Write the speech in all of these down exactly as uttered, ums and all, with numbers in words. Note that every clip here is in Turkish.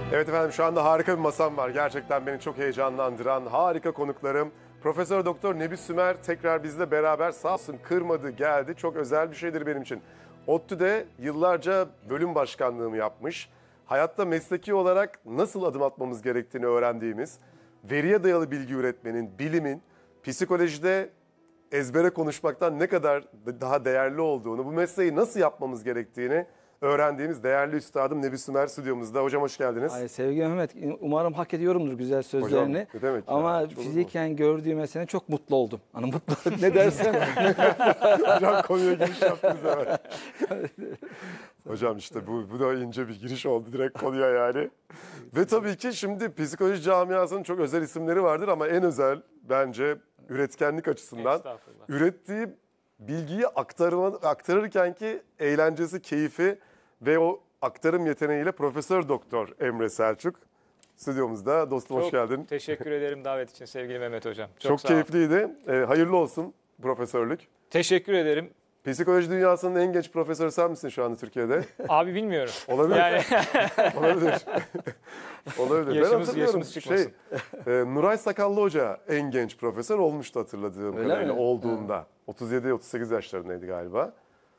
Evet efendim, şu anda harika bir masam var. Gerçekten beni çok heyecanlandıran harika konuklarım. Profesör Doktor Nebi Sümer tekrar bizle beraber, sağ olsun, kırmadı, geldi. Çok özel bir şeydir benim için. ODTÜ'de yıllarca bölüm başkanlığımı yapmış. Hayatta mesleki olarak nasıl adım atmamız gerektiğini öğrendiğimiz, veriye dayalı bilgi üretmenin, bilimin, psikolojide ezbere konuşmaktan ne kadar daha değerli olduğunu, bu mesleği nasıl yapmamız gerektiğini öğrendiğimiz değerli üstadım Nebi Sümer stüdyomuzda. Hocam hoş geldiniz. Ay, sevgili Mehmet, umarım hak ediyorumdur güzel sözlerini. Hocam, ne demek ama ya, fiziken gördüğüm sene çok mutlu oldum. Hani mutlu ne dersen. Hocam konuya giriş yaptınız hemen. Hocam işte bu, bu da ince bir giriş oldu direkt konuya yani. Ve tabii ki şimdi psikoloji camiasının çok özel isimleri vardır ama en özel bence üretkenlik açısından ürettiği bilgiyi aktarma, aktarırken ki eğlencesi, keyfi ve o aktarım yeteneğiyle Profesör Doktor Emre Selçuk stüdyomuzda. Dostum çok hoş geldin. Teşekkür ederim davet için sevgili Mehmet Hocam. Çok, Çok sağ keyifliydi. Ee, hayırlı olsun profesörlük. Teşekkür ederim. Psikoloji dünyasının en genç profesörü sen misin şu anda Türkiye'de? Abi bilmiyorum. Olabilir. Yani... Olabilir. Olabilir. Yaşımız, ben hatırlıyorum yaşımız çıkmasın. Şey, e, Nuray Sakallı Hoca en genç profesör olmuştu hatırladığım Öyle kadarıyla mi? otuz yedi otuz yedi otuz sekiz yaşlarındaydı galiba.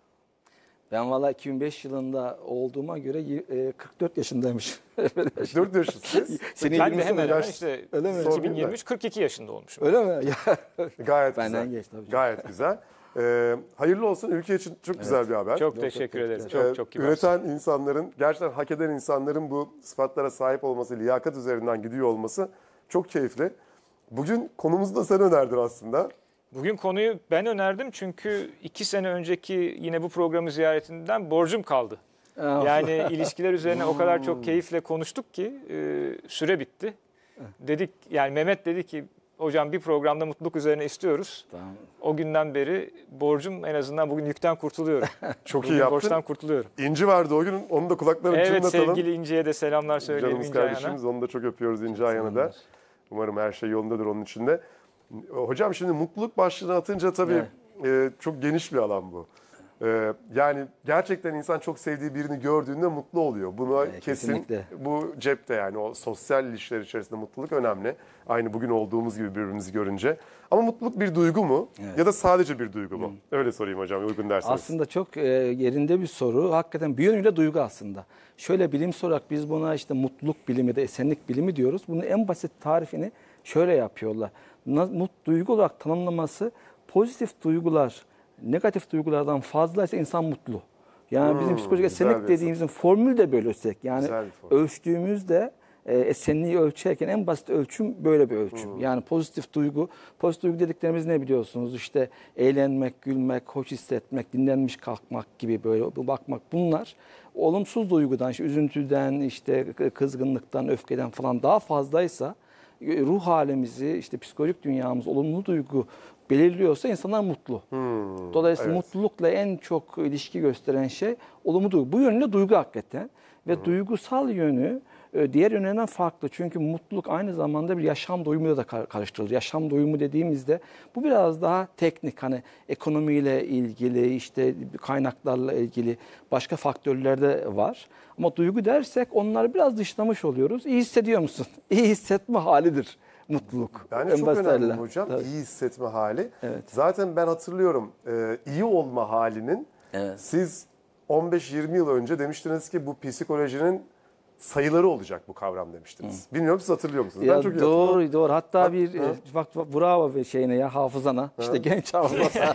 Ben valla iki bin beş yılında olduğuma göre kırk dört yaşındaymışım. dört yaşındasınız. Senin Ben yirmi de hemen hemen yaş- işte Öyle mi? iki bin yirmi üç kırk iki yaşında olmuşum. Öyle mi? Ya, Gayet benden güzel. geç tabii. Gayet güzel. Ee, hayırlı olsun, ülke için çok güzel bir haber. Çok Yok, teşekkür yok, ederiz. yok. Çok Ee, çok kibarsın. Üreten insanların, gerçekten hak eden insanların bu sıfatlara sahip olması, liyakat üzerinden gidiyor olması çok keyifli. Bugün konumuzu da sen önerdin aslında. Bugün konuyu ben önerdim çünkü iki sene önceki yine bu programı ziyaretinden borcum kaldı. Yani ilişkiler üzerine o kadar çok keyifle konuştuk ki e, süre bitti. Dedik yani Mehmet dedi ki hocam bir programda mutluluk üzerine istiyoruz. Tamam. O günden beri borcum, en azından bugün yükten kurtuluyorum. Çok iyi Bugün yaptın. borçtan kurtuluyorum. İnci vardı o gün, onu da kulaklarını Evet, çınlatalım. sevgili İnci'ye de selamlar söyleyelim. Canımız İnci Ayhan'a. kardeşimiz, onu da çok öpüyoruz İnci Ayhan'ı da. Umarım her şey yolundadır onun içinde. Hocam şimdi mutluluk başlığını atınca tabii Evet. e, çok geniş bir alan bu. E, yani gerçekten insan çok sevdiği birini gördüğünde mutlu oluyor. Buna Evet, kesin, kesinlikle. bu cepte yani o sosyal ilişkiler içerisinde mutluluk önemli. Aynı bugün olduğumuz gibi birbirimizi görünce. Ama mutluluk bir duygu mu? Evet. Ya da sadece bir duygu mu? Öyle sorayım hocam, uygun derseniz. Aslında çok e, yerinde bir soru. Hakikaten bir yönüyle duygu aslında. Şöyle bilimsel olarak biz buna işte mutluluk bilimi de esenlik bilimi diyoruz. Bunun en basit tarifini şöyle yapıyorlar. Mut duygu olarak tanımlaması, pozitif duygular negatif duygulardan fazlaysa insan mutlu. Yani Hmm, bizim psikolojik güzel esenlik bir dediğimizin formülü de böyle ölçsek. Yani Güzel bir formül. ölçtüğümüzde e, esenliği ölçerken en basit ölçüm böyle bir ölçüm. Hmm. Yani pozitif duygu. Pozitif duygu dediklerimiz ne biliyorsunuz? İşte eğlenmek, gülmek, hoş hissetmek, dinlenmiş kalkmak gibi böyle bakmak, bunlar olumsuz duygudan, işte üzüntüden, işte kızgınlıktan, öfkeden falan daha fazlaysa, ruh halimizi, işte psikolojik dünyamız olumlu duygu belirliyorsa insanlar mutlu. Hmm, Dolayısıyla evet. mutlulukla en çok ilişki gösteren şey olumlu duygu. Bu yönüyle duygu hakikaten. Ve hı. duygusal yönü diğer yönlerden farklı. Çünkü mutluluk aynı zamanda bir yaşam doyumuyla da karıştırılır. Yaşam doyumu dediğimizde bu biraz daha teknik, hani ekonomiyle ilgili, işte kaynaklarla ilgili başka faktörler de var. Ama duygu dersek onları biraz dışlamış oluyoruz. İyi hissediyor musun? İyi hissetme halidir mutluluk. Bence En çok basit önemli haliyle. hocam. Tabii. İyi hissetme hali. Evet. Zaten ben hatırlıyorum e, iyi olma halinin, Evet. siz on beş yirmi yıl önce demiştiniz ki bu psikolojinin sayıları olacak bu kavram demiştiniz. Hı. Bilmiyorum, siz hatırlıyor musunuz? Ya ben çok iyi doğru hatırlıyorum. doğru. Hatta Hat- bir ha? e, bak, bak bravo bir şeyine ya, hafızana. Ha? İşte genç hafızası.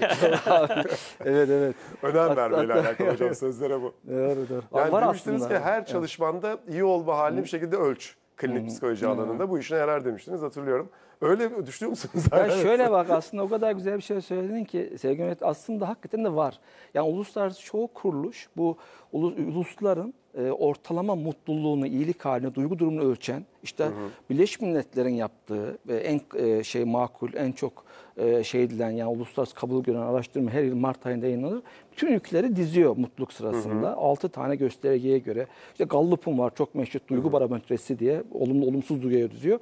evet evet. Önem Hatta- vermeyle hatta- alakalı hocam sözlere bu. Doğru doğru. Yani Var demiştiniz aslında. ki her çalışmanda iyi olma halini bir şekilde ölç. Klinik psikoloji alanında bu işine yarar demiştiniz, hatırlıyorum. Öyle düşünüyor musunuz? Ya şöyle bak, aslında o kadar güzel bir şey söyledin ki sevgili Mehmet, aslında hakikaten de var. Yani uluslararası çoğu kuruluş bu ulus, ulusların e, ortalama mutluluğunu, iyilik halini, duygu durumunu ölçen, işte hı hı. Birleşmiş Milletler'in yaptığı ve en e, şey makul, en çok e, şey edilen, yani uluslararası kabul gören araştırma her yıl Mart ayında yayınlanır. Bütün ülkeleri diziyor mutluluk sırasında. Hı hı. altı tane göstergeye göre. İşte Gallup'un var çok meşhur duygu barometresi diye, olumlu olumsuz duyguya diziyor.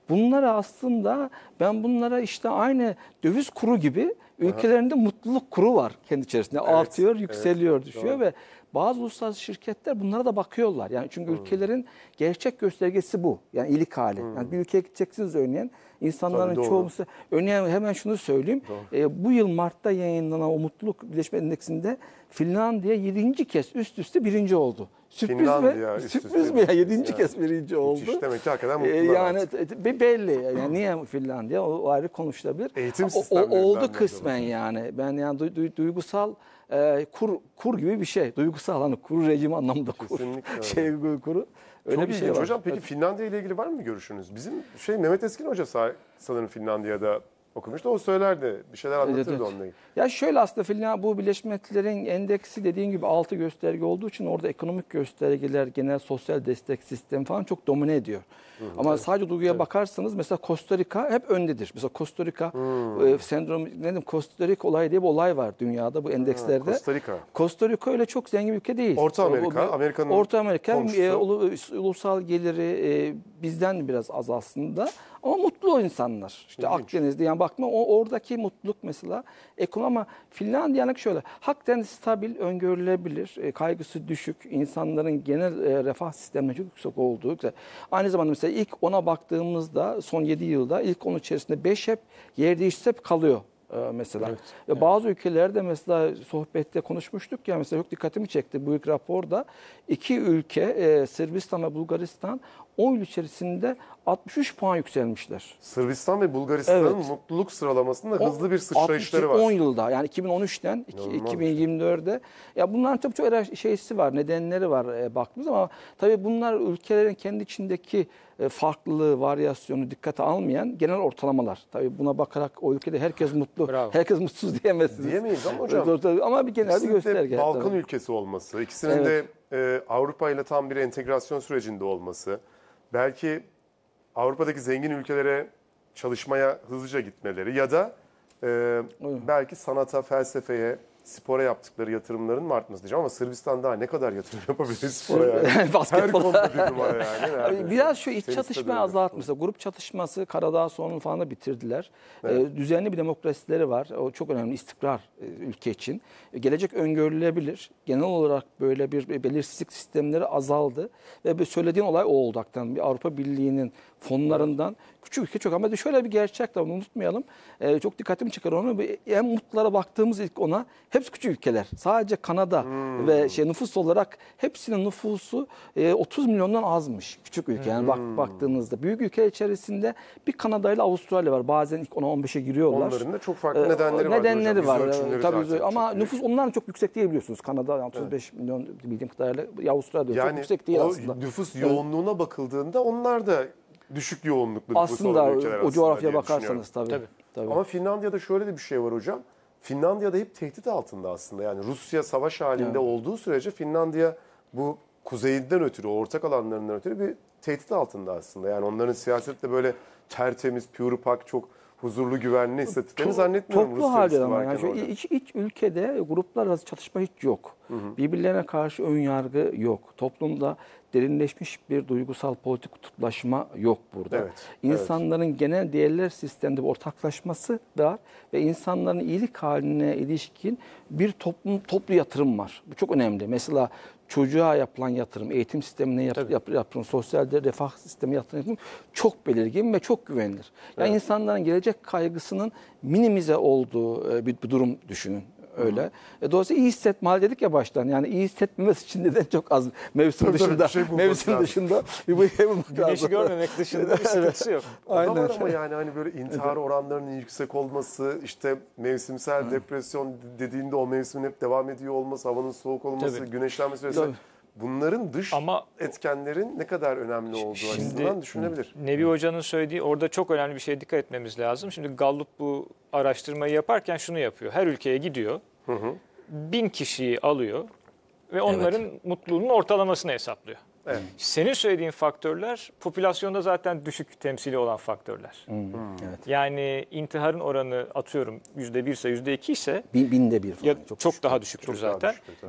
Bunlara aslında ben bunlara işte aynı döviz kuru gibi ülkelerinde mutluluk kuru var kendi içerisinde. Evet, Artıyor, yükseliyor, evet, düşüyor doğru. ve bazı uluslararası şirketler bunlara da bakıyorlar. Yani çünkü ülkelerin gerçek göstergesi bu. Yani iyilik hali. Yani bir ülkeye gideceksiniz örneğin. İnsanların Tabii, doğru. çoğu mesela, örneğin hemen şunu söyleyeyim. E, bu yıl Mart'ta yayınlanan o mutluluk birleşme endeksinde Finlandiya yedinci kez üst üste birinci oldu. Sürpriz Finlandiya mi? üst Sürpriz üste mi? Ya? Yedinci yani. kez birinci oldu. Müthiş, demek ki hakikaten E, mutlular yani artık. e, be- belli. Yani niye Finlandiya? O, o ayrı konuşulabilir. Eğitim O- o, sistemlerinden oldu mi kısmen yani. Ben yani du- du- duygusal e, kur kur gibi bir şey. Duygusal hani kur rejim anlamda kur. Kesinlikle öyle. Şey kuru. Öyle Çok bir şey ilginç var. hocam. Peki Finlandiya ile ilgili var mı görüşünüz? Bizim şey Mehmet Eskin Hoca sa- sanırım Finlandiya'da okumuştu. O söylerdi. Bir şeyler anlatırdı Evet, evet. onunla ilgili. Ya şöyle aslında Finlandiya bu Birleşmiş Milletler'in endeksi dediğin gibi altı gösterge olduğu için orada ekonomik göstergeler, genel sosyal destek sistemi falan çok domine ediyor. Hı hı, Ama evet, sadece duyguya evet. bakarsanız mesela Costa Rica hep öndedir. Mesela Costa Rica hmm. e, sendromu, ne diyeyim, Costa Rica olayı diye bir olay var dünyada bu endekslerde. Ha, Costa Rica. Costa Rica öyle çok zengin bir ülke değil. Orta Amerika, o, Amerika'nın Orta Amerika komşusu. e, ulu, ulusal geliri e, bizden biraz az aslında. Ama mutlu insanlar. İşte İlginç. Akdeniz'de yani bakma o oradaki mutluluk mesela ekonomi ama Finlandiya'nın şöyle hakikaten stabil, öngörülebilir, e, kaygısı düşük, insanların genel e, refah sistemine çok yüksek olduğu. Aynı zamanda mesela ilk ona baktığımızda son yedi yılda ilk onun içerisinde beş hep yer değişse hep kalıyor. Mesela. Evet, evet. Bazı ülkelerde mesela sohbette konuşmuştuk ya mesela çok dikkatimi çekti bu ilk raporda. İki ülke e, Sırbistan ve Bulgaristan on yıl içerisinde altmış üç puan yükselmişler. Sırbistan ve Bulgaristan'ın evet. mutluluk sıralamasında o, hızlı bir sıçrayışları var. on yılda yani iki bin on üçten iki bin yirmi dörde ya bunların tabii çok şeysi var, nedenleri var e, baktığımız ama tabii bunlar ülkelerin kendi içindeki e, farklılığı, varyasyonu dikkate almayan genel ortalamalar. Tabii buna bakarak o ülkede herkes mutlu, Bravo. herkes mutsuz diyemezsiniz. Diyemeyiz ama hocam. Ama bir genel bir gösterge. Balkan tabii. ülkesi olması, ikisinin evet. de e, Avrupa ile tam bir entegrasyon sürecinde olması, belki Avrupa'daki zengin ülkelere çalışmaya hızlıca gitmeleri ya da e, belki sanata, felsefeye, spora yaptıkları yatırımların mı artması diyeceğim ama Sırbistan daha ne kadar yatırım yapabilir spora yani? Her konuda bir numara yani. Biraz şu iç çatışmayı azaltmışlar. Grup çatışması Karadağ sorunu falan da bitirdiler. Evet. Ee, düzenli bir demokrasileri var. O çok önemli istikrar e, ülke için. E, gelecek öngörülebilir. Genel olarak böyle bir, bir belirsizlik sistemleri azaldı. Ve söylediğin olay o oldu. Bir Avrupa Birliği'nin fonlarından küçük ülke çok ama şöyle bir gerçek de unutmayalım. Ee, çok dikkatimi çıkar onu. En mutlulara baktığımız ilk ona hepsi küçük ülkeler. Sadece Kanada hmm. ve şey nüfus olarak hepsinin nüfusu e, otuz milyondan azmış. Küçük ülke yani hmm. bak baktığınızda. Büyük ülke içerisinde bir Kanada ile Avustralya var. Bazen ilk ona on beşe giriyorlar. Onların da çok farklı nedenleri ee, var. Nedenleri var. Tabii ama nüfus onların çok yüksek değil biliyorsunuz. Kanada otuz beş evet. milyon bildiğim kadarıyla. Avustralya yani çok yüksek değil aslında. Yani nüfus yoğunluğuna evet. bakıldığında onlar da düşük yoğunluklu nüfus aslında olan ülkeler o coğrafyaya bakarsanız tabii. Tabii. tabii. Ama Finlandiya'da şöyle de bir şey var hocam. Finlandiya'da hep tehdit altında aslında. Yani Rusya savaş halinde evet. olduğu sürece Finlandiya bu kuzeyinden ötürü, ortak alanlarından ötürü bir tehdit altında aslında. Yani onların siyasetle böyle tertemiz, pure pak, çok huzurlu, güvenli hissettiklerini zannetmiyorum. Toplu halde ama yani şu iç, iç ülkede gruplar arası çatışma hiç yok. Hı hı. Birbirlerine karşı ön yargı yok. Toplumda derinleşmiş bir duygusal politik kutuplaşma yok burada. Evet, İnsanların evet. genel değerler sisteminde bir ortaklaşması var ve insanların iyilik haline ilişkin bir toplum toplu yatırım var. Bu çok önemli. Mesela çocuğa yapılan yatırım, eğitim sistemine yap, yap, yapılan sosyal refah sistemi yatırım çok belirgin ve çok güvenilir. Yani evet. insanların gelecek kaygısının minimize olduğu bir, bir durum düşünün. Öyle. E, dolayısıyla iyi hissetme dedik ya baştan. Yani iyi hissetmemesi için neden çok az mevsim tabii dışında şey mevsim lazım. dışında bir bu şey bulmak lazım. Güneşi görmemek dışında bir sıkıntısı yok. Aynen. O da var ama yani hani böyle intihar oranlarının yüksek olması, işte mevsimsel Hı. depresyon dediğinde o mevsimin hep devam ediyor olması, havanın soğuk olması, tabii. güneşlenmesi vesaire. Bunların dış ama etkenlerin ne kadar önemli olduğu açısından düşünülebilir. Nebi Hoca'nın söylediği orada çok önemli bir şeye dikkat etmemiz lazım. Şimdi Gallup bu araştırmayı yaparken şunu yapıyor. Her ülkeye gidiyor, hı hı. bin kişiyi alıyor ve onların evet. mutluluğunun ortalamasını hesaplıyor. Evet. Senin söylediğin faktörler popülasyonda zaten düşük temsili olan faktörler. Hmm. Hmm. Evet. Yani intiharın oranı atıyorum yüzde bir ise yüzde iki ise bin, binde bir falan. Ya, çok, çok daha düşüktür çok zaten. Daha düşüktür,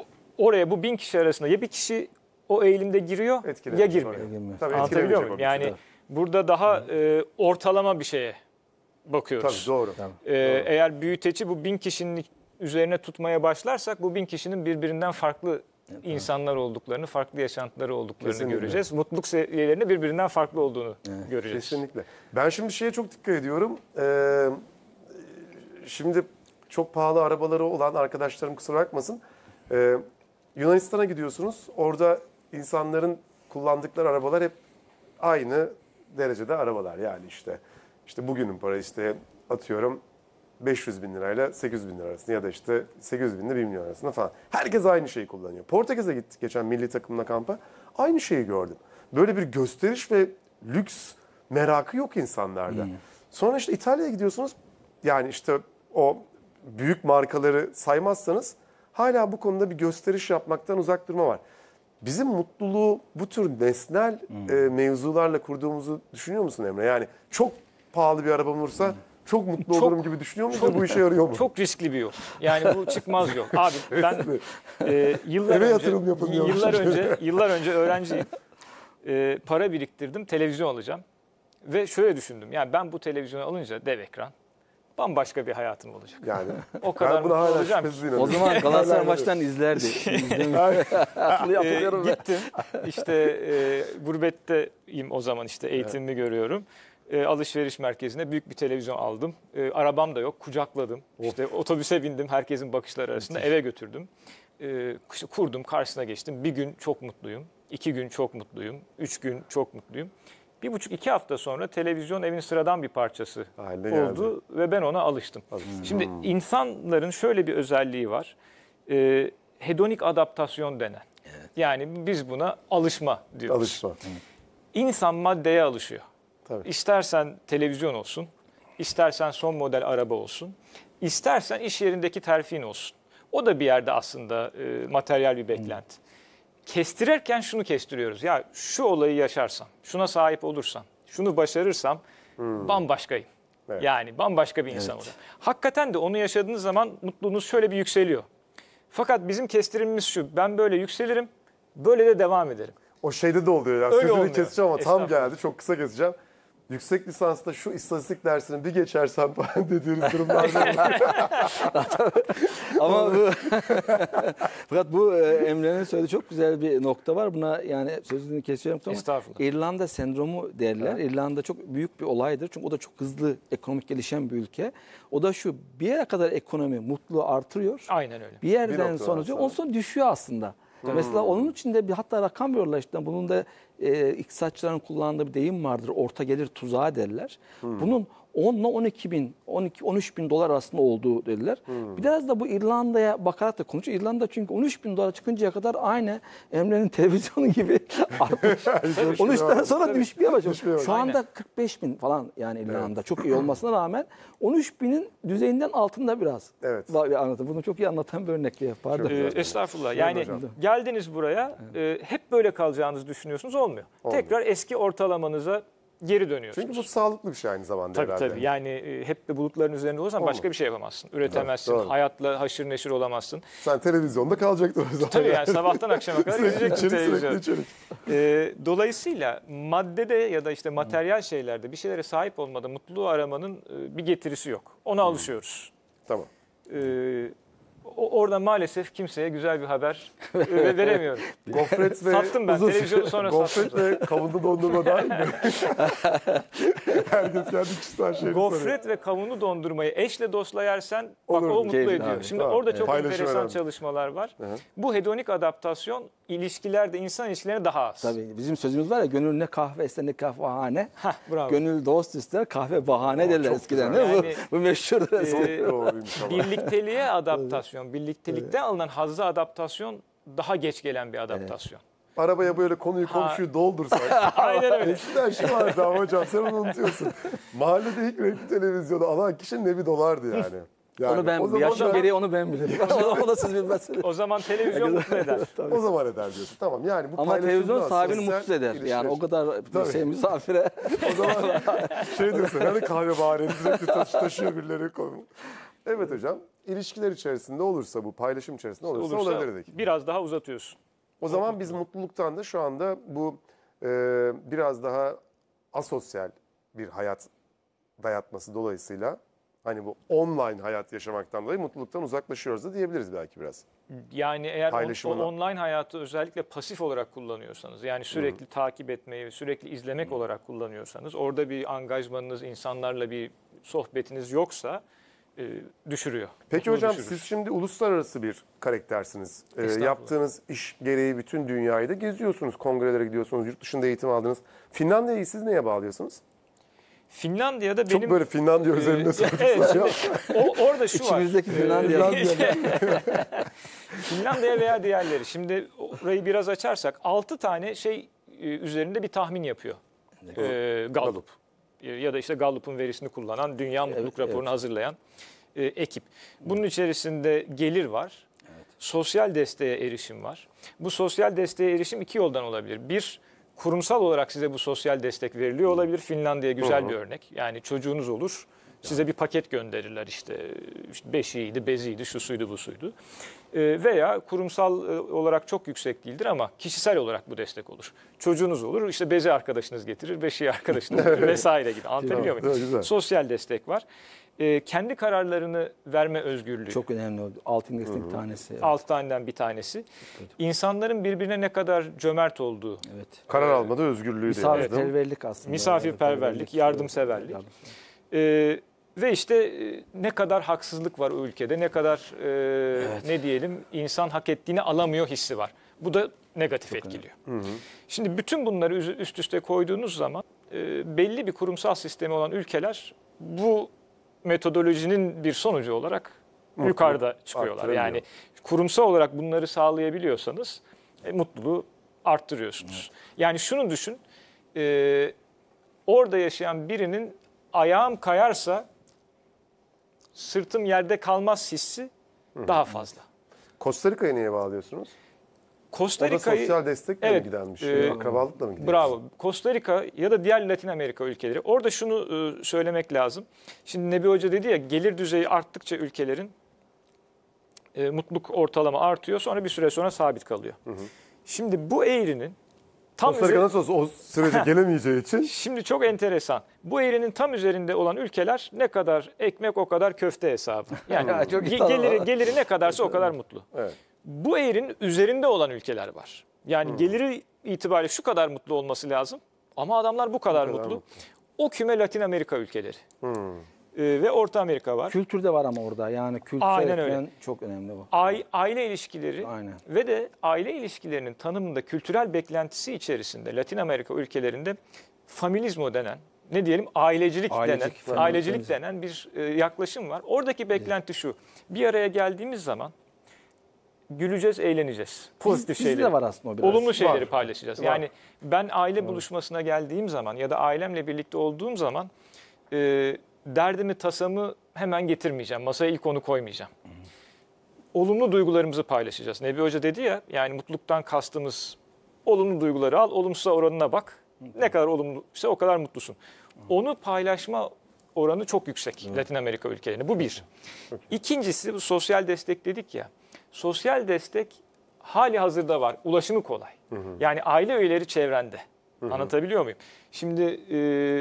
oraya bu bin kişi arasında ya bir kişi o eğilimde giriyor Etkilemiş ya girmiyor. Tabii Anlatabiliyor muyum? Yani Burada daha e, ortalama bir şeye bakıyoruz. Tabii doğru. Ee, eğer büyüteci bu bin kişinin üzerine tutmaya başlarsak bu bin kişinin birbirinden farklı evet, insanlar olduklarını, farklı yaşantıları olduklarını Kesinlikle. göreceğiz. Mutluluk seviyelerinin birbirinden farklı olduğunu evet. göreceğiz. Kesinlikle. Ben şimdi şeye çok dikkat ediyorum. Ee, şimdi çok pahalı arabaları olan arkadaşlarım kusura bakmasın. Ee, Yunanistan'a gidiyorsunuz. Orada insanların kullandıkları arabalar hep aynı derecede arabalar. Yani işte işte bugünün para işte atıyorum beş yüz bin lirayla sekiz yüz bin lira arasında ya da işte sekiz yüz bin ile bir milyon arasında falan. Herkes aynı şeyi kullanıyor. Portekiz'e gittik geçen milli takımla kampa. Aynı şeyi gördüm. Böyle bir gösteriş ve lüks merakı yok insanlarda. Hmm. Sonra işte İtalya'ya gidiyorsunuz. Yani işte o büyük markaları saymazsanız hala bu konuda bir gösteriş yapmaktan uzak durma var. Bizim mutluluğu bu tür nesnel hmm. e, mevzularla kurduğumuzu düşünüyor musun Emre? Yani çok pahalı bir arabam olursa hmm. çok mutlu çok, olurum gibi düşünüyor musun? Bu işe yarıyor mu? Çok riskli bir yol. Yani bu çıkmaz yol. Abi ben e, yıllar Eve önce yıllar çünkü. önce yıllar önce öğrenciyim. E, para biriktirdim, televizyon alacağım. Ve şöyle düşündüm. Yani ben bu televizyonu alınca dev ekran bambaşka bir hayatım olacak. Yani o kadar mutlu olacağım. O zaman Galatasaray maçlarını izlerdi. e, gittim. İşte e, gurbetteyim o zaman işte eğitimimi evet. görüyorum. E, alışveriş merkezine büyük bir televizyon aldım. E, arabam da yok. Kucakladım. Of. İşte otobüse bindim. Herkesin bakışları arasında eve götürdüm. E, kurdum. Karşısına geçtim. Bir gün çok mutluyum. İki gün çok mutluyum. Üç gün çok mutluyum. Bir buçuk iki hafta sonra televizyon evin sıradan bir parçası Haline oldu geldi. Ve ben ona alıştım. alıştım. Şimdi hmm. insanların şöyle bir özelliği var. E, hedonik adaptasyon denen. Evet. Yani biz buna alışma diyoruz. Alışma. İnsan maddeye alışıyor. Tabii. İstersen televizyon olsun, istersen son model araba olsun, istersen iş yerindeki terfin olsun. O da bir yerde aslında e, materyal bir beklenti. Hmm. Kestirirken şunu kestiriyoruz. Ya şu olayı yaşarsam, şuna sahip olursam, şunu başarırsam hmm. bambaşkayım. Evet. Yani bambaşka bir insan evet. olacağım. Hakikaten de onu yaşadığınız zaman mutluluğunuz şöyle bir yükseliyor. Fakat bizim kestirimimiz şu. Ben böyle yükselirim, böyle de devam ederim. O şeyde de oluyor ya. Öyle Sözünü keseceğim ama tam geldi. Çok kısa keseceğim. Yüksek lisansta şu istatistik dersini bir geçersem falan dediğiniz durumlarda. Ama bu fakat bu Emre'nin söylediği çok güzel bir nokta var. Buna yani sözünü kesiyorum ama İrlanda sendromu derler. Evet. İrlanda çok büyük bir olaydır. Çünkü o da çok hızlı ekonomik gelişen bir ülke. O da şu, bir yere kadar ekonomi mutluluğu artırıyor. Aynen öyle. Bir yerden bir sonra ondan sonra düşüyor aslında. Hmm. Mesela onun içinde bir hatta rakam veriyorlar işte. Bunun da e, iktisatçıların kullandığı bir deyim vardır. Orta gelir tuzağı derler. Hmm. Bunun on ile on iki bin, on iki on üç bin dolar arasında olduğu dediler. Hmm. Biraz da bu İrlanda'ya bakarak da konuşuyor. İrlanda çünkü on üç bin dolar çıkıncaya kadar aynı Emre'nin televizyonu gibi artmış. on üçten sonra düşmeye başladı. Şu anda kırk beş bin falan yani İrlanda. Evet. Çok iyi olmasına rağmen on üç binin düzeyinden altında biraz. Evet. Bunu çok iyi anlatan bir örnekle yapardı. Ee, estağfurullah. Yani geldiniz buraya evet. e, hep böyle kalacağınızı düşünüyorsunuz, olmuyor. olmuyor. Tekrar eski ortalamanıza geri dönüyorsunuz. Çünkü bu sağlıklı bir şey aynı zamanda tabii, herhalde. Tabii yani e, hep de bulutların üzerinde olursan Olma. başka bir şey yapamazsın. Üretemezsin, evet, hayatla haşır neşir olamazsın. Sen televizyonda kalacaktın o zaman. Tabii yani sabahtan akşama kadar izleyeceksin televizyonu. E, dolayısıyla maddede ya da işte materyal şeylerde bir şeylere sahip olmada mutluluğu aramanın e, bir getirisi yok. Ona hmm. alışıyoruz. Tamam. E, Orada maalesef kimseye güzel bir haber veremiyorum. Gofret ve sattım ben televizyonu sonra gofret sattım. Gofret ve kavunlu dondurma dahil mi? Herkes kendi kişisel şeyini Gofret soruyor. ve kavunlu dondurmayı eşle dostla yersen bak Olur, o mutlu ediyor. abi, Şimdi tamam. orada çok Paylaşım enteresan önemli. çalışmalar var. Hı-hı. Bu hedonik adaptasyon ilişkilerde insan ilişkilerine daha az. Tabii bizim sözümüz var ya, gönül ne kahve ister ne kahvehane. Heh, bravo. Gönül dost ister kahve bahane Aa, derler eskiden değil mi? Yani, bu, bu meşhur. E, birlikteliğe adaptasyon, birliktelikten alınan hazza adaptasyon daha geç gelen bir adaptasyon. Evet. Arabaya böyle konuyu komşuyu doldursak. Aynen öyle. Eskiden şu vardı ama hocam sen onu unutuyorsun. Mahallede ilk renkli televizyonu alan kişinin evi dolardı yani. Yani onu ben, o zaman yaşım gereği onu ben bilirim. O da siz bilmezsiniz. O zaman televizyon mutlu eder. O zaman eder diyorsun. Tamam yani bu ama televizyon sahibini mutsuz eder. İlişkiler. Yani o kadar tabii. şey misafire. O zaman şey diyorsun hani kahve bahaneniz sürekli taşı taşıyor birileri konu. Evet hocam. İlişkiler içerisinde olursa bu paylaşım içerisinde olursa, olursa olabilir dedik. Biraz daha uzatıyorsun. O zaman biz mutluluktan da şu anda bu e, biraz daha asosyal bir hayat dayatması dolayısıyla hani bu online hayat yaşamaktan dolayı mutluluktan uzaklaşıyoruz da diyebiliriz belki biraz. Yani eğer on, o Paylaşımına. online hayatı özellikle pasif olarak kullanıyorsanız, yani sürekli Hı-hı. takip etmeyi, sürekli izlemek Hı-hı. olarak kullanıyorsanız, orada bir angajmanınız, insanlarla bir sohbetiniz yoksa e, düşürüyor. Peki Mutluluğu hocam düşürür. siz şimdi uluslararası bir karaktersiniz. Ee, yaptığınız iş gereği bütün dünyayı da geziyorsunuz, kongrelere gidiyorsunuz, yurt dışında eğitim aldınız. Finlandiya'yı siz neye bağlıyorsunuz? Finlandiya'da Çok benim... böyle Finlandiya e, üzerinde sorduk. Evet, şimdi, o, orada şu var. İçimizdeki Finlandiya. Finlandiya veya diğerleri. Şimdi orayı biraz açarsak altı tane şey e, üzerinde bir tahmin yapıyor. Ee, Gallup. E, ya da işte Gallup'un verisini kullanan, Dünya Mutluluk Evet, Raporu'nu evet. hazırlayan e, ekip. Bunun içerisinde gelir var. Evet. Sosyal desteğe erişim var. Bu sosyal desteğe erişim iki yoldan olabilir. Bir, kurumsal olarak size bu sosyal destek veriliyor olabilir. Finlandiya güzel Hı hı. bir örnek. Yani çocuğunuz olur. Size bir paket gönderirler işte, işte beşiğiydi, beziydi, şusuydu, busuydu. Ee, veya kurumsal e, olarak çok yüksek değildir ama kişisel olarak bu destek olur. Çocuğunuz olur, işte bezi arkadaşınız getirir, beşiği arkadaşınız getirir vesaire gibi. Anlatabiliyor Tamam, muyum? güzel. Sosyal destek var. Ee, kendi kararlarını verme özgürlüğü. Çok önemli oldu. Altı indeksinin bir tanesi. Evet. Altı taneden bir tanesi. İnsanların birbirine ne kadar cömert olduğu. Evet. Karar almada özgürlüğü de yazdım. Misafirperverlik aslında. Misafirperverlik, yardımseverlik. Ee, ve işte e, ne kadar haksızlık var o ülkede, ne kadar e, Evet. ne diyelim insan hak ettiğini alamıyor hissi var. Bu da negatif Çok etkiliyor. Şimdi bütün bunları üst üste koyduğunuz zaman e, belli bir kurumsal sistemi olan ülkeler bu metodolojinin bir sonucu olarak Mutluluk yukarıda çıkıyorlar. arttırabiliyor. Yani kurumsal olarak bunları sağlayabiliyorsanız e, mutluluğu arttırıyorsunuz. Yani şunu düşün, e, orada yaşayan birinin ayağım kayarsa sırtım yerde kalmaz hissi daha fazla. Costa Rica'yı neye bağlıyorsunuz? Costa O da Rica'yı sosyal destekle evet, mi gidenmiş? e, Akrabalıkla mı gidiyor? bravo. Costa Rica ya da diğer Latin Amerika ülkeleri. Orada şunu e, söylemek lazım. Şimdi Nebi Hoca dedi ya, gelir düzeyi arttıkça ülkelerin e, mutluluk ortalama artıyor. Sonra bir süre sonra sabit kalıyor. Hı hı. Şimdi bu eğrinin tam Costa Rica üzeri- nasıl olsa o sürece gelemeyeceği için Şimdi çok enteresan. Bu eğrinin tam üzerinde olan ülkeler ne kadar ekmek o kadar köfte hesabı. Yani Ya, çok ge- iddialı. geliri, geliri ne kadarsa o kadar mutlu. evet. Bu eğrinin üzerinde olan ülkeler var. Yani geliri itibariyle şu kadar mutlu olması lazım ama adamlar bu kadar, kadar mutlu. mutlu. O küme Latin Amerika ülkeleri. Hmm. Ee, ve Orta Amerika var. Kültür de var ama orada. Yani kültür Aynen öyle. etmen çok önemli bu. Ai- aile ilişkileri Aynen. ve de aile ilişkilerinin tanımında kültürel beklentisi içerisinde Latin Amerika ülkelerinde familizmo denen, ne diyelim ailecilik, Ailecik, denen, family, ailecilik family. denen bir e, yaklaşım var. Oradaki beklenti şu: bir araya geldiğimiz zaman güleceğiz, eğleneceğiz. Pozitif Bizde şeyleri. de var aslında o biraz. Olumlu şeyleri Var. paylaşacağız. Var. Yani ben aile buluşmasına geldiğim zaman ya da ailemle birlikte olduğum zaman e, derdimi, tasamı hemen getirmeyeceğim. Masaya ilk onu koymayacağım. Olumlu duygularımızı paylaşacağız. Nebi Hoca dedi ya, yani mutluluktan kastımız olumlu duyguları al, olumsuzsa oranına bak. Ne kadar olumluysa o kadar mutlusun. Onu paylaşma oranı çok yüksek Latin Amerika ülkelerinde. Bu bir. İkincisi, bu sosyal destek dedik ya. Sosyal destek hali hazırda var. Ulaşımı kolay. Yani aile üyeleri çevrende. Anlatabiliyor muyum? Şimdi e,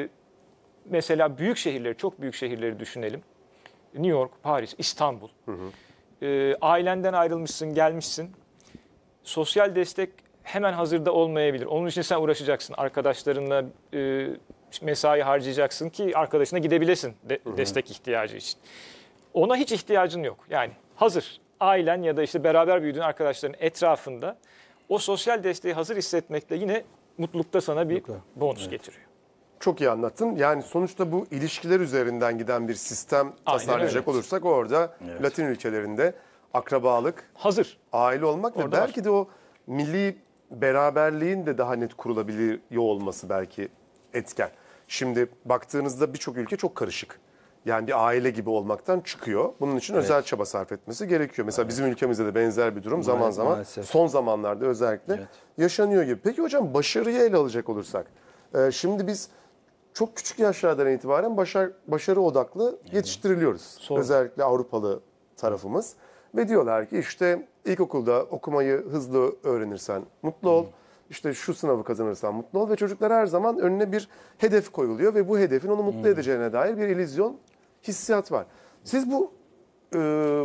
mesela büyük şehirleri, çok büyük şehirleri düşünelim. New York, Paris, İstanbul. E, ailenden ayrılmışsın, gelmişsin. Sosyal destek hemen hazırda olmayabilir. Onun için sen uğraşacaksın. Arkadaşlarınla e, mesai harcayacaksın ki arkadaşına gidebilesin de, destek ihtiyacı için. Ona hiç ihtiyacın yok. Yani hazır. Ailen ya da işte beraber büyüdüğün arkadaşların etrafında o sosyal desteği hazır hissetmekle yine mutlulukta sana bir bonus Evet. getiriyor. Çok iyi anlattın. Yani sonuçta bu ilişkiler üzerinden giden bir sistem Aynen tasarlayacak öyle. olursak orada Evet. Latin ülkelerinde akrabalık, Hazır. aile olmak ve Orada belki de o milli beraberliğin de daha net kurulabiliyor olması belki etken. Şimdi baktığınızda birçok ülke çok karışık. Yani bir aile gibi olmaktan çıkıyor. Bunun için özel çaba sarf etmesi gerekiyor. Mesela bizim ülkemizde de benzer bir durum zaman Maalesef, zaman maalesef. son zamanlarda özellikle Evet. yaşanıyor gibi. Peki hocam başarıyı ele alacak olursak. e, Şimdi biz çok küçük yaşlardan itibaren başar, başarı odaklı yetiştiriliyoruz. Sorun. Özellikle Avrupalı tarafımız. Ve diyorlar ki işte ilkokulda okumayı hızlı öğrenirsen mutlu ol. işte şu sınavı kazanırsan mutlu ol ve çocuklar her zaman önüne bir hedef koyuluyor ve bu hedefin onu mutlu edeceğine dair bir illüzyon, hissiyat var. Siz bu e,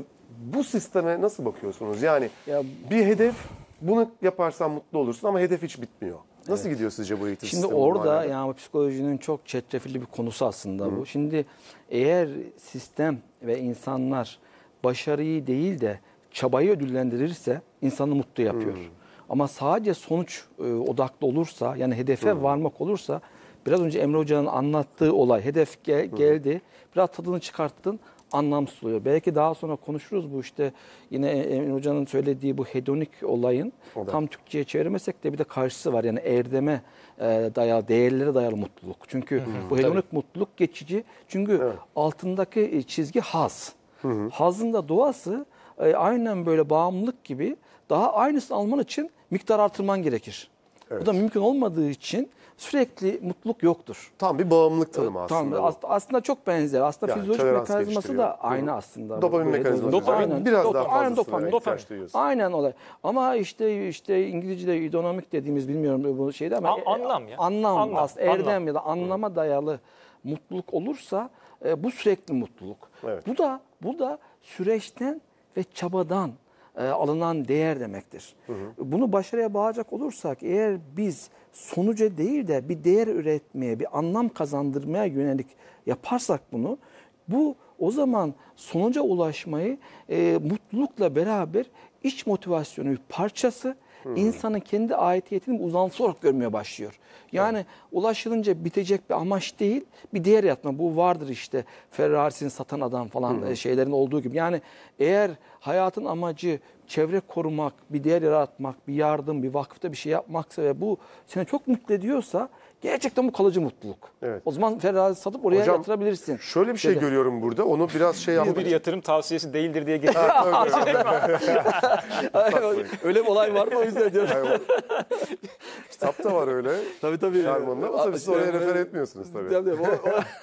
bu sisteme nasıl bakıyorsunuz? Yani Ya, bir hedef, bunu yaparsan mutlu olursun ama hedef hiç bitmiyor. Nasıl Evet. gidiyor sizce bu eğitim Şimdi sistemi? bu orada manada? yani psikolojinin çok çetrefilli bir konusu aslında bu. Şimdi eğer sistem ve insanlar başarıyı değil de çabayı ödüllendirirse insanı mutlu yapıyor. Ama sadece sonuç e, odaklı olursa, yani hedefe varmak olursa, biraz önce Emre Hoca'nın anlattığı olay, hedef gel- geldi, biraz tadını çıkarttın, anlamsız oluyor. Belki daha sonra konuşuruz bu işte yine Emre Hoca'nın söylediği bu hedonik olayın O da. tam Türkçe'ye çevirmesek de bir de karşısı var. Yani erdeme e, dayalı, değerlere dayalı mutluluk. Çünkü bu hedonik mutluluk geçici. Çünkü Evet. altındaki çizgi haz. Hazın da doğası e, aynen böyle bağımlılık gibi daha aynısını alman için miktar artırman gerekir. Evet. Bu da mümkün olmadığı için sürekli mutluluk yoktur. Tam bir bağımlılık tanımı aslında. Tamam, bu. as- aslında çok benzer. Aslında Yani fizyolojik tolerans mekanizması geliştiriyor. da aynı aslında. Dopamin Böyle mekanizması. dopamin- Aynen. Biraz daha Dopamin, aynen fazlasına dopamin. ihtiyaç duyuyorsun. Aynen olay. Ama işte işte İngilizce'de eudaimonik dediğimiz bilmiyorum bu şeyde ama An- anlam ya. Anlam, Anlam, aslında erdem anlam. ya da anlama dayalı mutluluk olursa e, bu sürekli mutluluk. Evet. Bu da bu da süreçten ve çabadan e, alınan değer demektir. Bunu başarıya bağlayacak olursak eğer biz sonuca değil de bir değer üretmeye, bir anlam kazandırmaya yönelik yaparsak bunu, bu o zaman sonuca ulaşmayı e, mutlulukla beraber iç motivasyonu bir parçası, insanın kendi aidiyetini bir uzantısı olarak görmeye başlıyor. Yani ulaşılınca bitecek bir amaç değil, bir değer yaratma. Bu vardır işte Ferrari'sini satan adam falan e, şeylerin olduğu gibi. Yani eğer hayatın amacı çevre korumak, bir değer yaratmak, bir yardım, bir vakıfta bir şey yapmaksa ve bu seni çok mutlu ediyorsa gerçekten bu kalıcı mutluluk. Evet. O zaman Ferrari satıp oraya Hocam, yatırabilirsin. Şöyle bir şey Dedi. görüyorum burada. Onu biraz şey Bu yapmak bir için- yatırım tavsiyesi değildir diye geçiyor. Öyle bir olay var mı o yüzden diyorum. Yani o- Kitapta var öyle. Tabii tabii. Şarmanla ama tabii siz oraya refer etmiyorsunuz tabii. Tabii, tabii. O- o-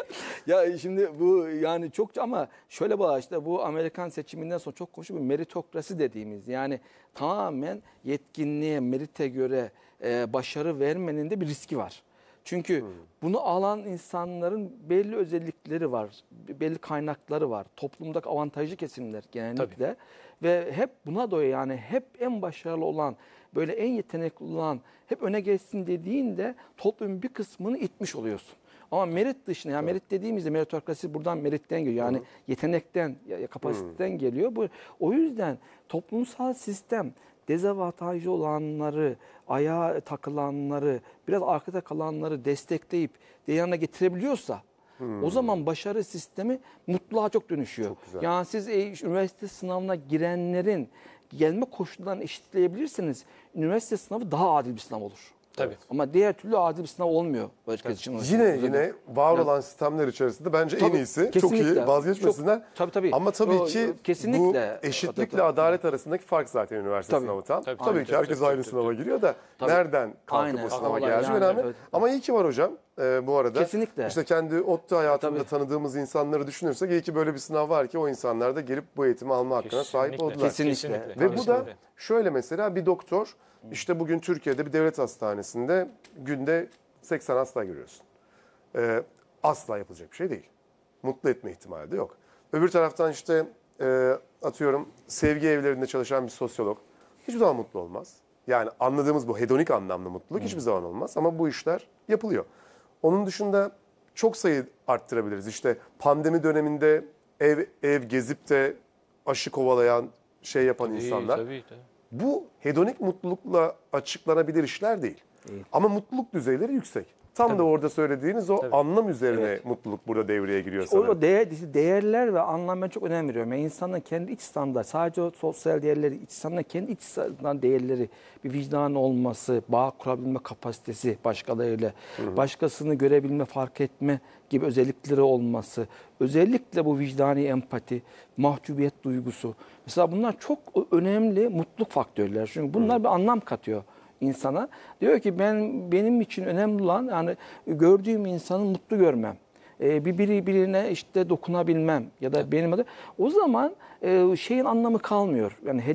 ya şimdi bu yani çok ama şöyle bak işte bu Amerikan seçiminden sonra çok konuşuyor bu meritokrasi dediğimiz yani tamamen yetkinliğe, merite göre e, başarı vermenin de bir riski var. Çünkü bunu alan insanların belli özellikleri var, belli kaynakları var. Toplumdaki avantajlı kesimler genellikle ve hep buna doyuyor yani hep en başarılı olan, böyle en yetenekli olan, hep öne geçsin dediğinde toplumun bir kısmını itmiş oluyorsun. Ama merit dışında, yani merit dediğimizde meritokrasi buradan meritten geliyor. Yani yetenekten, ya, ya kapasiteden geliyor. Bu o yüzden toplumsal sistem dezavantajlı olanları, ayağa takılanları, biraz arkada kalanları destekleyip değerine getirebiliyorsa o zaman başarı sistemi mutluluğa çok dönüşüyor. Çok güzel. Yani siz e, üniversite sınavına girenlerin gelme koşullarını eşitleyebilirsiniz. Üniversite sınavı daha adil bir sınav olur. Tabii. Ama diğer türlü adil bir sınav olmuyor. Herkes için. Yine yine var olan sistemler içerisinde bence en Tabii, iyisi. Çok kesinlikle. iyi. Vazgeçmesinler. Çok- tabii, tabii. Ama tabii O, ki kesinlikle. bu eşitlikle Tabii. adalet arasındaki fark zaten üniversite Tabii. sınavı tam. Tabii, Tabii, tabii, ki tabii, herkes tabii, aynı tabii, sınava tabii. giriyor da Tabii. nereden kalkıp Aynen. o sınava Olay geleceği yani, önemli. evet. Ama iyi ki var hocam e, bu arada. Kesinlikle. İşte kendi ODTÜ hayatında Tabii. tanıdığımız insanları düşünürsek iyi ki böyle bir sınav var ki o insanlar da gelip bu eğitimi alma hakkına sahip Kesinlikle. oldular. Kesinlikle. Ve bu da Kesinlikle. şöyle mesela bir doktor işte bugün Türkiye'de bir devlet hastanesinde günde seksen hasta görüyorsun. Ee, asla yapılacak bir şey değil. Mutlu etme ihtimali de yok. Öbür taraftan işte e, atıyorum sevgi evlerinde çalışan bir sosyolog hiçbir zaman mutlu olmaz. Yani anladığımız bu hedonik anlamda mutluluk hiçbir zaman olmaz ama bu işler yapılıyor. Onun dışında çok sayı arttırabiliriz. İşte pandemi döneminde ev ev gezip de aşı kovalayan, şey yapan insanlar. Tabii, tabii. Bu hedonik mutlulukla açıklanabilir işler değil. Ama mutluluk düzeyleri yüksek. Tam da orada söylediğiniz o anlam üzerine mutluluk burada devreye giriyor O sanırım. değer, değerler ve anlam ben çok önem veriyorum. Yani insanın kendi iç standart, sadece o sosyal değerleri, insanın kendi iç standart değerleri, bir vicdanı olması, bağ kurabilme kapasitesi başkalarıyla, başkasını görebilme, fark etme gibi özellikleri olması, özellikle bu vicdani empati, mahcubiyet duygusu. Mesela bunlar çok önemli mutluluk faktörler. Çünkü bunlar bir anlam katıyor insana. Diyor ki ben benim için önemli olan yani gördüğüm insanı mutlu görmem. Ee, bir biri birine işte dokunabilmem ya da benim adı. O zaman e, şeyin anlamı kalmıyor. Yani hedonik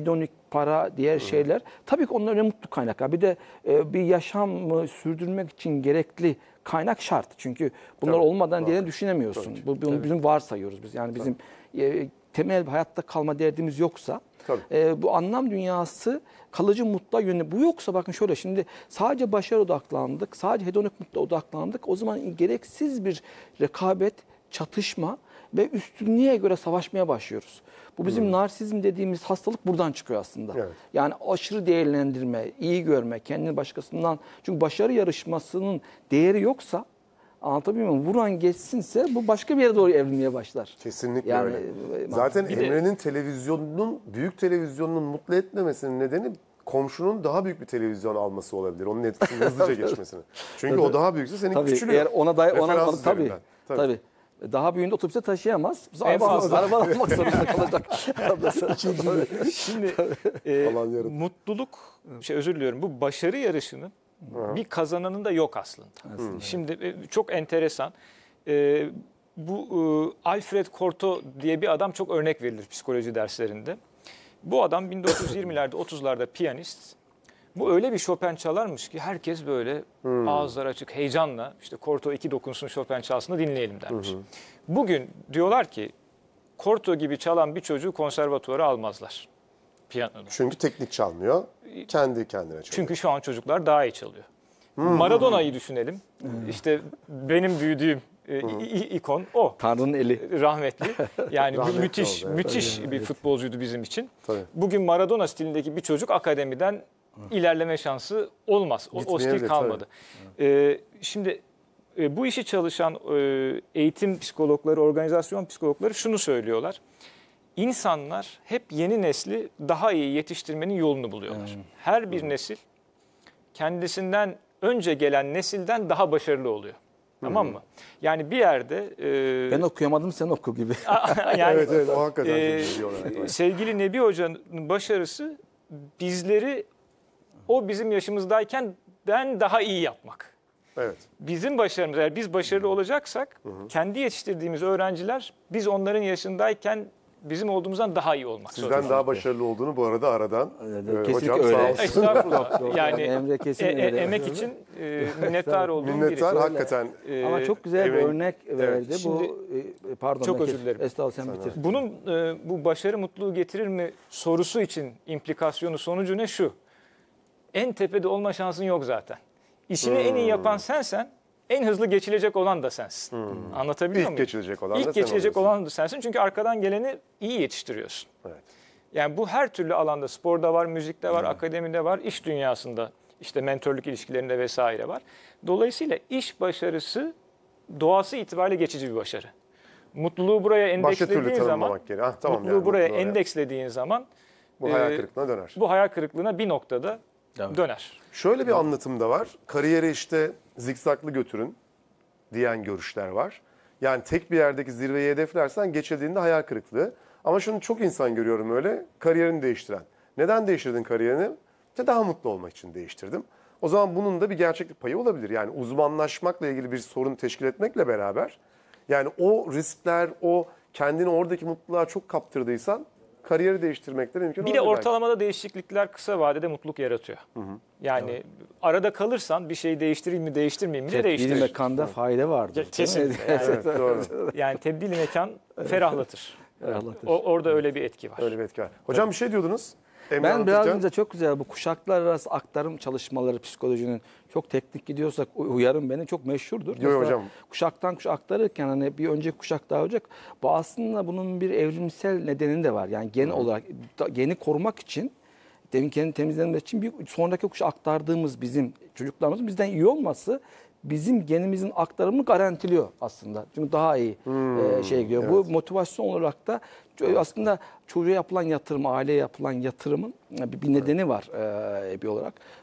para, diğer şeyler. Tabii ki onlar önemli mutluluk kaynakları. Bir de e, bir yaşamı sürdürmek için gerekli kaynak şart. Çünkü bunlar Tabii, olmadan diye tabii. düşünemiyorsun. Tabii. Bu bunu bizim varsayıyoruz biz. Yani bizim e, temel hayatta kalma derdimiz yoksa Tabii. e, bu anlam dünyası kalıcı mutluluğa yönelik. Bu yoksa bakın şöyle, şimdi sadece başarı odaklandık, sadece hedonik mutluluğa odaklandık. O zaman gereksiz bir rekabet, çatışma ve üstünlüğe göre savaşmaya başlıyoruz. Bu bizim hmm. narsizm dediğimiz hastalık buradan çıkıyor aslında. Evet. Yani aşırı değerlendirme, iyi görme, kendini başkasından. Çünkü başarı yarışmasının değeri yoksa, anlatabiliyor muyum? Vuran geçsinse bu başka bir yere doğru evrilmeye başlar. Kesinlikle Yani, öyle. e, Zaten bir de- Emre'nin televizyonunun, büyük televizyonunun mutlu etmemesinin nedeni komşunun daha büyük bir televizyon alması olabilir. Onun etkisinin hızlıca geçmesini. Çünkü o daha büyükse senin Tabii, küçülüyor. eğer ona day ona, Referans ona tabii, üzerinden. tabii. Tabii. Daha büyüğünde otobüse taşıyamaz. Biz En araba, fazla. araba almak zorunda kalacak. Şimdi e, Alan yaratır. mutluluk, şey özür diliyorum, bu başarı yarışının bir kazananın da yok aslında. Şimdi e, çok enteresan. E, bu e, Alfred Cortot diye bir adam çok örnek verilir psikoloji derslerinde. Bu adam bin dokuz yüz yirmilerde otuzlarda piyanist. Bu öyle bir Chopin çalarmış ki herkes böyle Hmm. ağızları açık heyecanla işte Cortot iki dokunsun Chopin çalsın da dinleyelim dermiş. Bugün diyorlar ki Cortot gibi çalan bir çocuğu konservatuvara almazlar piyanonu. Çünkü teknik çalmıyor. Kendi kendine çalıyor. Çünkü şu an çocuklar daha iyi çalıyor. Maradona'yı düşünelim. İşte benim büyüdüğüm e, i- i- ikon o. Tanrı'nın eli. Rahmetli. Yani Rahmetli bir müthiş oldu, evet. müthiş bir futbolcuydu bizim için. Tabii. Bugün Maradona stilindeki bir çocuk akademiden ilerleme şansı olmaz. O, o stil Gitmeyebilir, kalmadı. Ee, şimdi e, bu işi çalışan e, eğitim psikologları, organizasyon psikologları şunu söylüyorlar. İnsanlar hep yeni nesli daha iyi yetiştirmenin yolunu buluyorlar. Her bir nesil kendisinden önce gelen nesilden daha başarılı oluyor. Tamam mı? Yani bir yerde e, Ben okuyamadım, sen oku gibi. yani Evet evet o hakikaten e, çok iyi olarak var. sevgili Nebi Hoca'nın başarısı bizleri o bizim yaşımızdayken ben daha iyi yapmak. Evet. Bizim başarımız, eğer biz başarılı olacaksak kendi yetiştirdiğimiz öğrenciler biz onların yaşındayken bizim olduğumuzdan daha iyi olmak Sizden zorunda. daha başarılı olduğunu bu arada aradan Evet, e, kesinlikle hocam öyle. sağ olsun. Estağfurullah. Yani Emre kesin e- e- öyle. emek için e, minnettar olduğum Minnettar biri. hakikaten. E, Ama çok güzel bir evet. örnek verdi. Şimdi- bu e, pardon. Çok ben özür kes- dilerim. Estağfurullah, sen bitir. Bunun e, bu başarı mutluluğu getirir mi sorusu için implikasyonu, sonucu ne şu? En tepede olma şansın yok zaten. İşini en iyi yapan sensen, en hızlı geçilecek olan da sensin. Anlatabiliyor İlk muyum? geçilecek olan da İlk sen geçilecek oluyorsun. olan da sensin çünkü arkadan geleni iyi yetiştiriyorsun. Evet. Yani bu her türlü alanda, sporda var, müzikte var, akademide var, iş dünyasında, işte mentörlük ilişkilerinde vesaire var. Dolayısıyla iş başarısı doğası itibariyle geçici bir başarı. Mutluluğu buraya Başka türlü endekslediğin zaman, tanımlamak gerekiyor. Ah, tamam mutluluğu yani, buraya mutluluğu endekslediğin zaman Bu hayal e, kırıklığına döner. bu hayal kırıklığına bir noktada Evet. döner. Şöyle bir anlatım da var. Kariyeri işte zikzaklı götürün diyen görüşler var. Yani tek bir yerdeki zirveyi hedeflersen geçildiğinde hayal kırıklığı. Ama şunu çok insan görüyorum öyle, kariyerini değiştiren. Neden değiştirdin kariyerini? İşte daha mutlu olmak için değiştirdim. O zaman bunun da bir gerçeklik payı olabilir. Yani uzmanlaşmakla ilgili bir sorun teşkil etmekle beraber, yani o riskler, o kendini oradaki mutluluğa çok kaptırdıysan kariyeri değiştirmek de mümkün Bir olabilir de belki. ortalamada değişiklikler kısa vadede mutluluk yaratıyor. Yani arada kalırsan bir şeyi değiştireyim mi değiştirmeyeyim mi de Bir değiştirir. mekanda fayda vardır. Kesinlikle. Yani, Evet, doğru. yani tebdili mekan ferahlatır. Ferahlatır. O, orada öyle bir etki var. Öyle bir etki var. Hocam bir şey diyordunuz. Emre Ben biraz anlatırken. önce çok güzel bu kuşaklar arası aktarım çalışmaları psikolojinin çok teknik gidiyorsak uyarım beni çok meşhurdur. Yo, Mesela hocam. Kuşaktan kuşağa aktarırken hani bir önceki kuşak daha olacak. Bu aslında bunun bir evrimsel nedeni de var. Yani gen olarak da- geni korumak için demin kendi temizlenmek için bir sonraki kuşa aktardığımız bizim çocuklarımızın bizden iyi olması bizim genimizin aktarımını garantiliyor aslında. Çünkü daha iyi e, şey gidiyor. Bu motivasyon olarak da aslında çocuğa yapılan yatırım, aileye yapılan yatırımın bir, bir nedeni var e, bir olarak.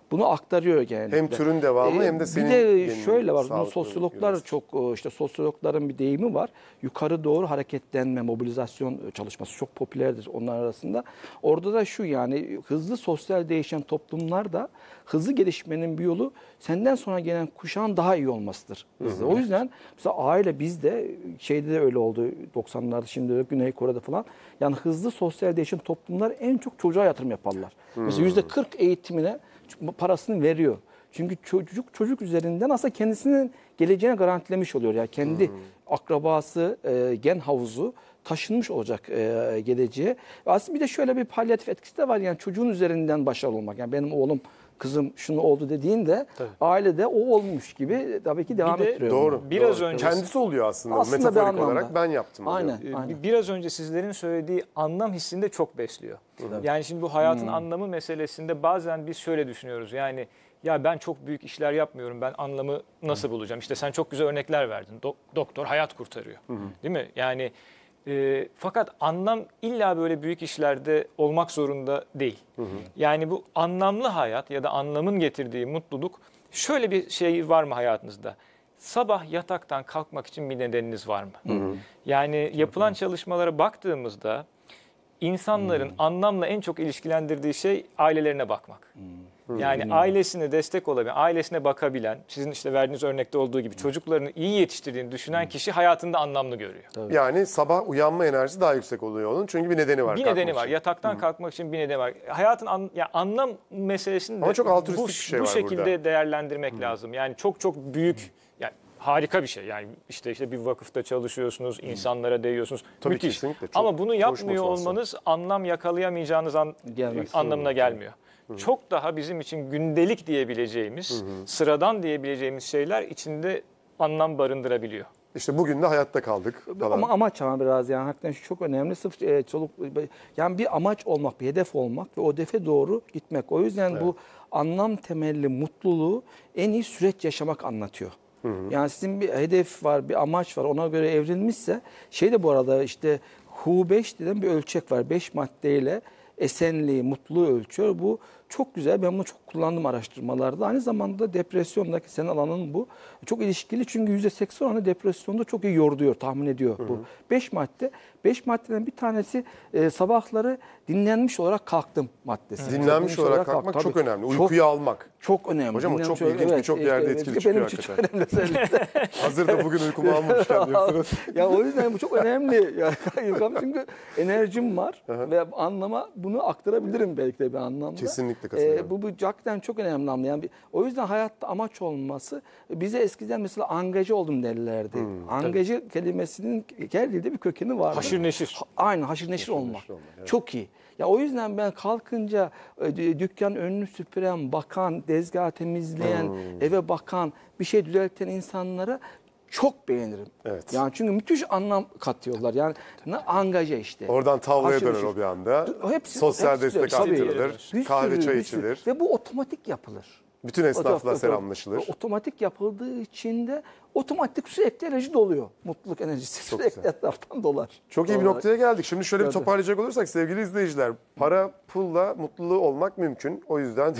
bunu aktarıyor genellikle. Hem türün devamı Ee, hem de senin bir de yeni şöyle var. Bunu sağlıklı sosyologlar görüyorsun. çok e, işte sosyologların bir deyimi var. Yukarı doğru hareketlenme, mobilizasyon çalışması çok popülerdir onlar arasında. Orada da şu, yani hızlı sosyal değişen toplumlarda hızlı gelişmenin bir yolu senden sonra gelen kuşağın daha iyi olmasıdır. Hızlı. O yüzden mesela aile bizde şeyde de öyle oldu doksanlarda, şimdi de Güney Kore'de falan. Yani hızlı sosyal değişen toplumlar en çok çocuğa yatırım yaparlar. Mesela yüzde kırk eğitimine parasını veriyor. Çünkü çocuk çocuk üzerinden aslında kendisinin geleceğine garantilemiş oluyor. Yani kendi hmm. akrabası, e, gen havuzu taşınmış olacak e, geleceğe. Ve aslında bir de şöyle bir palyatif etkisi de var. Yani çocuğun üzerinden başarılı olmak. Yani benim oğlum, kızım şunu oldu dediğinde tabii. ailede o olmuş gibi tabii ki devam ettiriyor. Doğru. Biraz doğru. önce kendisi oluyor aslında. aslında metaforik olarak ben yaptım. Aynen, oluyor. aynen. Biraz önce sizlerin söylediği anlam hissini de çok besliyor. Tabii. Yani şimdi bu hayatın hmm. anlamı meselesinde bazen biz şöyle düşünüyoruz. Yani ya ben çok büyük işler yapmıyorum. Ben anlamı nasıl bulacağım? İşte sen çok güzel örnekler verdin. Do- doktor hayat kurtarıyor. Hı hı. Değil mi? Yani e, fakat anlam illa böyle büyük işlerde olmak zorunda değil. Hı hı. Yani bu anlamlı hayat ya da anlamın getirdiği mutluluk, şöyle bir şey var mı hayatınızda? Sabah yataktan kalkmak için bir nedeniniz var mı? Hı hı. Yani yapılan çalışmalara baktığımızda insanların hmm. anlamla en çok ilişkilendirdiği şey ailelerine bakmak. Hmm. Yani hmm. ailesine destek olabilen, ailesine bakabilen, sizin işte verdiğiniz örnekte olduğu gibi çocuklarını iyi yetiştirdiğini düşünen hmm. kişi hayatında anlamlı görüyor. Tabii. Yani sabah uyanma enerjisi daha yüksek oluyor onun. Çünkü bir nedeni var. Bir nedeni var. Için. Yataktan hmm. kalkmak için bir nedeni var. Hayatın an, yani anlam meselesini de çok bu, bir şey bu şekilde burada. değerlendirmek hmm. lazım. Yani çok çok büyük... Hmm. Yani harika bir şey. Yani işte işte bir vakıfta çalışıyorsunuz, insanlara değiyorsunuz. Tabii müthiş. Çok, Ama bunu yapmıyor olmanız anlam yakalayamayacağınız an, anlamına gelmiyor. Hı. Çok daha bizim için gündelik diyebileceğimiz, hı hı. sıradan diyebileceğimiz şeyler içinde anlam barındırabiliyor. İşte bugün de hayatta kaldık falan. Ama amaç ama biraz yani hakikaten şu çok önemli. Sırf e, çoluk yani bir amaç olmak, bir hedef olmak ve o hedefe doğru gitmek. O yüzden evet. bu anlam temelli mutluluğu en iyi süreç yaşamak anlatıyor. Hı hı. Yani sizin bir hedef var, bir amaç var, ona göre evrilmişse, şey de bu arada işte H U beş denen bir ölçek var. beş maddeyle esenliği, mutluluğu ölçüyor. Bu çok güzel. Ben bunu çok kullandım araştırmalarda. Aynı zamanda depresyondaki senin alanın bu. Çok ilişkili çünkü yüzde seksen oranı depresyonda çok iyi yoruyor, tahmin ediyor bu. beş madde. beş maddeden bir tanesi e, sabahları dinlenmiş olarak kalktım maddesi. Dinlenmiş, dinlenmiş olarak, olarak kalkmak kalk, çok tabii. önemli. Uykuyu çok, almak. Çok önemli. Hocam o çok ilginç, evet, birçok yerde evet, etkili çıkıyor benim için hakikaten. Çok önemli. Hazır da bugün uykumu almamışken diyorsunuz. Ya o yüzden bu çok önemli. Ya, çünkü enerjim var ve anlama bunu aktarabilirim belki de bir anlamda. Kesinlikle katılıyorum. Ee, bu, bu hakikaten çok önemli anlamda. Yani o yüzden hayatta amaç olması, bize eskiden mesela angaje oldum derlerdi. Hmm, angaje tabii. kelimesinin her dilde bir kökeni var. Haşır neşir. Ha, aynen haşır neşir haşır olmak. Neşir olmak evet. Çok iyi. Ya o yüzden ben kalkınca dükkan önünü süpüren, bakan, tezgah temizleyen, hmm. eve bakan, bir şey düzelten insanlara çok beğenirim. Evet. Yani çünkü müthiş anlam katıyorlar. Yani ne angaje işte. Oradan tavlaya dönür o bir anda. Hepsi, Sosyal hepsi destek artırılır. Kahve çay içilir. Ve bu otomatik yapılır. Bütün esnafla selamlaşılır. Otomatik yapıldığı için de otomatik sürekli enerji doluyor. Mutluluk enerjisi çok sürekli etraftan dolar. Çok iyi bir noktaya geldik. Şimdi şöyle bir toparlayacak olursak sevgili izleyiciler. Para pulla mutluluğu olmak mümkün. O yüzden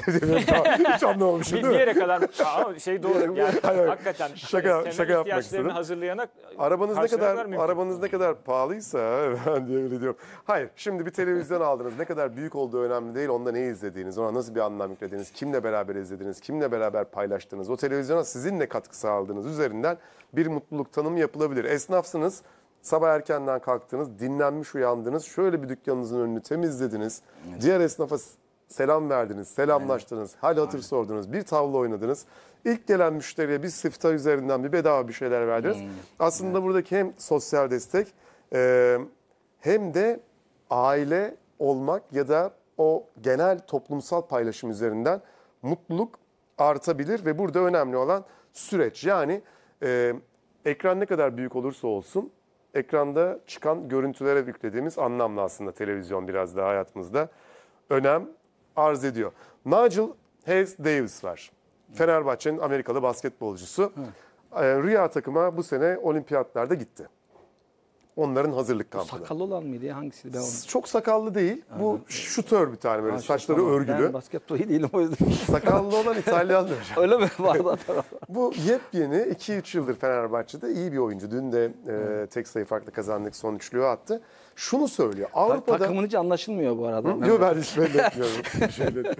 hiç anlamamışım değil mi? Bir yere kadar şey doğru. Yani hayır, hakikaten şaka, temel şaka ihtiyaçlarını hazırlayana arabanız ne kadar arabanız ne kadar pahalıysa ben diye öyle diyorum. Hayır. Şimdi bir televizyon aldınız. Ne kadar büyük olduğu önemli değil. Onda ne izlediğiniz, ona nasıl bir anlam yüklediniz, kimle beraber izlediniz, kimle beraber paylaştınız, o televizyona sizin ne katkı sağladığınız üzerinden bir mutluluk tanımı yapılabilir. Esnafsınız, sabah erkenden kalktınız, dinlenmiş uyandınız, şöyle bir dükkanınızın önünü temizlediniz, evet. diğer esnafa selam verdiniz, selamlaştınız, evet. hal hatır Aynen. sordunuz, bir tavla oynadınız. İlk gelen müşteriye bir siftah üzerinden bir bedava bir şeyler verdiniz. Hmm. Aslında evet. buradaki hem sosyal destek e, hem de aile olmak ya da o genel toplumsal paylaşım üzerinden mutluluk artabilir ve burada önemli olan süreç. Yani e, ekran ne kadar büyük olursa olsun ekranda çıkan görüntülere yüklediğimiz anlamla aslında televizyon biraz daha hayatımızda önem arz ediyor. Nigel Hayes Davis var. Fenerbahçe'nin Amerikalı basketbolcusu. E, Rüya takıma bu sene olimpiyatlarda gitti. Onların hazırlık kampına. Sakallı olan mıydı ya? Hangisiydi ben onu? Çok sakallı değil. Bu şutör bir tane böyle Ha, saçları tamam. örgülü. Ben basketbol iyi değilim o yüzden. Sakallı olan İtalyandı hocam. Öyle mi? Vardı. Bu yepyeni iki üç yıldır Fenerbahçe'de iyi bir oyuncu. Dün de e, tek sayı farklı kazandık, son üçlüğü attı. Şunu söylüyor. Avrupa'da... Takımın hiç anlaşılmıyor bu arada. Yok ben hiç belli etmiyorum. Şöyle.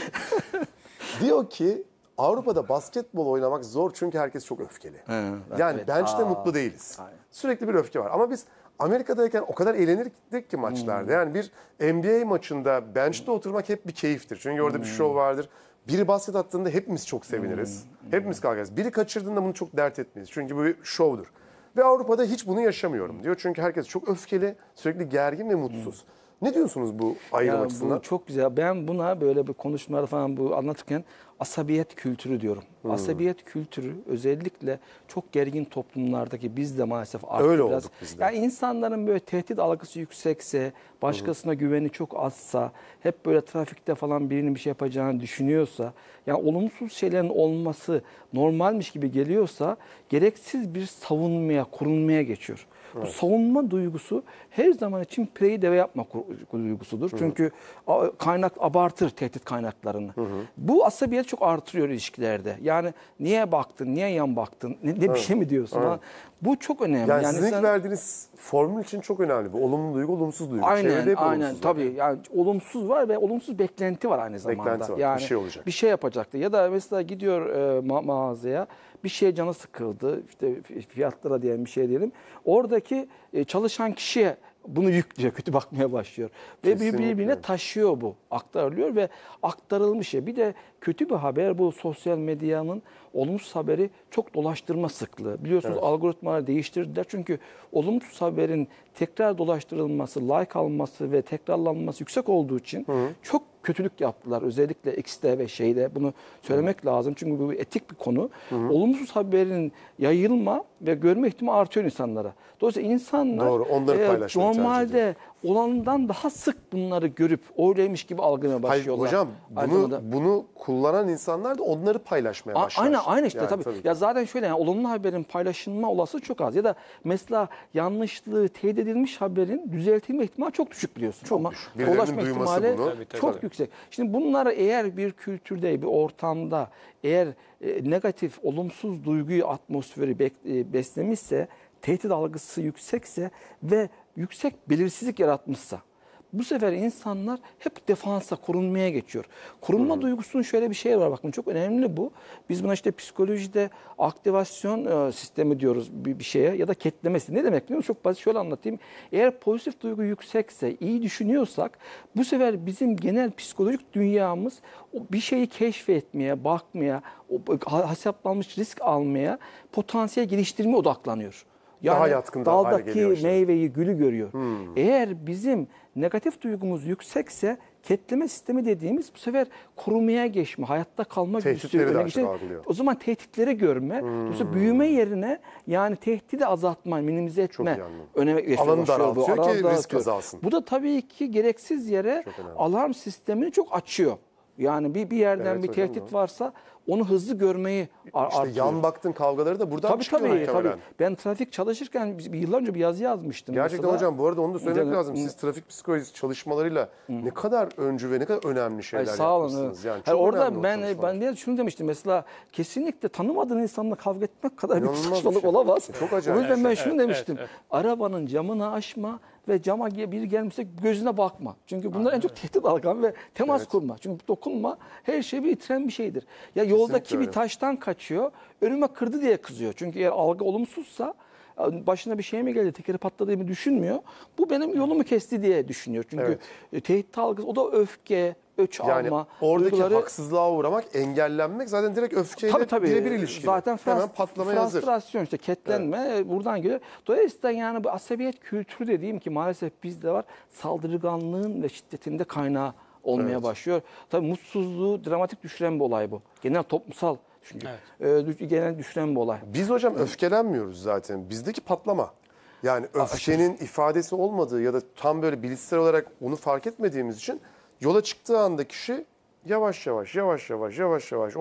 Diyor ki Avrupa'da basketbol oynamak zor çünkü herkes çok öfkeli. He, yani evet. bench'te Aa, mutlu değiliz. aynen. Sürekli bir öfke var. Ama biz Amerika'dayken o kadar eğlenirdik ki maçlarda. Hmm. Yani bir N B A maçında bench'te oturmak hep bir keyiftir. Çünkü orada bir Hmm. şov vardır. Biri basket attığında hepimiz çok seviniriz. Hepimiz kalkarız. Biri kaçırdığında bunu çok dert etmeyiz. Çünkü bu bir şovdur. Ve Avrupa'da hiç bunu yaşamıyorum diyor. Çünkü herkes çok öfkeli, sürekli gergin ve mutsuz. Ne diyorsunuz bu ayrım Ya açısından? bu çok güzel. Ben buna böyle bir konuşmalarda falan bu anlatırken asabiyet kültürü diyorum. Hmm. Asabiyet kültürü özellikle çok gergin toplumlardaki bizde maalesef arttı Öyle biraz. olduk biz de. Yani insanların böyle tehdit algısı yüksekse, başkasına güveni çok azsa, hep böyle trafikte falan birinin bir şey yapacağını düşünüyorsa, yani olumsuz şeylerin olması normalmiş gibi geliyorsa gereksiz bir savunmaya, korunmaya geçiyor. Bu savunma duygusu her zaman için preyi deve yapma duygusudur. Çünkü kaynak abartır tehdit kaynaklarını. Hı hı. Bu asabiyet çok artırıyor ilişkilerde. Yani niye baktın, niye yan baktın, ne, ne bir şey mi diyorsun? Evet. Bu çok önemli. Yani, yani sizin sen... verdiğiniz formül için çok önemli. Bu olumlu duygu, olumsuz duygu. Aynen, Çevrede hep aynen olumsuz var. tabii. Yani olumsuz var ve olumsuz beklenti var aynı zamanda. Beklenti var, Yani bir şey olacak. Bir şey yapacaktı. Ya da mesela gidiyor e, ma- mağazaya, bir şeye canı sıkıldı. İşte fiyatlara diyelim, bir şey diyelim. Oradaki e, çalışan kişiye bunu yüklüyor, kötü bakmaya başlıyor. Kesinlikle. Ve birbirine taşıyor bu, aktarılıyor ve aktarılmış şey. Bir de kötü bir haber bu sosyal medyanın olumsuz haberi çok dolaştırma sıklığı. Biliyorsunuz Evet. algoritmaları değiştirdiler çünkü olumsuz haberin tekrar dolaştırılması, like alınması ve tekrarlanması yüksek olduğu için hı hı. çok kötülük yaptılar. Özellikle X'te ve şeyde bunu söylemek hı. lazım. Çünkü bu bir etik bir konu. Hı hı. Olumsuz haberin yayılma ve görme ihtimali artıyor insanlara. Dolayısıyla insanlar Doğru, onları e, paylaşmayı tercih normalde olandan daha sık bunları görüp öyleymiş gibi algılamaya başlıyorlar. Hayır hocam Aynı bunu, zamanda- bunu kullanan insanlar da onları paylaşmaya A- başlar. Aynen aynı işte Yani tabii. tabii ki. Ya zaten şöyle yani olumlu haberin paylaşılma olasılığı çok az. Ya da mesela yanlışlığı teyit edilmiş haberin düzeltilme ihtimali çok düşük biliyorsun. Çok Ama düşük. Birilerinin ulaşma duyması ihtimali bunu. Tabii, tabii. çok Tabii. yüksek. Şimdi bunları eğer bir kültürde, bir ortamda eğer e, negatif, olumsuz duyguyu, atmosferi bek- e, beslemişse, tehdit algısı yüksekse ve yüksek belirsizlik yaratmışsa, bu sefer insanlar hep defansa, korunmaya geçiyor. Korunma hmm. duygusunun şöyle bir şey var, bakın çok önemli bu. Biz buna işte psikolojide aktivasyon e, sistemi diyoruz bir, bir şeye ya da ketlemesi. Ne demek biliyor musun? Çok basit şöyle anlatayım. Eğer pozitif duygu yüksekse, iyi düşünüyorsak bu sefer bizim genel psikolojik dünyamız o bir şeyi keşfetmeye, bakmaya, o, hesaplanmış risk almaya, potansiyel geliştirmeye odaklanıyor. Yani Daha yatkın da hale daldaki geliyor işte. meyveyi, gülü görüyor. Hmm. Eğer bizim negatif duygumuz yüksekse ketleme sistemi dediğimiz bu sefer korumaya geçme, hayatta kalma Tehditleri güdüsü daha öne çok geçme. algılıyor. O zaman tehditleri görme. Hmm. Dolayısıyla büyüme yerine yani tehdidi azaltma, minimize etme iyi anladım. öne geçmeye Alanı başlıyor bu. daraltıyor ki Alanı risk daraltıyor. azalsın. Bu da tabii ki gereksiz yere Çok önemli. alarm sistemini çok açıyor. Yani bir bir yerden Evet bir hocam, tehdit doğru. varsa onu hızlı görmeyi ar- İşte artıyor. yan baktın kavgaları da buradan Tabii çıkıyor tabii, muhtemelen. tabii. Ben trafik çalışırken bir yıllar önce bir yazı yazmıştım. Gerçekten mesela. hocam bu arada onu da söylemek İnternet- lazım. Siz trafik psikolojisi çalışmalarıyla ne kadar öncü ve ne kadar önemli şeyler Ay, sağ olun. yapmışsınız. Yani Hayır, çok önemli orada o ben çalışmalar. ben de şunu demiştim mesela kesinlikle tanımadığın insanla kavga etmek kadar İnanılmaz bir bir saçmalık şey. olamaz. Çok acayip. O yüzden ben Evet, şunu evet, demiştim. evet, Arabanın camını açma ve cama biri gelmişse gözüne bakma. Çünkü bunlar en çok tehdit algılan ve temas Evet. kurma. Çünkü dokunma her şeyi bitiren bir şeydir. Ya yoldaki Kesinlikle bir öyle. taştan kaçıyor, önüme kırdı diye kızıyor. Çünkü eğer algı olumsuzsa başına bir şey mi geldi, tekeri patladığımı düşünmüyor. Bu benim yolumu kesti diye düşünüyor. Çünkü Evet. evet. tehdit algısı, o da öfke, öç Yani alma. oradaki duyguları- haksızlığa uğramak, engellenmek zaten direkt öfkeyle Tabii tabii. birebir ilişkili. Zaten Hemen frust- patlamaya hazır. frustrasyon işte ketlenme buradan geliyor. Dolayısıyla yani bu asabiyet kültürü dediğim ki maalesef bizde var. Saldırganlığın ve şiddetinde kaynağı olmaya Evet. başlıyor. Tabii mutsuzluğu dramatik düşüren bir olay bu. Genel toplumsal çünkü Evet. e, genel düşüren bir olay. Biz hocam öfkelenmiyoruz zaten. Bizdeki patlama. Yani öfkenin ifadesi olmadığı ya da tam böyle bilişsel olarak onu fark etmediğimiz için yola çıktığı anda kişi yavaş yavaş, yavaş yavaş, yavaş yavaş o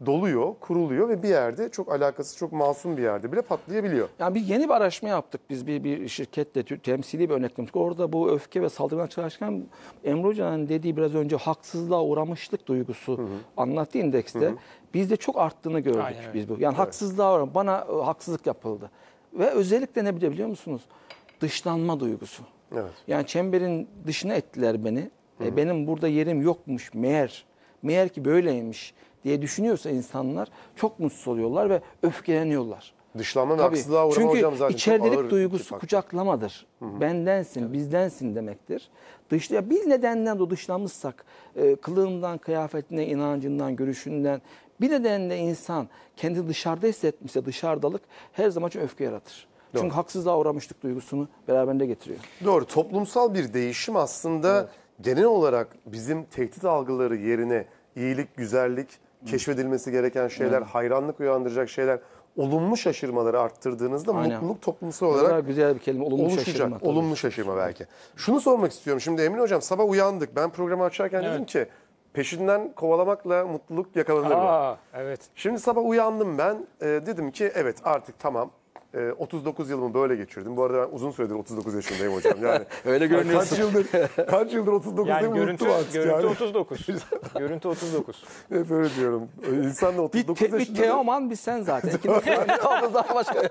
doluyor, kuruluyor ve bir yerde çok alakasız, çok masum bir yerde bile patlayabiliyor. Yani bir yeni bir araştırma yaptık biz bir, bir şirketle temsili bir örnek vermiştik. Orada bu öfke ve saldırgan çalışırken Emre Hoca'nın dediği biraz önce haksızlığa uğramışlık duygusu hı hı. anlattığı indekste hı hı. bizde çok arttığını gördük. Aynen, biz bu. Yani evet. haksızlığa uğram, bana e, haksızlık yapıldı. Ve özellikle ne biliyor musunuz? Dışlanma duygusu. Evet. Yani çemberin dışına ettiler beni. Hı hı. E, benim burada yerim yokmuş meğer. Meğer ki böyleymiş diye düşünüyorsa insanlar çok mutsuz oluyorlar ve öfkeleniyorlar. Dışlanma ve haksızlığa uğrama Çünkü hocam zaten içerdilik duygusu kucaklamadır. Hı hı. Bendensin, evet. bizdensin demektir. Dışla, bir nedenden de dışlanmışsak, e, kılığından, kıyafetine, inancından, görüşünden, bir nedenle insan kendi dışarıda hissetmişse dışarıdalık her zaman için öfke yaratır. Doğru. Çünkü haksızlığa uğramışlık duygusunu beraberinde getiriyor. Doğru. Toplumsal bir değişim aslında evet. genel olarak bizim tehdit algıları yerine iyilik, güzellik, keşfedilmesi gereken şeyler, evet. hayranlık uyandıracak şeyler, olumlu şaşırmaları arttırdığınızda Aynen. mutluluk toplumsal olarak güzel bir kelime, olumlu oluşacak. Şaşırma, olumlu şaşırma belki. Şunu sormak istiyorum. Şimdi Emine Hocam sabah uyandık. Ben programı açarken evet. dedim ki peşinden kovalamakla mutluluk yakalanır mı? Evet. Şimdi sabah uyandım ben. E, dedim ki evet artık tamam. E, otuz dokuz yılımı böyle geçirdim. Bu arada ben uzun süredir otuz dokuz yaşındayım hocam. Yani öyle görünüyorsun. Kaç yıldır kaç yıldır otuz dokuzdayım yani görüntü, artık görüntü yani. otuz dokuz. Görüntü otuz dokuz. Hep öyle diyorum. İnsan da otuz dokuz bir te, yaşında. Bir Teoman biz sen zaten. başka.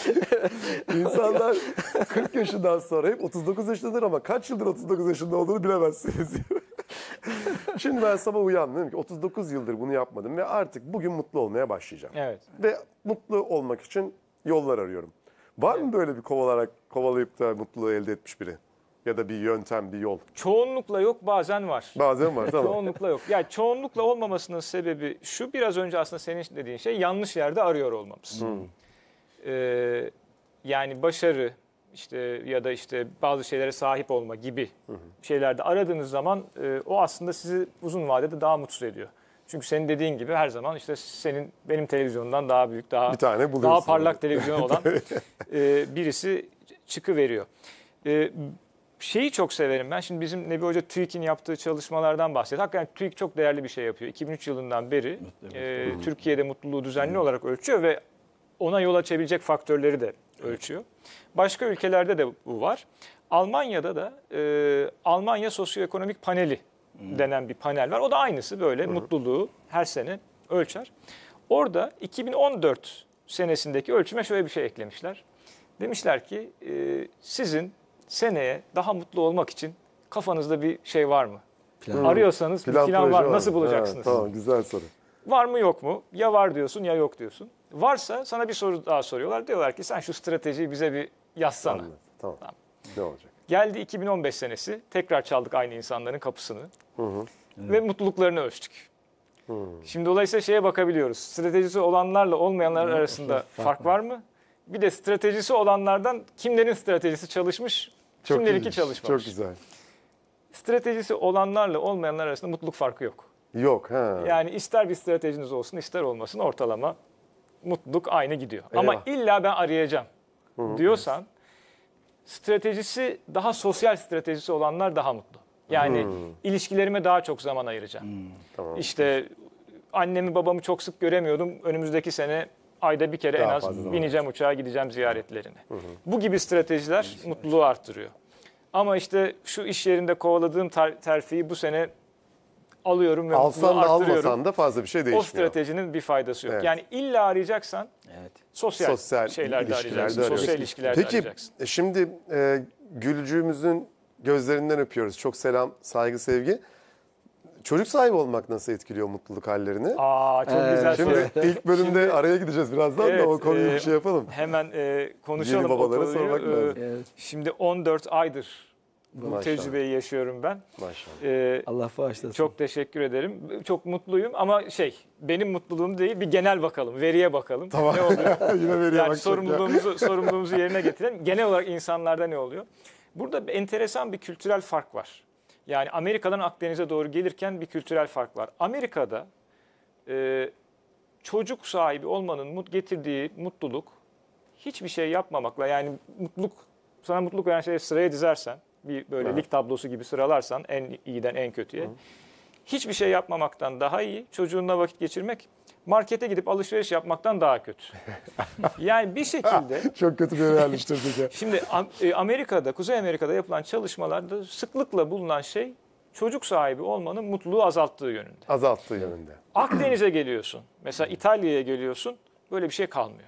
İnsanlar kırk yaşından sonra hep otuz dokuz yaşındadır ama kaç yıldır otuz dokuz yaşında olduğunu bilemezsiniz. Şimdi ben sabah uyandım dedim ki otuz dokuz yıldır bunu yapmadım ve artık bugün mutlu olmaya başlayacağım. Evet. Ve mutlu olmak için yollar arıyorum. Var evet. mı böyle bir kovalarak kovalayıp da mutluluğu elde etmiş biri? Ya da bir yöntem, bir yol? Çoğunlukla yok, bazen var. Bazen var, tamam. Çoğunlukla yok. Yani çoğunlukla olmamasının sebebi şu, biraz önce aslında senin dediğin şey yanlış yerde arıyor olmamız. Hmm. Ee, yani başarı işte ya da işte bazı şeylere sahip olma gibi hı hı. şeylerde aradığınız zaman e, o aslında sizi uzun vadede daha mutsuz ediyor. Çünkü senin dediğin gibi her zaman işte senin benim televizyondan daha büyük, daha daha parlak televizyon olan e, birisi çıkıveriyor. E, şeyi çok severim ben. Şimdi bizim Nebi Hoca TÜİK'in yaptığı çalışmalardan bahsediyor. Hakikaten TÜİK çok değerli bir şey yapıyor. iki bin üç yılından beri e, Türkiye'de mutluluğu düzenli olarak ölçüyor ve ona yol açabilecek faktörleri de ölçüyor. Başka ülkelerde de bu var. Almanya'da da e, Almanya Sosyoekonomik Paneli hmm. denen bir panel var. O da aynısı böyle hmm. mutluluğu her sene ölçer. Orada iki bin on dört senesindeki ölçüme şöyle bir şey eklemişler. Demişler ki e, sizin seneye daha mutlu olmak için kafanızda bir şey var mı? Plan. Arıyorsanız plan, bir plan var. var. Nasıl bulacaksınız? Ha, tamam, güzel soru. Var mı yok mu? Ya var diyorsun ya yok diyorsun. Varsa sana bir soru daha soruyorlar. Diyorlar ki sen şu stratejiyi bize bir yazsana. Anladım. Tamam. tamam. Ne olacak? Geldi iki bin on beş senesi. Tekrar çaldık aynı insanların kapısını. Hı hı. Ve evet. mutluluklarını ölçtük. Hı. Şimdi dolayısıyla şeye bakabiliyoruz. Stratejisi olanlarla olmayanlar hı. arasında fark, fark var mı? Bir de stratejisi olanlardan kimlerin stratejisi çalışmış, Çok kimlerinki ilginç. çalışmamış. Çok güzel. Stratejisi olanlarla olmayanlar arasında mutluluk farkı yok. Yok. Ha. Yani ister bir stratejiniz olsun ister olmasın ortalama mutluluk aynı gidiyor. Eyvah. Ama illa ben arayacağım Hı-hı. diyorsan stratejisi daha sosyal stratejisi olanlar daha mutlu. Yani hmm. ilişkilerime daha çok zaman ayıracağım. Hmm. Tamam. İşte annemi babamı çok sık göremiyordum. Önümüzdeki sene ayda bir kere daha en az bineceğim uçağa gideceğim ziyaretlerine. Hı hı. Bu gibi stratejiler hı hı. mutluluğu arttırıyor. Ama işte şu iş yerinde kovaladığım ter- terfiyi bu sene alıyorum ve alsan mutluluğu da arttırıyorum. almasan da fazla bir şey değişmiyor. O stratejinin bir faydası yok. Evet. Yani illa arayacaksan evet. sosyal, sosyal şeylerde arayacaksın. Sosyal ilişkilerde Peki, arayacaksın. Peki şimdi e, Gülcüğümüzün gözlerinden öpüyoruz. Çok selam, saygı, sevgi. Çocuk sahibi olmak nasıl etkiliyor mutluluk hallerini? Aa çok ee, güzel. Şimdi ilk bölümde şimdi, araya gideceğiz birazdan evet, da o konuyu e, bir şey yapalım. Hemen e, konuşalım. Yeni babalara sormak e, lazım. Evet. Şimdi on dört aydır bu Maşallah. tecrübeyi yaşıyorum ben. Maşallah. Ee, Allah bağışlasın. Çok teşekkür ederim. Çok mutluyum ama şey benim mutluluğum değil bir genel bakalım, veriye bakalım. Tamam. Ne oluyor? Yine veriye yani sorumluluğumuzu sorumluluğumuzu yerine getirelim. Genel olarak insanlarda ne oluyor? Burada enteresan bir kültürel fark var. Yani Amerika'dan Akdeniz'e doğru gelirken bir kültürel fark var. Amerika'da e, çocuk sahibi olmanın getirdiği mutluluk hiçbir şey yapmamakla yani mutluluk sana mutluluk veren şeyleri sıraya dizersen bir böyle evet. lig tablosu gibi sıralarsan en iyiden en kötüye. Hı. Hiçbir şey yapmamaktan daha iyi çocuğunla vakit geçirmek markete gidip alışveriş yapmaktan daha kötü. Yani bir şekilde Çok kötü bir yere yerleştirdik ya. şimdi Am- e, Amerika'da, Kuzey Amerika'da yapılan çalışmalarda sıklıkla bulunan şey çocuk sahibi olmanın mutluluğu azalttığı yönünde. Azalttığı yönünde. Akdeniz'e geliyorsun. Mesela İtalya'ya geliyorsun. Böyle bir şey kalmıyor.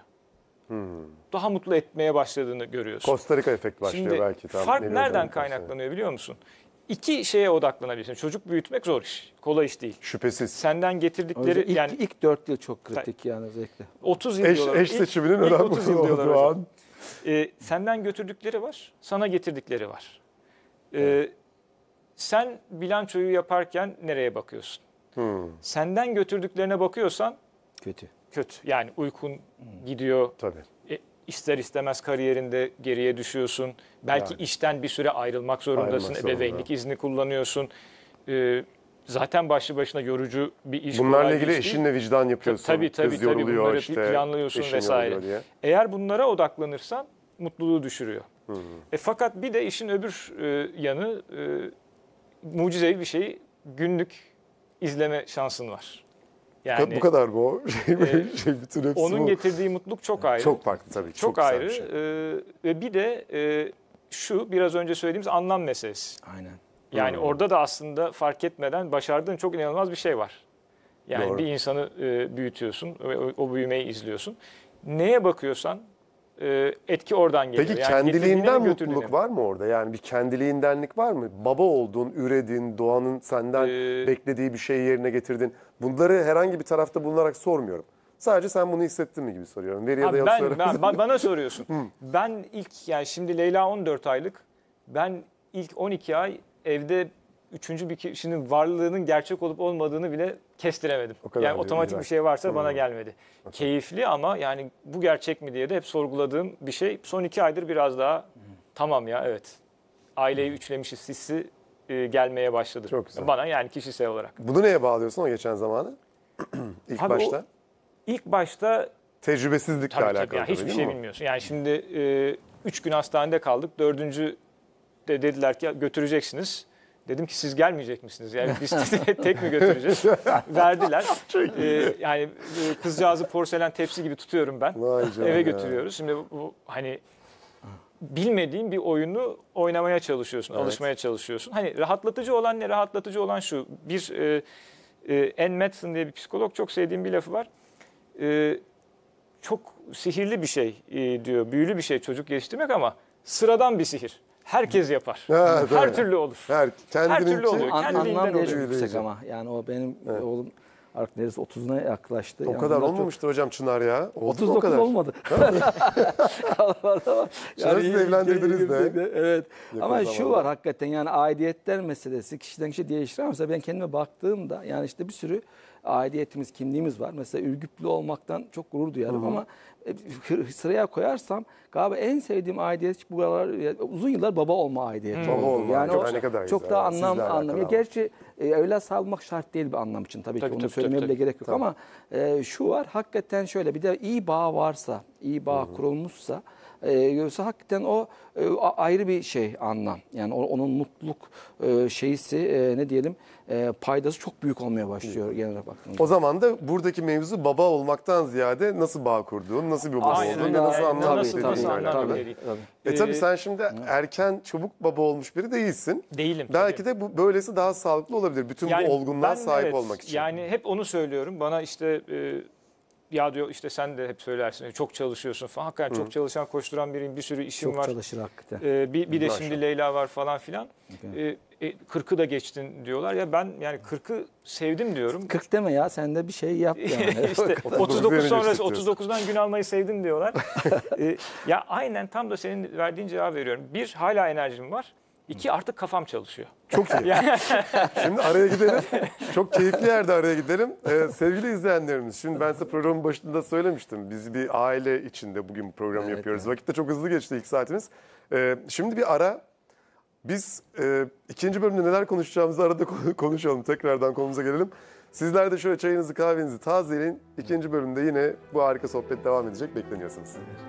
Daha mutlu etmeye başladığını görüyorsun. Costa Rica efekti başlıyor Şimdi belki. Tam fark nereye nereden hocam kaynaklanıyor biliyor musun? İki şeye odaklanabilirsin. Çocuk büyütmek zor iş. Kolay iş değil. Şüphesiz. Senden O yüzden getirdikleri ilk, yani ilk dört yıl çok kritik yani özellikle. otuz yıl Eş, diyorlar. eş İlk- seçiminin ilk önemli otuz yıl diyorlar olduğu hocam. an. Ee, senden götürdükleri var, sana getirdikleri var. Ee, sen bilançoyu yaparken nereye bakıyorsun? Hmm, Senden götürdüklerine bakıyorsan Kötü. kötü. Yani uykun gidiyor, tabii. e, ister istemez kariyerinde geriye düşüyorsun. Belki Yani. işten bir süre ayrılmak zorundasın, Ayrılmak ebeveynlik zorunda. izni kullanıyorsun. Ee, zaten başlı başına yorucu bir iş. Bunlarla kolay bir ilgili iş değil. eşinle vicdan yapıyorsun. Tabii, tabii, Kız tabii. yoruluyor Bunları işte. planlıyorsun eşin vesaire. yoruluyor diye. Eğer bunlara odaklanırsan mutluluğu düşürüyor. E, fakat bir de işin öbür e, yanı e, mucizevi bir şey, günlük izleme şansın var. Yani bu kadar bu. Şey, e, şey, bütün hepsi onun bu. getirdiği mutluluk çok ayrı. Çok farklı tabii. Çok, çok güzel ayrı. bir şey. E, ve bir de e, şu biraz önce söylediğimiz anlam meselesi. Aynen. Yani Hmm. orada da aslında fark etmeden başardığın çok inanılmaz bir şey var. Yani Doğru. bir insanı e, büyütüyorsun ve o, o büyümeyi izliyorsun. Neye bakıyorsan e, etki oradan geliyor. Peki Yani kendiliğinden getirdiğine mi, mutluluk götürdüğüne mi? var mı orada? Yani bir kendiliğindenlik var mı? Baba oldun, üredin, doğanın senden Ee, beklediği bir şeyi yerine getirdin. Bunları herhangi bir tarafta bulunarak sormuyorum. Sadece sen bunu hissettin mi gibi soruyorum. Veri ya da Abi yanlış ben, söylemezsen. ben, ba- bana soruyorsun. Ben ilk yani şimdi Leyla on dört aylık. Ben ilk on iki ay evde üçüncü bir kişinin varlığının gerçek olup olmadığını bile kestiremedim. O kadar Yani diyor, otomatik güzel. bir şey varsa bana Hmm. gelmedi. Keyifli ama yani bu gerçek mi diye de hep sorguladığım bir şey. Son iki aydır biraz daha tamam ya evet. Aileyi üçlemişiz hissi e, gelmeye başladı. Çok güzel. Bana yani kişisel olarak. Bunu neye bağlıyorsun o geçen zamanı? İlk Abi o- başta. İlk başta Tecrübesizlikle tabii alakalı. tabii yani tabii, hiçbir değil şey mi? bilmiyorsun. Yani şimdi e, üç gün hastanede kaldık. Dördüncü de dediler ki götüreceksiniz. Dedim ki siz gelmeyecek misiniz? Yani biz tek mi götüreceğiz? Verdiler. Ee, yani e, kızcağızı porselen tepsi gibi tutuyorum ben. Vay canına Eve ya. götürüyoruz. Şimdi bu, bu hani bilmediğin bir oyunu oynamaya çalışıyorsun, Evet. alışmaya çalışıyorsun. Hani rahatlatıcı olan ne? Rahatlatıcı olan şu. Bir e, e, Ann Matson diye bir psikolog, çok sevdiğim bir lafı var. E, çok sihirli bir şey e, diyor, büyülü bir şey çocuk geliştirmek ama sıradan bir sihir. Herkes yapar. Ha, Her tabii. türlü olur. Her, Her türlü kendininki- oluyor. An, Kendiliğinden anlam değeri oluyor. çok yüksek ama. Yani o benim oğlum artık neredeyse otuzuna yaklaştı. O Yani kadar bunlar çok- olmamıştır hocam Çınar ya. Oldu mu otuz o dokuz kadar? olmadı. Çınar'ı siz iyi- evlendirdiniz iyi- de. iyi- Evet. Yakın Ama şu zamanda. var hakikaten yani aidiyetler meselesi kişiden kişiye değişir ama mesela ben kendime baktığımda yani işte bir sürü aidiyetimiz, kimliğimiz var. Mesela Ürgüplü olmaktan çok gurur duyarım ama e, sıraya koyarsam galiba en sevdiğim aidiyet bu aralar yani uzun yıllar baba olma aidiyeti Baba oldu. olma Yani aidiyeti. o Ne kadar çok güzel. daha Sizle anlam alakalı anlam. Ya ama. gerçi e, evlat sağlamak şart değil bir anlam için tabii, Tabii, ki onu tabii, söylemeye tabii, bile tabii. gerek yok ama e, şu var hakikaten şöyle bir de iyi bağ varsa, iyi bağ kurulmuşsa e, yoksa hakikaten o e, a- ayrı bir şey anlam. Yani o- onun mutluluk e, şeysi e, ne diyelim e, paydası çok büyük olmaya başlıyor genel olarak baktığımızda. O zaman da buradaki mevzu baba olmaktan ziyade nasıl bağ kurduğun, nasıl bir baba Aynen olduğun öyle. ve nasıl Yani anlam nasıl- yüklediğinle nasıl anlam alakalı. yüklediğin. E tabii Ee, sen şimdi erken çabuk baba olmuş biri değilsin. Değilim. Belki tabii. de bu böylesi daha sağlıklı olabilir. Bütün Yani bu olgunluğa ben, sahip evet, olmak için. Yani hep onu söylüyorum. Bana işte e, ya diyor işte sen de hep söylersin çok çalışıyorsun falan. Hakikaten çok çalışan, koşturan biriyim. Bir sürü işim Çok var. çalışır hakikaten. Ee, bir, bir de Maşallah. şimdi Leyla var falan filan. Ee, e, kırkı da geçtin diyorlar. Ya ben yani kırkı sevdim diyorum. kırk deme ya sen de bir şey yap yani. işte otuz otuz dokuz dokuz geçtik sonrası diyorsun. otuz dokuzdan gün almayı sevdim diyorlar. Ee, ya aynen tam da senin verdiğin cevabı veriyorum. Bir, hala enerjim var. İki, artık kafam çalışıyor. Çok iyi. Yani Şimdi araya gidelim. Çok keyifli yerde araya gidelim. Ee, sevgili izleyenlerimiz, şimdi ben size programın başında söylemiştim. Biz bir aile içinde bugün bu programı Evet, yapıyoruz. evet. Vakit de çok hızlı geçti ilk saatimiz. Ee, şimdi bir ara. Biz e, ikinci bölümde neler konuşacağımızı arada konuşalım. Tekrardan konumuza gelelim. Sizler de şöyle çayınızı kahvenizi tazeleyin. İkinci bölümde yine bu harika sohbet devam edecek. Bekleniyorsunuz.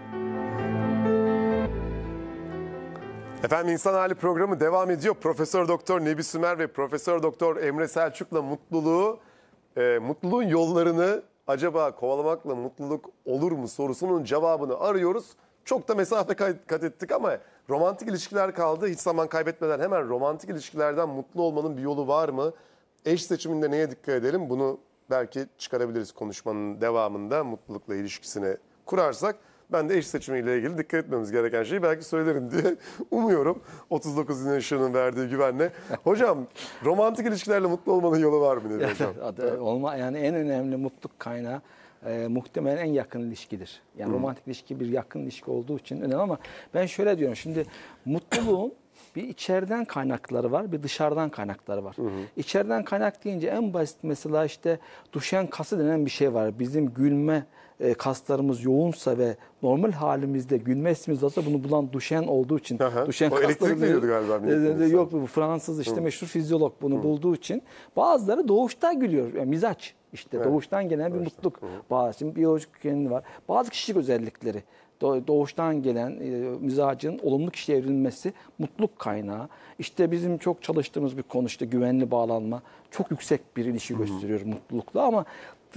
Efendim İnsan Hali programı devam ediyor. Profesör Doktor Nebi Sümer ve Profesör Doktor Emre Selçuk'la mutluluğu, e, mutluluğun yollarını acaba kovalamakla mutluluk olur mu sorusunun cevabını arıyoruz. Çok da mesafe kat ettik ama romantik ilişkiler kaldı. Hiç zaman kaybetmeden hemen romantik ilişkilerden mutlu olmanın bir yolu var mı? Eş seçiminde neye dikkat edelim? Bunu belki çıkarabiliriz konuşmanın devamında mutlulukla ilişkisini kurarsak. Ben de eş seçimiyle ilgili dikkat etmemiz gereken şeyi belki söylerim diye umuyorum. otuz dokuz yıl yaşının verdiği güvenle. Hocam romantik ilişkilerle mutlu olmanın yolu var mı? Nedir hocam? Evet. Olma, yani en önemli mutluluk kaynağı e, muhtemelen en yakın ilişkidir. Yani hmm. romantik ilişki bir yakın ilişki olduğu için önemli ama ben şöyle diyorum. Şimdi mutluluğun bir içeriden kaynakları var, bir dışarıdan kaynakları var. Hı hı. İçeriden kaynak deyince en basit mesela işte Duchenne kası denen bir şey var. Bizim gülme e, kaslarımız yoğunsa ve normal halimizde gülme hissimiz varsa bunu bulan Duchenne olduğu için. Aha. Duchenne o elektrik veriyordu galiba. E, yok bu Fransız işte hı. meşhur fizyolog bunu hı. bulduğu için. Bazıları doğuştan gülüyor. Yani mizaç işte evet. doğuştan gelen bir doğuştan. mutluluk. Hı. Bazı biyolojik kökeni var. Bazı kişilik özellikleri. Doğuştan gelen e, mizacın olumlu kişiye evrilmesi mutluluk kaynağı. İşte bizim çok çalıştığımız bir konu işte güvenli bağlanma. Çok yüksek bir ilişki gösteriyor mutlulukla ama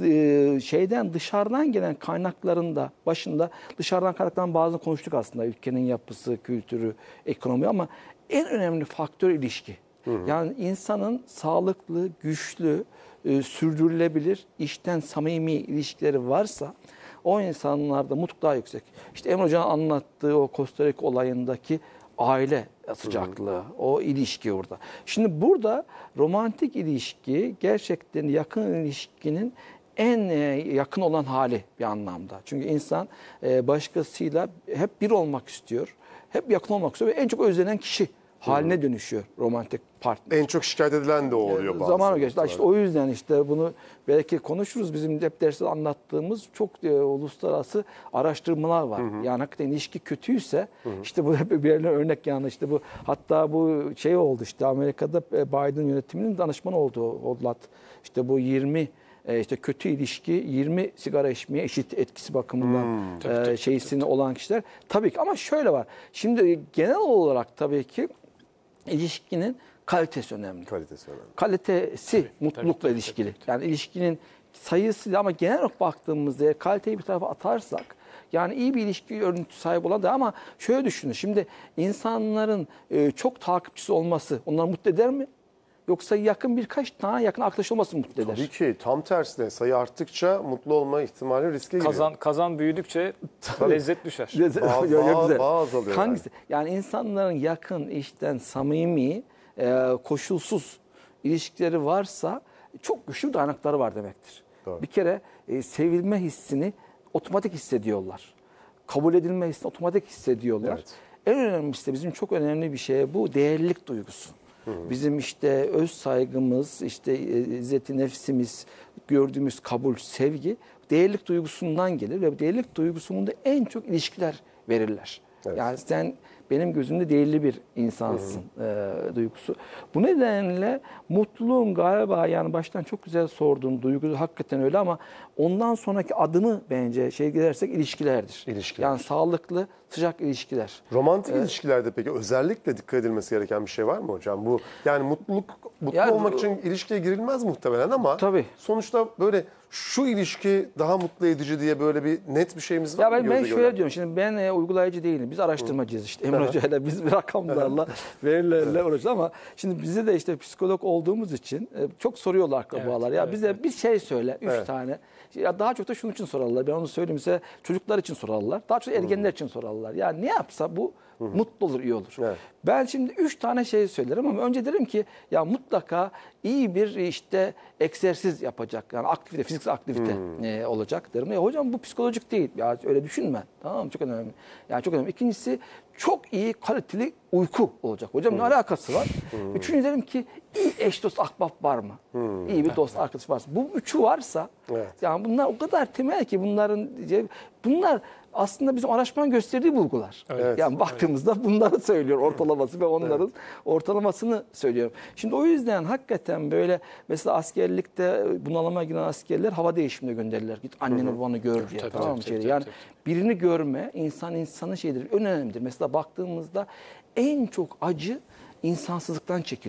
e, şeyden dışarıdan gelen kaynakların da başında dışarıdan kaynakların bazılarını konuştuk aslında. Ülkenin yapısı, kültürü, ekonomi ama en önemli faktör ilişki. Hı hı. Yani insanın sağlıklı, güçlü, e, sürdürülebilir, içten samimi ilişkileri varsa o insanlarda mutluluk daha yüksek. İşte Emre Hoca'nın anlattığı o Costa Rica olayındaki aile sıcaklığı, hı hı. o ilişki orada. Şimdi burada romantik ilişki gerçekten yakın ilişkinin en yakın olan hali bir anlamda. Çünkü insan başkasıyla hep bir olmak istiyor, hep yakın olmak istiyor ve en çok özlenen kişi haline dönüşüyor romantik partner. En çok şikayet edilen de o oluyor bazı. Zaman geçti. İşte o yüzden işte bunu belki konuşuruz. Bizim hep derste anlattığımız çok e, uluslararası araştırmalar var. Hı hı. Yani hakikaten ilişki kötüyse hı hı. işte bu hep bir örnek yani işte bu hatta bu şey oldu işte Amerika'da Biden yönetiminin danışmanı oldu Odlat. İşte bu yirmi e, işte kötü ilişki yirmi sigara içmeye eşit etkisi bakımından hmm, e, tabii, tabii, şeysini tabii. olan kişiler. Tabii ki ama şöyle var. Şimdi genel olarak tabii ki ilişkinin kalitesi önemli. Kalitesi önemli. Kalitesi tabii, mutlulukla tabii, ilişkili. tabii, tabii. Yani ilişkinin sayısı ama genel olarak baktığımızda eğer kaliteyi bir tarafa atarsak yani iyi bir ilişki örüntüsü sahip olan da ama şöyle düşünün. Şimdi insanların e, çok takipçisi olması onları mutlu eder mi? Yoksa yakın birkaç tane yakın arkadaş olması mutlu eder? Tabii ki tam tersine sayı arttıkça mutlu olma ihtimali riske giriyor. Kazan kazan büyüdükçe lezzet düşer. Lezzet, bağ, bağ, bağ azalıyor. Hangisi? Yani. yani insanların yakın, içten, samimi, e, koşulsuz ilişkileri varsa çok güçlü dayanakları var demektir. Doğru. Bir kere e, sevilme hissini otomatik hissediyorlar. Kabul edilme hissini otomatik hissediyorlar. Evet. En önemlisi de bizim çok önemli bir şey bu değerlilik duygusu. Bizim işte öz saygımız, işte izzeti nefsimiz, gördüğümüz kabul, sevgi değerlilik duygusundan gelir ve değerlilik duygusunda en çok ilişkiler verirler. Evet. Yani sen benim gözümde değerli bir insansın e, duygusu. Bu nedenle mutluluğun galiba yani baştan çok güzel sorduğun duygu hakikaten öyle ama ondan sonraki adımı bence şey gidersek ilişkilerdir. İlişkiler. Yani sağlıklı, sıcak ilişkiler. Romantik ee, ilişkilerde peki özellikle dikkat edilmesi gereken bir şey var mı hocam? Bu yani mutluluk mutlu yani, olmak için ilişkiye girilmez muhtemelen ama tabii. sonuçta böyle şu ilişki daha mutlu edici diye böyle bir net bir şeyimiz var ya mı? Ben, ben şöyle göre? diyorum. Şimdi ben e, uygulayıcı değilim. Biz araştırmacıyız işte. Emre Hoca'yla biz bir rakamlarla, verilerle uğraşıyoruz ama şimdi bize de işte psikolog olduğumuz için e, çok soruyorlar akrabalar. Evet, ya evet, bize evet. bir şey söyle, üç evet. tane. Ya daha çok da şunun için sorarlar. Ben onu söyleyeyim size. Çocuklar için sorarlar. Daha çok ergenler için sorarlar. Ya ne yapsa bu Hı hı. mutlu olur, iyi olur. Evet. Ben şimdi üç tane şey söylerim ama önce derim ki ya mutlaka iyi bir işte egzersiz yapacak. Yani aktivite, fiziksel aktivite hmm. e, olacak derim. Ya hocam bu psikolojik değil. Ya öyle düşünme. Tamam mı? Çok önemli. Yani çok önemli. İkincisi çok iyi kaliteli uyku olacak. Hocam hmm. ne alakası var? Hmm. Üçüncü derim ki iyi eş dost ahbap var mı? Hmm. İyi bir dost arkadaş varsa. Bu üçü varsa evet. yani bunlar o kadar temel ki bunların bunlar aslında bizim araştırmanın gösterdiği bulgular. Evet. Yani baktığımızda evet. bunları söylüyor ortalaması ve onların evet. ortalamasını söylüyorum. Şimdi o yüzden hakikaten böyle mesela askerlikte bunalıma giren askerler hava değişimine gönderirler. Git anneni babanı gör diye. Tabii, tamam mı? Yani tabii, tabii. birini görme insan insanın şeyidir. Önemlidir. Mesela baktığımızda en çok acı insansızlıktan çekiliyor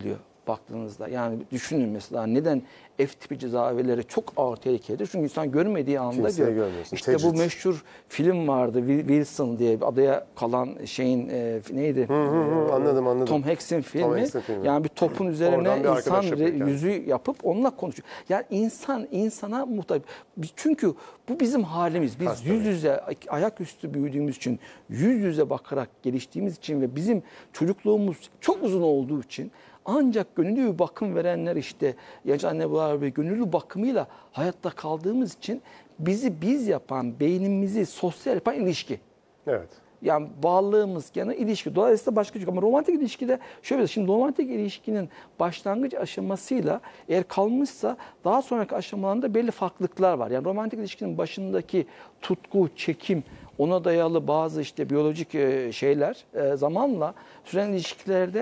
baktığınızda. Yani düşünün mesela neden F tipi cezaevleri çok ağır tehlikelidir. Çünkü insan görmediği anda Kimseyi diyor. görmüyorsun. İşte bu Tecrit. meşhur film vardı Wilson diye adaya kalan şeyin e, neydi? Hı hı hı, anladım anladım. Tom Hanks'in filmi. Hanks'in filmi. Yani bir topun üzerine Oradan bir insan arkadaş yapıyor re- kendisi. yüzü yapıp onunla konuşuyor. Yani insan insana muhtaç. Biz- Çünkü bu bizim halimiz. Biz Hasta yüz yüze ayaküstü büyüdüğümüz için, yüz yüze bakarak geliştiğimiz için ve bizim çocukluğumuz çok uzun olduğu için ancak gönüllü bir bakım verenler işte yaş anneler ve gönüllü bakımıyla hayatta kaldığımız için bizi biz yapan, beynimizi sosyal yapan ilişki. Evet. Yani bağlılığımız gene ilişki. Dolayısıyla başka çünkü ama romantik ilişkide şöyle şimdi romantik ilişkinin başlangıç aşamasıyla eğer kalmışsa daha sonraki aşamalarında belli farklılıklar var. Yani romantik ilişkinin başındaki tutku, çekim, ona dayalı bazı işte biyolojik şeyler zamanla süren ilişkilerde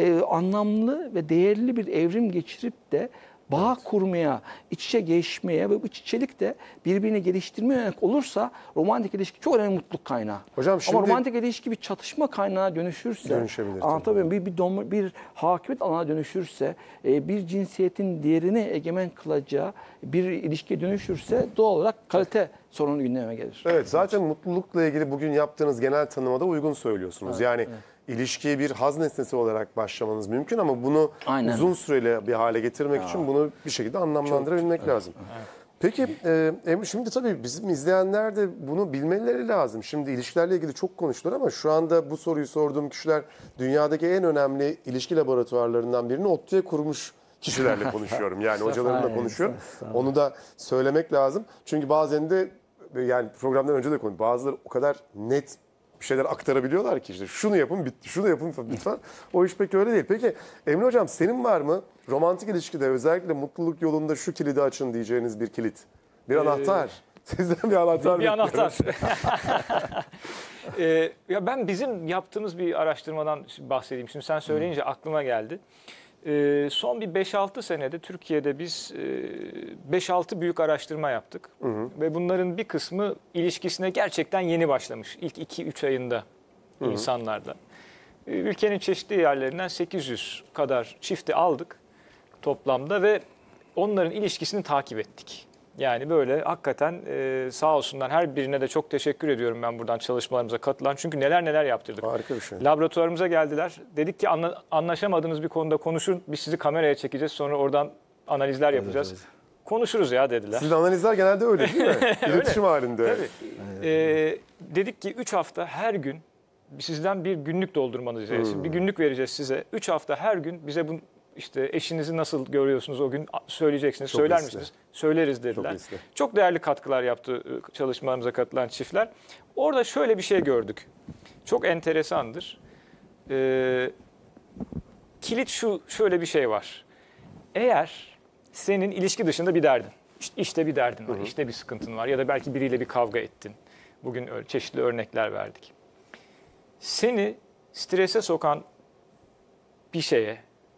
anlamlı ve değerli bir evrim geçirip de bağ kurmaya, iç içe geçmeye ve bu iç içelik de birbirini geliştirmeye yönelik olursa romantik ilişki çok önemli mutluluk kaynağı. Hocam şimdi- Ama romantik ilişki bir çatışma kaynağına dönüşürse, Dönüşebilir tabii. anlatabiliyor muyum? Bir, bir, dom- bir hakimiyet alanına dönüşürse, e, bir cinsiyetin diğerini egemen kılacağı bir ilişkiye dönüşürse doğal olarak kalite sorunu gündeme gelir. Evet, zaten mutlulukla ilgili bugün yaptığınız genel tanıma da uygun söylüyorsunuz. Yani ilişkiye bir haz nesnesi olarak başlamanız mümkün ama bunu Aynen. uzun süreli bir hale getirmek için bunu bir şekilde anlamlandırabilmek lazım. Peki e, Emre, şimdi tabii bizim izleyenler de bunu bilmeleri lazım. Şimdi ilişkilerle ilgili çok konuşulur ama şu anda bu soruyu sorduğum kişiler dünyadaki en önemli ilişki laboratuvarlarından birini ODTÜ'ye kurmuş kişilerle konuşuyorum. Yani hocalarımla Aynen, konuşuyorum. sağ olun. Onu da söylemek lazım. Çünkü bazen de yani programdan önce de konuştuk. Bazıları o kadar net bir şeyler aktarabiliyorlar ki işte şunu yapın bitti, şunu yapın lütfen. O iş pek öyle değil. Peki Emre Hocam senin var mı romantik ilişkide özellikle mutluluk yolunda şu kilidi açın diyeceğiniz bir kilit? Bir anahtar. Sizden bir anahtar Bir bekliyorum. anahtar. Ee, ya ben bizim yaptığımız bir araştırmadan bahsedeyim. Şimdi sen söyleyince aklıma geldi. Ee, son bir beş altı senede Türkiye'de biz e, beş altı büyük araştırma yaptık. Hı hı. Ve bunların bir kısmı ilişkisine gerçekten yeni başlamış. İlk iki üç ayında hı hı. insanlarda. Ee, ülkenin çeşitli yerlerinden sekiz yüz kadar çifti aldık toplamda ve onların ilişkisini takip ettik. Yani böyle hakikaten e, sağ olsunlar, her birine de çok teşekkür ediyorum ben buradan çalışmalarımıza katılan. Çünkü neler neler yaptırdık. Harika bir şey. Laboratuvarımıza geldiler. Dedik ki anla, anlaşamadığınız bir konuda konuşun. Biz sizi kameraya çekeceğiz. Sonra oradan analizler yapacağız. evet. Konuşuruz ya dediler. Sizin analizler genelde öyle değil mi? İletişim halinde. Tabii. Ee, dedik ki üç hafta her gün sizden bir günlük doldurmanızı isteyeceğiz. Hmm. Bir günlük vereceğiz size. üç hafta her gün bize bu işte eşinizi nasıl görüyorsunuz o gün söyleyeceksiniz. Çok Söyler hisli. misiniz? Söyleriz dediler. Çok hisli. Çok değerli katkılar yaptı çalışmalarımıza katılan çiftler. Orada şöyle bir şey gördük. Çok enteresandır. Ee, kilit şu, şöyle bir şey var. Eğer senin ilişki dışında bir derdin, işte, işte bir derdin var, hı hı. işte bir sıkıntın var ya da belki biriyle bir kavga ettin. Bugün öyle çeşitli örnekler verdik. Seni strese sokan bir şeye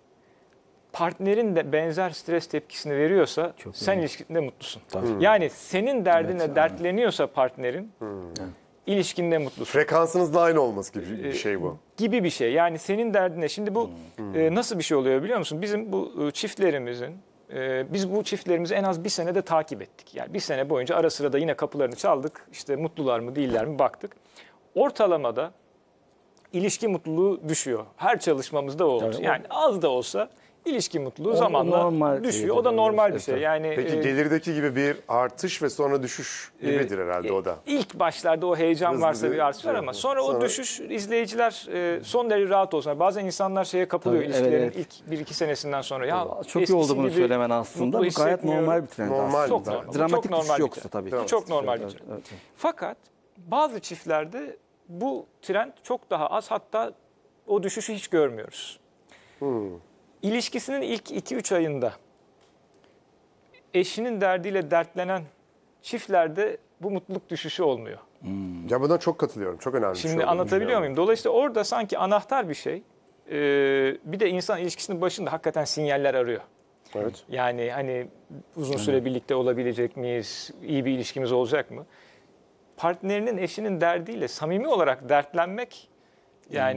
partnerin de benzer stres tepkisini veriyorsa çok sen önemli. İlişkinde mutlusun. Tabii. Yani senin derdine evet, dertleniyorsa partnerin hmm. ilişkinde mutlusun. Frekansınızla aynı olması gibi bir şey bu. Gibi bir şey. Yani senin derdine. Şimdi bu hmm. e, nasıl bir şey oluyor biliyor musun? Bizim bu çiftlerimizin, e, biz bu çiftlerimizi en az bir senede takip ettik. Yani bir sene boyunca ara sıra da yine kapılarını çaldık. İşte mutlular mı değiller mi baktık. Ortalamada ilişki mutluluğu düşüyor. Her çalışmamızda o oldu. Yani, yani az da olsa ilişki mutluluğu o, zamanla o düşüyor. O da normal bir şey. Yani peki gelirdeki gibi bir artış ve sonra düşüş gibidir e, herhalde o da. İlk başlarda o heyecan hızlı varsa bir artış var ama sonra, sonra o düşüş izleyiciler e, son derece rahat olsun. Bazen insanlar şeye kapılıyor tabii, ilişkilerin evet, evet. ilk bir iki senesinden sonra. Ya çok iyi oldu bunu söylemen aslında. Bu gayet normal bir trend normal aslında. Çok normal. Dramatik çok normal bir şey yoksa tabii. Çok, çok normal bir şey. Evet, evet. Fakat bazı çiftlerde bu trend çok daha az, hatta o düşüşü hiç görmüyoruz. Hmm. İlişkisinin ilk iki üç ayında eşinin derdiyle dertlenen çiftlerde bu mutluluk düşüşü olmuyor. Hmm. Ya buna çok katılıyorum. Çok önemli Şimdi bir şey. Şimdi anlatabiliyor muyum? Dolayısıyla orada sanki anahtar bir şey. Ee, bir de insan ilişkisinin başında hakikaten sinyaller arıyor. Evet. Yani hani uzun süre evet. birlikte olabilecek miyiz? İyi bir ilişkimiz olacak mı? Partnerinin, eşinin derdiyle samimi olarak dertlenmek yani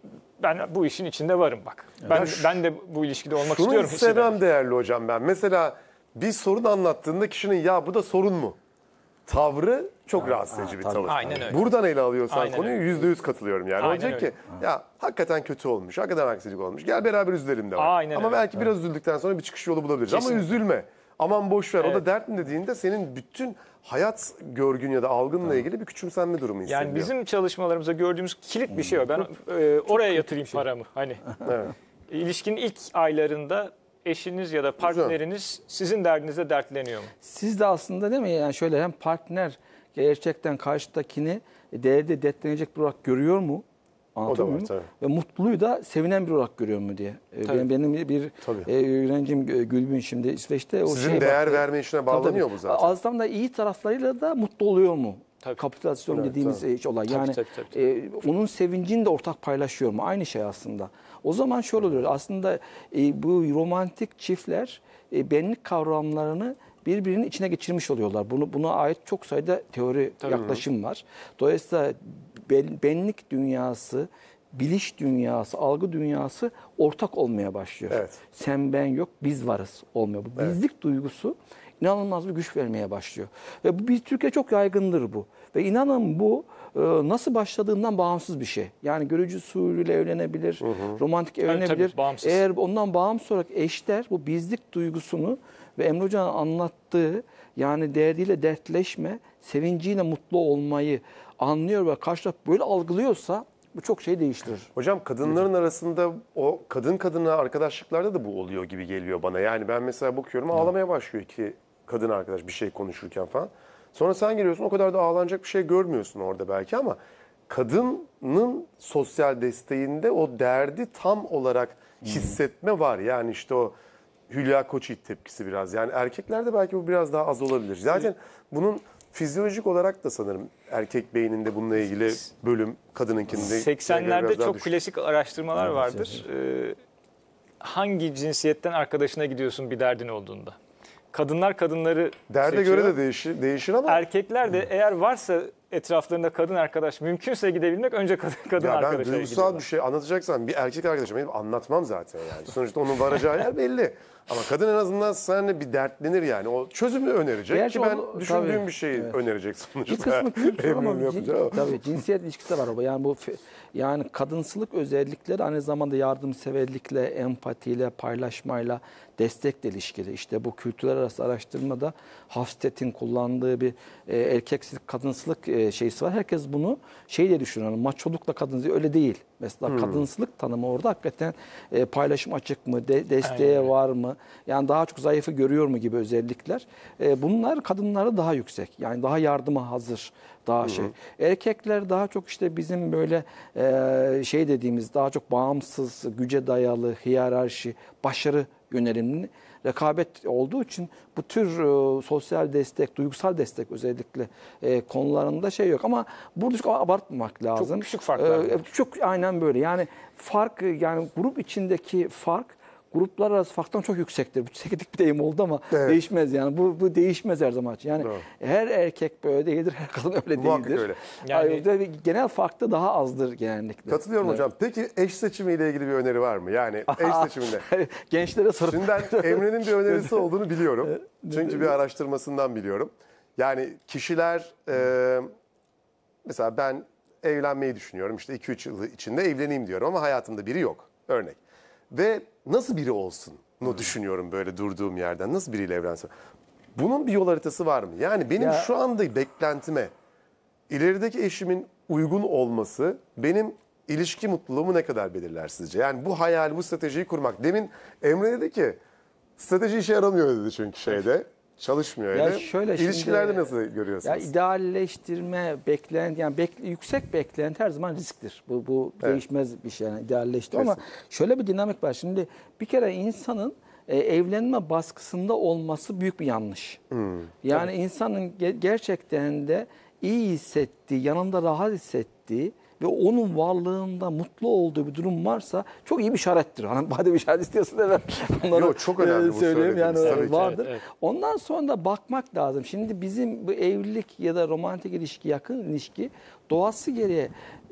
ben bu işin içinde varım bak. Ben Ya ben de bu ilişkide olmak Şunu istiyorum. istemem değerli hocam ben. Mesela bir sorun anlattığında kişinin ya bu da sorun mu? Tavrı çok rahatsız edici bir tabii. tavır. Aynen öyle. Buradan ele alıyorsan Aynen konuyu öyle. yüzde yüz katılıyorum yani. Aynen Olacak ki öyle. ya hakikaten kötü olmuş, hakikaten haksızlık olmuş. Gel beraber üzülelim de var. Aynen Ama öyle. belki biraz üzüldükten sonra bir çıkış yolu bulabiliriz. Ama Kesinlikle. üzülme. Aman boş ver o da Evet. dert mi dediğinde senin bütün hayat görgün ya da algınla ilgili bir küçümsenme durumu hissediyor. Yani bizim çalışmalarımızda gördüğümüz kilit bir şey o. Ben e, oraya yatırayım paramı. Hani Evet. ilişkinin ilk aylarında eşiniz ya da partneriniz sizin derdinizle dertleniyor mu? Siz de aslında değil mi yani şöyle hem partner gerçekten karşıdakini değerde dertlenecek bir olarak görüyor mu? Anlatabiliyor var, muyum? tabii. Ve mutluyu da sevinen bir olarak görüyor mu diye. Ee, Tabii. Benim, benim bir Tabii. e, öğrencim e, Gülbin şimdi İsveç'te o Sizin şeye değer baktı. verme işine Tabii, bağlanıyor tabii. bu zaten. Azdan da iyi taraflarıyla da mutlu oluyor mu? Tabii. Kapitülasyon Evet, dediğimiz tabii. iş olay. Tabii, Yani tabii, tabii, e, onun sevincini de ortak paylaşıyor mu? Aynı şey aslında. O zaman şöyle oluyor. Aslında e, bu romantik çiftler e, benlik kavramlarını birbirinin içine geçirmiş oluyorlar. Bunu buna ait çok sayıda teori Tabii. yaklaşım var. Dolayısıyla ben- benlik dünyası, biliş dünyası, algı dünyası ortak olmaya başlıyor. Evet. Sen ben yok, biz varız olmuyor. Bu bizlik duygusu inanılmaz bir güç vermeye başlıyor. Ve bu bir Türkiye çok yaygındır bu. Ve inanın bu e, nasıl başladığından bağımsız bir şey. Yani görücü usulüyle evlenebilir, romantik evlenebilir. tabii, bağımsız. Eğer ondan bağımsız olarak eşler bu bizlik duygusunu ve Emre Hoca'nın anlattığı yani derdiyle dertleşme, sevinciyle mutlu olmayı anlıyor ve karşı taraf böyle algılıyorsa bu çok şey değiştirir. Hocam kadınların arasında o kadın kadına arkadaşlıklarda da bu oluyor gibi geliyor bana. Yani ben mesela bakıyorum ağlamaya başlıyor iki kadın arkadaş bir şey konuşurken falan. Sonra sen geliyorsun o kadar da ağlanacak bir şey görmüyorsun orada belki ama kadının sosyal desteğinde o derdi tam olarak hissetme var. Yani işte o Hülya Koçyiğit tepkisi biraz. Yani erkeklerde belki bu biraz daha az olabilir. Zaten bunun fizyolojik olarak da sanırım erkek beyninde bununla ilgili bölüm kadınınkinde seksenlerde biraz daha çok düşük. klasik araştırmalar vardır. Ee, hangi cinsiyetten arkadaşına gidiyorsun bir derdin olduğunda? Kadınlar kadınları Derde seçiyor. göre de değişir, değişir ama Erkekler de eğer varsa etraflarında kadın arkadaş mümkünse gidebilmek önce kadın, kadın ya ben arkadaşa duygusal gidiyorlar. bir şey anlatacaksan bir erkek arkadaşım benim anlatmam zaten yani. Sonuçta onun varacağı yer belli. Ama kadın en azından seninle bir dertlenir yani. O çözümü önerecek Gerçi ki ben o- düşündüğüm tabii, bir şeyi evet. önerecek sonuçta. Bir kısmı kültür ama Eminim cin- yapacağım. tabii cinsiyet ilişkisi var o. Yani bu fe- yani kadınsılık özellikleri aynı zamanda yardımseverlikle, empatiyle, paylaşmayla, destekle ilişkili. İşte bu kültürler arası araştırmada Hofstede'in kullandığı bir e, erkeksilik, kadınsılık e, şeysi var. Herkes bunu şeyle düşünüyor. Maçolukla kadınsılık öyle değil. Mesela kadınsılık tanımı orada hakikaten e, paylaşım açık mı, de, desteğe Aynen. var mı? Yani daha çok zayıfı görüyor mu gibi özellikler. E, bunlar kadınlara daha yüksek. Yani daha yardıma hazır, daha şey. Erkekler daha çok işte bizim böyle e, şey dediğimiz daha çok bağımsız, güce dayalı, hiyerarşi, başarı yönelimli rekabet olduğu için bu tür e, sosyal destek, duygusal destek özellikle e, konularında şey yok. Ama burada çok abartmamak lazım. küçük farklar var. E, çok aynen böyle. Yani fark yani grup içindeki fark gruplar arası farktan çok yüksektir. Bu çekidik bir deyim oldu ama Evet. değişmez yani. Bu, bu değişmez her zaman. Yani Doğru. her erkek böyle değildir, her kadın öyle Muhakkak değildir. öyle. Yani- Yani, genel fark da daha azdır genellikle. Katılıyorum Evet. hocam. Peki eş seçimiyle ilgili bir öneri var mı? Yani eş seçiminde. Gençlere sorup Şimdi ben Emre'nin bir önerisi olduğunu biliyorum. Çünkü bir araştırmasından biliyorum. Yani kişiler e, mesela ben evlenmeyi düşünüyorum. İşte iki üç yıl içinde evleneyim diyorum ama hayatımda biri yok. Örnek. Ve nasıl biri olsun nu düşünüyorum böyle durduğum yerden. Nasıl biriyle evlensem? Bunun bir yol haritası var mı? Yani benim Ya- şu anda beklentime ilerideki eşimin uygun olması benim ilişki mutluluğumu ne kadar belirler sizce? Yani bu hayal, bu stratejiyi kurmak. Demin Emre dedi ki strateji işe yaramıyor dedi çünkü şeyde. Çalışmıyor Ya öyle. şöyle şimdi- İlişkilerde nasıl Ya görüyorsunuz? idealleştirme, beklenti yani bek- yüksek beklenti her zaman risktir. Bu bu Evet. değişmez bir şey yani idealleştirme ama Kesin. şöyle bir dinamik var. Şimdi bir kere insanın e, evlenme baskısında olması büyük bir yanlış. Hmm, Yani insanın ge- gerçekten de iyi hissettiği, yanında rahat hissettiği ve onun varlığında mutlu olduğu bir durum varsa çok iyi bir işarettir. Hani madem bir işaret istiyorsun da ben onları Yo, çok önemli e, bu söyleyeyim. Yani söylediğiniz, e, tabii ki. vardır. Evet, evet. Ondan sonra da bakmak lazım. Şimdi bizim bu evlilik ya da romantik ilişki, yakın ilişki doğası gereği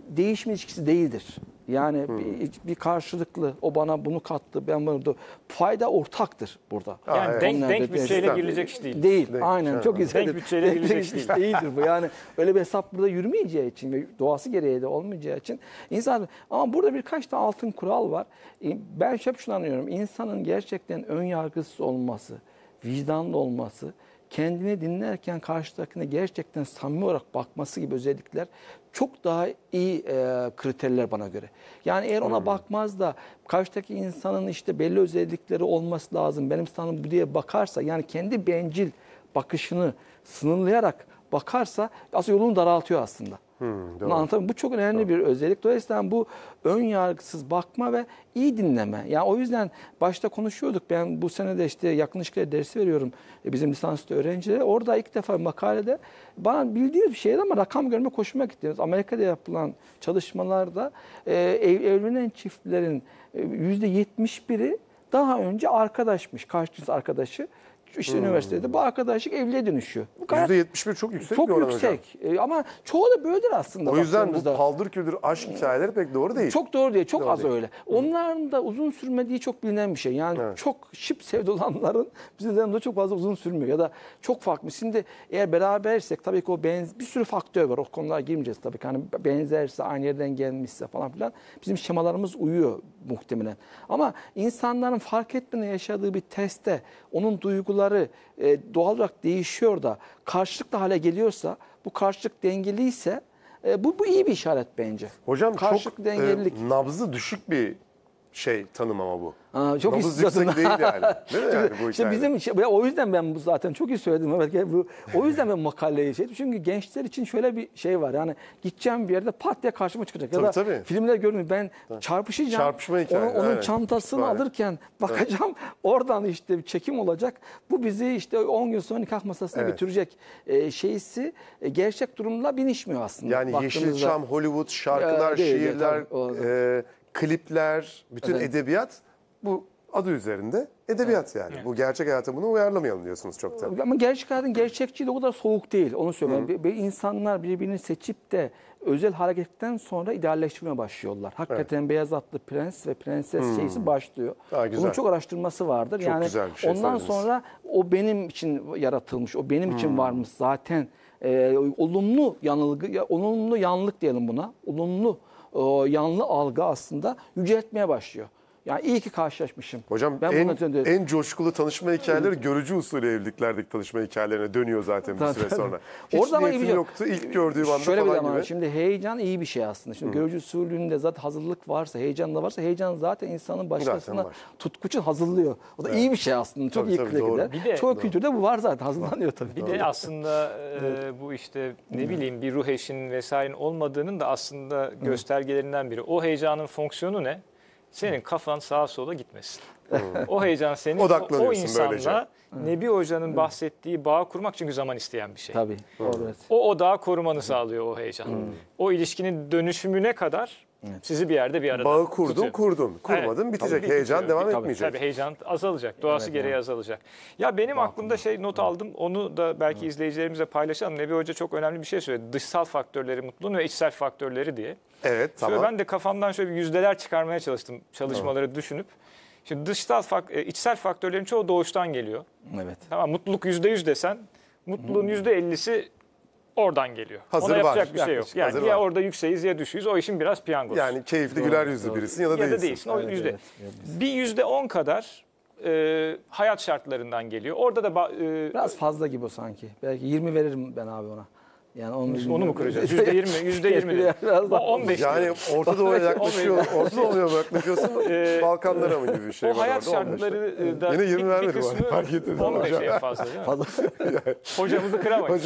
değişim ilişkisi değildir. Yani hmm. bir, bir karşılıklı, o bana bunu kattı, ben bunu, fayda ortaktır burada. Yani Aa, evet. denk, denk bütçeyle Sistem. girilecek iş değil. Değil, Denk, aynen evet. çok güzel. Denk bütçeyle girilecek iş değil. Değildir bu. Yani öyle bir hesap burada yürümeyeceği için ve doğası gereği de olmayacağı için insan, ama burada birkaç tane altın kural var. Ben hep şunu anlıyorum. İnsanın gerçekten ön yargısız olması, vicdanlı olması, kendini dinlerken karşıdakine gerçekten samimi olarak bakması gibi özellikler çok daha iyi e, kriterler bana göre. Yani eğer ona hmm. bakmaz da karşıdaki insanın işte belli özellikleri olması lazım, benim sanırım bu diye bakarsa, yani kendi bencil bakışını sınırlayarak bakarsa aslında yolunu daraltıyor aslında. Hmm, bu çok önemli doğru. bir özellik. Dolayısıyla bu ön yargısız bakma ve iyi dinleme. Yani o yüzden başta konuşuyorduk. Ben bu sene de işte yakın ilişkiler dersi veriyorum bizim lisansüstü öğrencilere. Orada ilk defa makalede bana bildiğiniz bir şeydi ama rakam görmek hoşuma gitti. Amerika'da yapılan çalışmalarda e, ev, evlenen çiftlerin e, yüzde yetmiş biri daha önce arkadaşmış, karşı cins arkadaşı. İşte hmm. üniversitede bu arkadaşlık evliliğe dönüşüyor. Bu yüzde yetmiş bir çok yüksek çok bir oran yüksek. hocam. Ama çoğu da böyledir aslında. O yüzden bu paldır küldür aşk hikayeleri pek doğru değil. Çok doğru değil. Çok doğru az değil. öyle. Onların da uzun sürmediği çok bilinen bir şey. Yani evet. çok şıp sevdi olanların bizden de çok fazla uzun sürmüyor. Ya da çok farklı. Şimdi eğer berabersek tabii ki o benz bir sürü faktör var. O konulara girmeyeceğiz tabii ki. Hani benzerse, aynı yerden gelmişse falan filan. Bizim şemalarımız uyuyor muhtemelen. Ama insanların fark etmeden yaşadığı bir testte onun duyguları e, doğal olarak değişiyor da karşılıklı hale geliyorsa, bu karşılık dengeliyse e, bu, bu iyi bir işaret bence. Hocam karşılık çok dengelilik. E, nabzı düşük bir şey tanım ama bu. Aa, çok nabız yüksek değil yani. Değil mi yani bu işte bizim şey, o yüzden ben bu zaten çok iyi söyledim. Evet, bu, o yüzden ben makaleyi şey. Çünkü gençler için şöyle bir şey var. Yani gideceğim bir yerde pat diye karşıma çıkacak. Tabii, ya da tabii. filmler görmüyor. Ben tabii. çarpışacağım. Çarpışma hikaye. Onun, onun evet. çantasını Aynen. alırken bakacağım. Evet. Oradan işte bir çekim olacak. Bu bizi işte on gün sonra nikah masasına evet. götürecek e, şeysi e, gerçek durumla binişmiyor aslında. Yani Yeşilçam, Hollywood, şarkılar, ya, değil, şiirler, değil, e, klipler, bütün evet. edebiyat bu adı üzerinde edebiyat evet. yani. Evet. Bu gerçek hayata bunu uyarlamayalım diyorsunuz çok tabii. Ama gerçek hayatın gerçekçiliği o kadar soğuk değil. Onu söyleyeyim. Ve insanlar birbirini seçip de özel hareketten sonra idealleştirmeye başlıyorlar. Hakikaten evet. beyaz atlı prens ve prenses hmm. şeysi başlıyor. Bunun çok araştırması vardır. Çok yani güzel bir şey ondan söylediniz. sonra o benim için yaratılmış, o benim hmm. için varmış zaten. Ee, olumlu yanılgı, olumlu yanlılık diyelim buna. Olumlu o yanlı algı aslında yüceltmeye başlıyor. Yani iyi ki karşılaşmışım. Hocam ben en, en coşkulu tanışma hikayeleri görücü usulü evliliklerdeki tanışma hikayelerine dönüyor zaten bir süre sonra. Hiç orada niyetim şey yoktu ilk gördüğüm anda şöyle falan bir ama gibi. Şimdi heyecan iyi bir şey aslında. Şimdi görücü usulünde zaten hazırlık varsa, heyecan da varsa heyecan zaten insanın başkasına tutku için hazırlıyor. O da evet. iyi bir şey aslında. Çok tabii, iyi tabii, gider. Bir de, çoğu kültürde bu var zaten hazırlanıyor tabii. Bir doğru. de aslında e, bu işte ne bileyim bir ruh eşinin vesairenin olmadığının da aslında göstergelerinden biri. O heyecanın fonksiyonu ne? Senin kafan sağa sola gitmesin. Hmm. O heyecan senin o, o insanla böylece. Nebi Hoca'nın hmm. bahsettiği bağı kurmak çünkü zaman isteyen bir şey. Tabii. Hmm. Evet. O odağı korumanı sağlıyor o heyecan. Hmm. O ilişkinin dönüşümüne kadar evet. sizi bir yerde bir arada bağı kurdun, tutuyor. kurdun. Kurmadın, evet. bitecek. Tabii, heyecan bitiyor. devam tabii, etmeyecek. Tabii heyecan azalacak. Doğası evet, gereği yani. azalacak. Ya benim Bağ aklımda şey not aldım. Onu da belki evet. izleyicilerimize paylaşalım. Nebi Hoca çok önemli bir şey söyledi. Dışsal faktörleri mutluluğun ve içsel faktörleri diye. Evet, tamam. Şöyle ben de kafamdan şöyle bir yüzdeler çıkarmaya çalıştım çalışmaları tamam. düşünüp. Şimdi dışsal, içsel faktörlerin çoğu doğuştan geliyor. Evet. Tamam, mutluluk yüzde yüz desen, mutluluğun yüzde ellisi oradan geliyor. Hazır Ona yapacak var. bir şey yok. Yani Hazır ya var. orada yükseğiz ya düşüyüz. O işin biraz piyangosu. Yani keyifli doğru, güler yüzlü doğru. birisin ya da ya değilsin. Da değilsin. O evet, yüzde. Evet, evet. Bir yüzde on kadar e, hayat şartlarından geliyor. Orada da e, biraz fazla gibi o sanki. Belki yirmi veririm ben abi ona. Yani onu, onu mu kıracağız? yüzde yirmi, yüzde yirmi. on beş. Yani Orta Doğu'ya yaklaşıyor. Orta Doğu'ya mı yaklaşıyorsun? Balkanlara mı gibi bir şey o var? O hayat şartları da yine yirmi vermedim. Fark ettiniz. on beş en fazla değil mi? Fazla. Hocamızı kıramayız.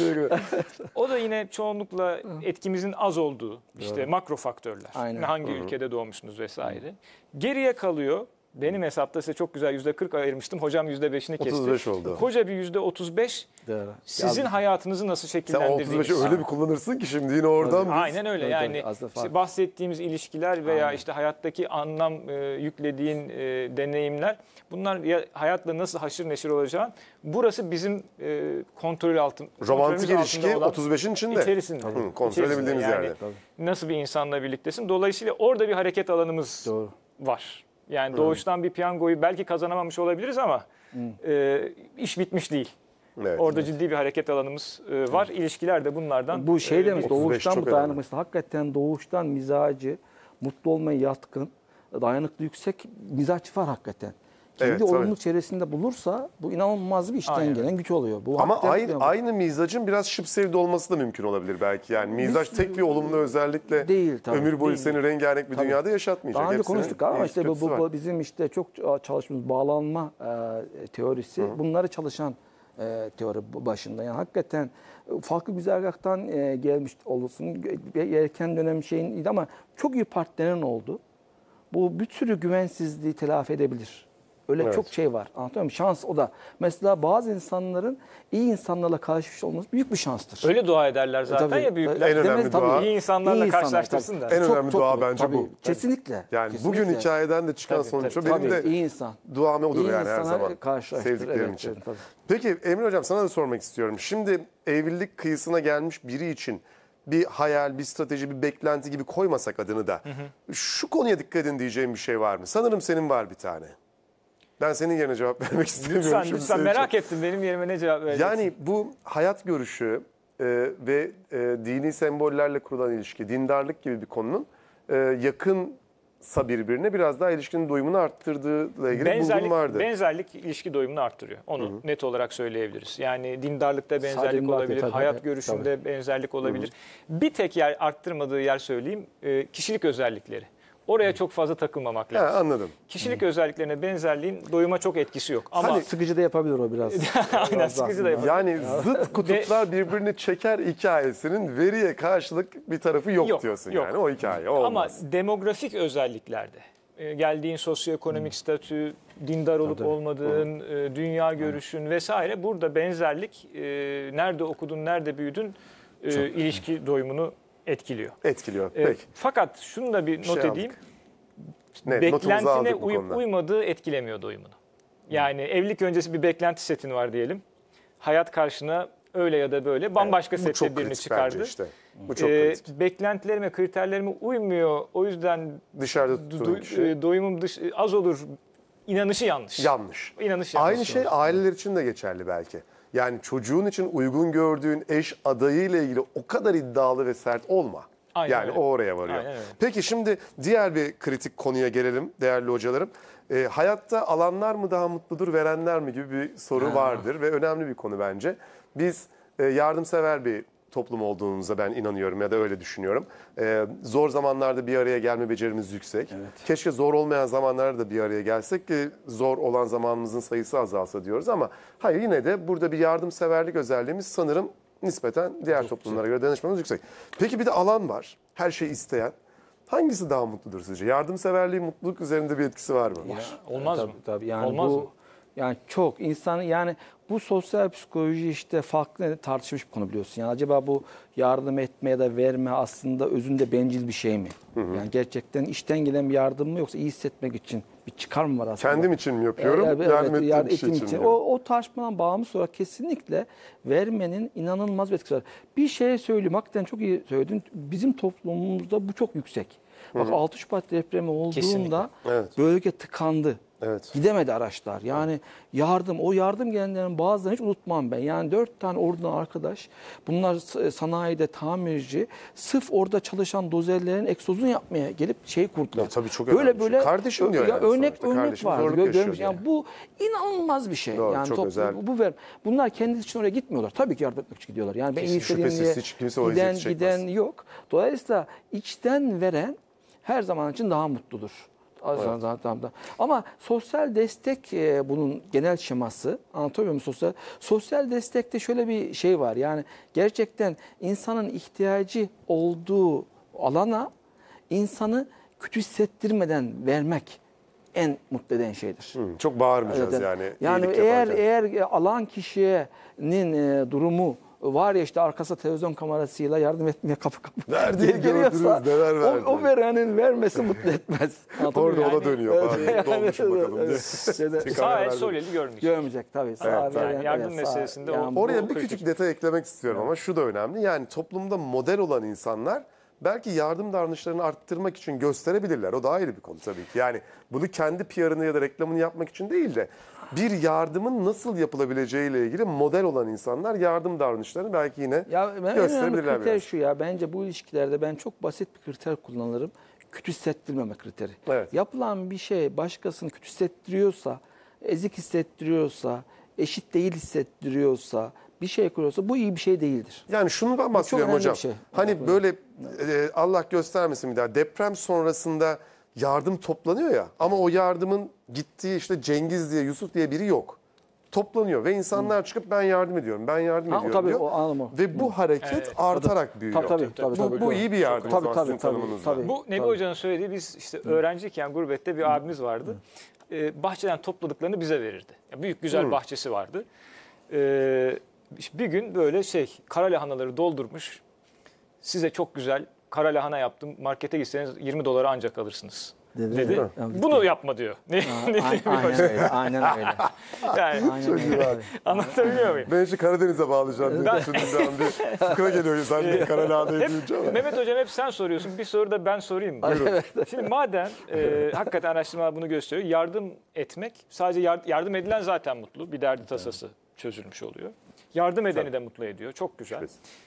O da yine çoğunlukla etkimizin az olduğu işte makro faktörler. Aynen. Hangi Hı-hı. ülkede doğmuşsunuz vesaire. Geriye kalıyor Benim hesapta size çok güzel yüzde kırk ayırmıştım. Hocam yüzde beşini kesti. otuz beş oldu. Koca bir yüzde otuz beş Doğru. sizin Ya- hayatınızı nasıl Sen şekillendirdiğiniz. otuz beşi öyle bir kullanırsın ki şimdi yine oradan biz- Aynen öyle. Tabii, Yani tabii. Aslında işte farklı. bahsettiğimiz ilişkiler veya Aynen. işte hayattaki anlam e, yüklediğin e, deneyimler, bunlar ya, hayatla nasıl haşır neşir olacağın, burası bizim e, kontrol altın romantik kontrolümüz ilişki altında olan- otuz beşin içinde. İçerisinde. Hı, kontrol İçerisinde. edebildiğimiz Yani yerde. nasıl bir insanla birliktesin. Dolayısıyla orada bir hareket alanımız Doğru. var. Yani doğuştan bir piyangoyu belki kazanamamış olabiliriz ama e, iş bitmiş değil. Evet. Orada ciddi bir hareket alanımız e, var. İlişkiler de bunlardan. Bu şey e, demiş, bir- otuz beş doğuştan çok bu önemli. dayanıklı. Mesela hakikaten doğuştan mizacı, mutlu olmaya yatkın, dayanıklı yüksek mizaç var hakikaten. Kendi Evet, olumlu tabii. çevresinde bulursa bu inanılmaz bir işten Aynen. gelen güç oluyor. Bu Ama hakikaten aynı, bir- aynı mizacın biraz şıpsevdi olması da mümkün olabilir belki. Yani mizaç tek bir olumlu özellikle Değil tabii, ömür boyu değil. seni rengarenk bir Tabii. dünyada yaşatmayacak. Daha önce Hepsinin konuştuk ama iyisi işte bu, kötüsü bu, var. bu bizim işte çok çalıştığımız bağlanma e, teorisi, bunları çalışan e, teori bu başında. Yani hakikaten farklı güzergahtan e, gelmiş olursun. Erken dönem şeyin ama çok iyi partnerin oldu. Bu bir sürü güvensizliği telafi edebilir. Öyle Evet. çok şey var. Anlatıyor muyum? Şans o da. Mesela bazı insanların iyi insanlarla karşılaşmış olması büyük bir şanstır. Öyle dua ederler zaten Tabii, ya büyükler. En önemli Demez, tabii. dua- İyi insanlarla İyi insanlar, karşılaştırsınlar. En Çok, önemli çok dua iyi. bence Tabii, bu. Kesinlikle. Yani kesinlikle. bugün hikayeden de çıkan Tabii, sonuç o. tabii. Benim Tabii, de iyi insan. duam odur İyi yani her insana zaman. karşılaştır, Sevdiklerim evet, için. evet, tabii. Peki Emre Hocam, sana da sormak istiyorum. Şimdi evlilik kıyısına gelmiş biri için bir hayal, bir strateji, bir beklenti gibi koymasak adını da şu konuya dikkat edin diyeceğim bir şey var mı? Sanırım senin var bir tane. Ben senin yerine cevap vermek istemiyorum. Lütfen şimdi lütfen senin merak için. ettim benim yerime ne cevap vereceksin. Yani bu hayat görüşü e, ve e, dini sembollerle kurulan ilişki, dindarlık gibi bir konunun e, yakınsa birbirine biraz daha ilişkinin doyumunu arttırdığıyla ilgili bir bulgum vardı. Benzerlik ilişki doyumunu arttırıyor. Onu net olarak söyleyebiliriz. Yani dindarlıkta benzerlik dindarlıkta olabilir, tabii, hayat tabii, görüşünde benzerlik olabilir. Bir tek yer arttırmadığı yer söyleyeyim, e, kişilik özellikleri. Oraya çok fazla takılmamak Ha, lazım. anladım. Kişilik özelliklerine benzerliğin doyuma çok etkisi yok. Ama Hani sıkıcı da yapabilir o biraz. aynen Biraz sıkıcı da aslında. yapar. Yani zıt kutuplar birbirini çeker hikayesinin veriye karşılık bir tarafı yok, Yok, diyorsun yok. yani. O hikaye o Ama olmaz. demografik özelliklerde e, geldiğin sosyoekonomik statü, dindar olup Tabii. olmadığın, e, dünya görüşün vesaire, burada benzerlik e, nerede okudun, nerede büyüdün e, ilişki doyumunu etkiliyor. Etkiliyor. E, Peki. fakat şunu da bir şey not aldık. edeyim. Ne, notumuzu Beklentine aldık bu uyup konuda. uymadığı etkilemiyor doyumunu. Yani evlilik öncesi bir beklenti setin var diyelim. Hayat karşına öyle ya da böyle bambaşka Bu sette çok birini kritik çıkardı. bence işte. Bu çok Ee, kritik. beklentilerime, kriterlerime uymuyor. O yüzden Dışarıda du- tutulan du- kişi e, doyumum dış, az olur. İnanışı yanlış. yanlış. İnanış yanlış. Aynı şey aileler için de geçerli belki. Yani çocuğun için uygun gördüğün eş adayıyla ilgili o kadar iddialı ve sert olma. Aynen yani öyle. o oraya varıyor. Aynen öyle. Peki şimdi diğer bir kritik konuya gelelim değerli hocalarım. Ee, hayatta alanlar mı daha mutludur, verenler mi gibi bir soru vardır ve önemli bir konu bence. Biz e, yardımsever bir toplum olduğumuza ben inanıyorum ya da öyle düşünüyorum. Ee, zor zamanlarda bir araya gelme becerimiz yüksek. Keşke zor olmayan zamanlarda da bir araya gelsek ki zor olan zamanımızın sayısı azalsa diyoruz ama hayır, yine de burada bir yardımseverlik özelliğimiz sanırım nispeten diğer toplumlara göre dayanışmamız yüksek. Peki bir de alan var. Her şeyi isteyen. Hangisi daha mutludur sizce? Yardımseverliğin mutluluk üzerinde bir etkisi var mı? Olmaz tabii, mı? Tabii yani Olmaz bu mı? yani çok insanı yani bu sosyal psikoloji işte farklı tartışmış bir konu biliyorsun. Yani acaba bu yardım etme ya da verme aslında özünde bencil bir şey mi? Yani gerçekten işten gelen bir yardım mı yoksa iyi hissetmek için bir çıkar mı var aslında? Kendim için mi yapıyorum? Evet, yardım evet, ettiğim yardım kişi ettiğim için mi? O, o tartışmadan bağımsız olarak kesinlikle vermenin inanılmaz bir etkisi var. Bir şey söyleyeyim, hakikaten çok iyi söyledin. Bizim toplumumuzda bu çok yüksek. Bak altı Şubat depremi olduğunda Kesinlikle. Evet. bölge tıkandı. Evet. Gidemedi araçlar. Yani yardım, o yardım gelenlerin bazılarını hiç unutmam ben. Yani dört tane oradan arkadaş, bunlar sanayide tamirci, sırf orada çalışan dozerlerin egzozunu yapmaya gelip şey kurdular. Ya tabii çok böyle önemli bir şey. böyle Kardeşim diyor ya yani örnek sonuçta. örnek Kardeşim var. zorluk Gö- yaşıyor görmüş. Yani diye. bu inanılmaz bir şey. Doğru, yani çok top- özel. bu, bu ver. Bunlar kendisi için oraya gitmiyorlar. Tabii ki yardım etmek için gidiyorlar. Yani ben iyi Kesin, hissedeyim şüphesiz diye hiç kimse o giden eziyeti çekmez. giden yok. Dolayısıyla içten veren her zaman için daha mutludur. Evet. Ama sosyal destek e, bunun genel şeması. Anlatabiliyor muyum? Sosyal, sosyal destekte şöyle bir şey var. Yani gerçekten insanın ihtiyacı olduğu alana insanı kötü hissettirmeden vermek. en mutlu eden şeydir. Hı, çok bağırmayacağız Evet, yani. Yani iyilik eğer yaparken. eğer alan kişinin e, durumu var ya işte arkasında televizyon kamerasıyla yardım etmeye kapı kapı Verdiğini gel- geliyorsa gördünüz, neler verdi. o, o verenin vermesi mutlu etmez. Anlatabiliyor Orada muyum? ona dönüyor Evet, falan. Dolmuşum bakalım diye. evet. Şeyde- Çıkar. Sağ el Kameralarda- sol eli görmeyecek. Görmeyecek tabii. Sağ Evet, veren, yani yardım evet, sağ- meselesinde o- yani bu- Oraya Bu bir kritik. küçük detay eklemek istiyorum ama şu da önemli. Yani toplumda model olan insanlar belki yardım davranışlarını arttırmak için gösterebilirler. O da ayrı bir konu tabii ki. Yani bunu kendi P R'ını ya da reklamını yapmak için değil de bir yardımın nasıl yapılabileceğiyle ilgili model olan insanlar yardım davranışlarını belki yine Ya ben en önemli gösterebilirler kriter biraz. şu ya. Bence bu ilişkilerde ben çok basit bir kriter kullanırım. Kötü hissettirmeme kriteri. Evet. Yapılan bir şey başkasını kötü hissettiriyorsa, ezik hissettiriyorsa, eşit değil hissettiriyorsa, bir şey kuruyorsa bu iyi bir şey değildir. Yani şundan bahsediyorum önemli hocam. bir şey. Hani böyle e, Allah göstermesin bir daha deprem sonrasında yardım toplanıyor ya ama o yardımın gittiği işte Cengiz diye Yusuf diye biri yok. Toplanıyor ve insanlar çıkıp ben yardım ediyorum, ben yardım Ha, o ediyorum tabii, diyor. o anlamı. Ve bu hareket Evet. artarak büyüyor. Tabii tabii. tabii, Bu, tabii, bu tabii. iyi bir yardım Tabii, o zaman tabii, sizin tabii, tanımınızda. tabii. Bu Nebi Tabii. Hoca'nın söylediği, biz işte öğrenciyken gurbette bir abimiz vardı. Ee, bahçeden topladıklarını bize verirdi. Ya büyük güzel bahçesi vardı. Ee, bir gün böyle şey kara lahanaları doldurmuş. Size çok güzel kara lahana yaptım. Markete gitseniz yirmi dolara ancak alırsınız. Dedi. Dedi. Evet. Bunu yapma diyor. Ne, ne A- diyor Aynen hocam? öyle. Aynen öyle. Yani Aynen öyle. anlatabiliyor muyum? Ben işte Karadeniz'e bağlayacağım diye Ben- düşündüm bir an bir fıkra geliyor sen bir kara lahanayı duyunca ama. Mehmet Hocam hep sen soruyorsun. Bir soru da ben sorayım mı? Şimdi madem e, hakikaten araştırmalar bunu gösteriyor. Yardım etmek, sadece yar- yardım edilen zaten mutlu. Bir derdi tasası çözülmüş oluyor. Yardım edeni de mutlu ediyor. Çok güzel.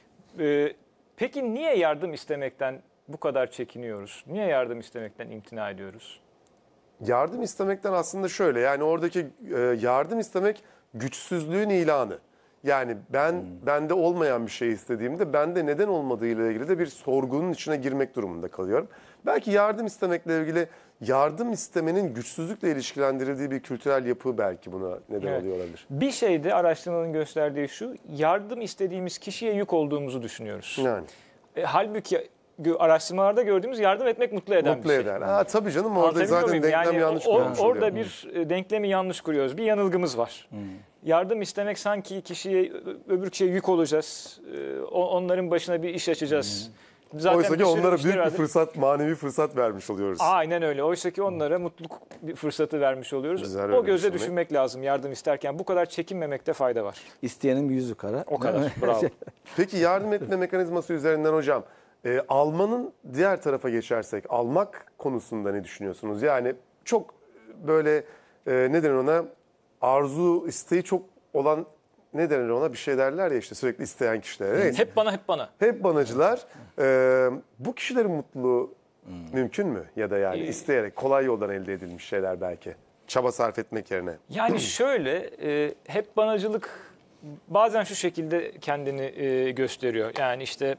E, peki niye yardım istemekten bu kadar çekiniyoruz? Niye yardım istemekten imtina ediyoruz? Yardım istemekten aslında şöyle yani oradaki e, yardım istemek güçsüzlüğün ilanı. Yani ben bende olmayan bir şey istediğimde bende neden olmadığı ile ilgili de bir sorgunun içine girmek durumunda kalıyorum. Belki yardım istemekle ilgili yardım istemenin güçsüzlükle ilişkilendirildiği bir kültürel yapı belki buna neden Evet. oluyor olabilir. Bir şeyde araştırmanın gösterdiği şu, yardım istediğimiz kişiye yük olduğumuzu düşünüyoruz. Yani E, halbuki gö- araştırmalarda gördüğümüz yardım etmek mutlu eden mutlu bir şey. eder. Ha, tabii canım orada Anlatabiliyor zaten muyum? denklem Yani yanlış o- kurulmuş Orada oluyor. bir e, denklemi yanlış kuruyoruz. Bir yanılgımız var. Yardım istemek sanki kişiye, ö- öbür kişiye yük olacağız. E, o- Onların başına bir iş açacağız. Zaten Oysa bir ki sürü onlara müşteri büyük bir vardır. fırsat, manevi fırsat vermiş oluyoruz. Aynen öyle. Oysa ki onlara mutluluk bir fırsatı vermiş oluyoruz. Güzel öyle O gözle düşünmek. düşünmek lazım yardım isterken. Bu kadar çekinmemekte fayda var. İsteyenin bir yüzü kara. O kadar. Bravo. Peki yardım etme mekanizması üzerinden hocam, e, almanın diğer tarafa geçersek, almak konusunda ne düşünüyorsunuz? Yani çok böyle e, ne denir ona, arzu, isteği çok olan, ne denir ona, bir şey derler ya işte sürekli isteyen kişilere. Neyse. Hep bana hep bana. Hep banacılar. E, bu kişilerin mutluluğu mümkün mü? Ya da yani Ee, isteyerek, kolay yoldan elde edilmiş şeyler belki. Çaba sarf etmek yerine. Yani şöyle, e, hep banacılık bazen şu şekilde kendini e, gösteriyor. Yani işte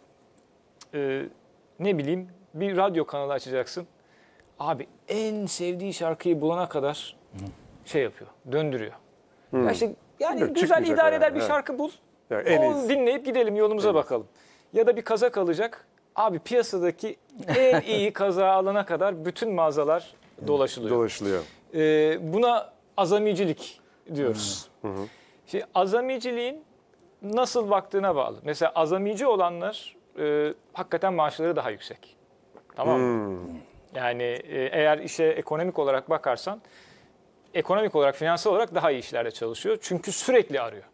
e, ne bileyim bir radyo kanalı açacaksın. Abi en sevdiği şarkıyı bulana kadar şey yapıyor, döndürüyor. Ya işte yani Yok, güzel çıkmayacak idare o eder yani, bir evet. şarkı bul. Yani en Onu iyisi. dinleyip gidelim yolumuza bakalım. Ya da bir kazak alacak. Abi piyasadaki en iyi kazağı alana kadar bütün mağazalar dolaşılıyor. Dolaşılıyor. Ee, buna azamicilik diyoruz. Şimdi azamiciliğin nasıl baktığına bağlı. Mesela azamici olanlar e, hakikaten maaşları daha yüksek. Tamam mı? Yani e, eğer işe ekonomik olarak bakarsan ekonomik olarak, finansal olarak daha iyi işlerde çalışıyor. Çünkü sürekli arıyor.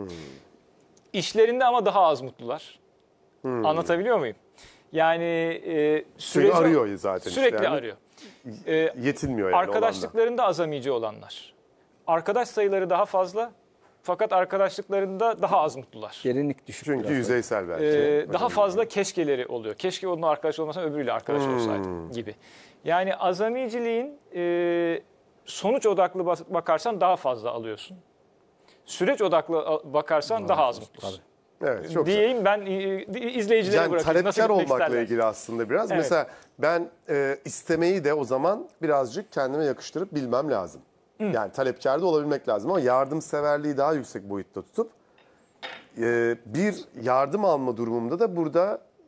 İşlerinde ama daha az mutlular. Anlatabiliyor muyum? Yani e, Çünkü süreci arıyor zaten. işte sürekli yani. arıyor. E, Yetinmiyor yani olanda. Arkadaşlıklarında azamici olanlar. Arkadaş sayıları daha fazla fakat arkadaşlıklarında daha az mutlular. Derinlik düşük. Çünkü biraz. yüzeysel belki. Ee, daha fazla keşkeleri oluyor. Keşke onunla arkadaş olmasa öbürüyle arkadaş Hmm. olsaydı gibi. Yani azamiciliğin e, sonuç odaklı bas- bakarsan daha fazla alıyorsun. Süreç odaklı a- bakarsan daha az mutlusun. Evet, çok güzel. Diyeyim ben e, izleyicilere Yani bırakayım. Nasıl talepkar gitmek olmakla isterler? ilgili aslında biraz. Evet. Mesela ben e, istemeyi de o zaman birazcık kendime yakıştırıp bilmem lazım. Yani talepkar da olabilmek lazım ama yardımseverliği daha yüksek boyutta tutup e, bir yardım alma durumumda da burada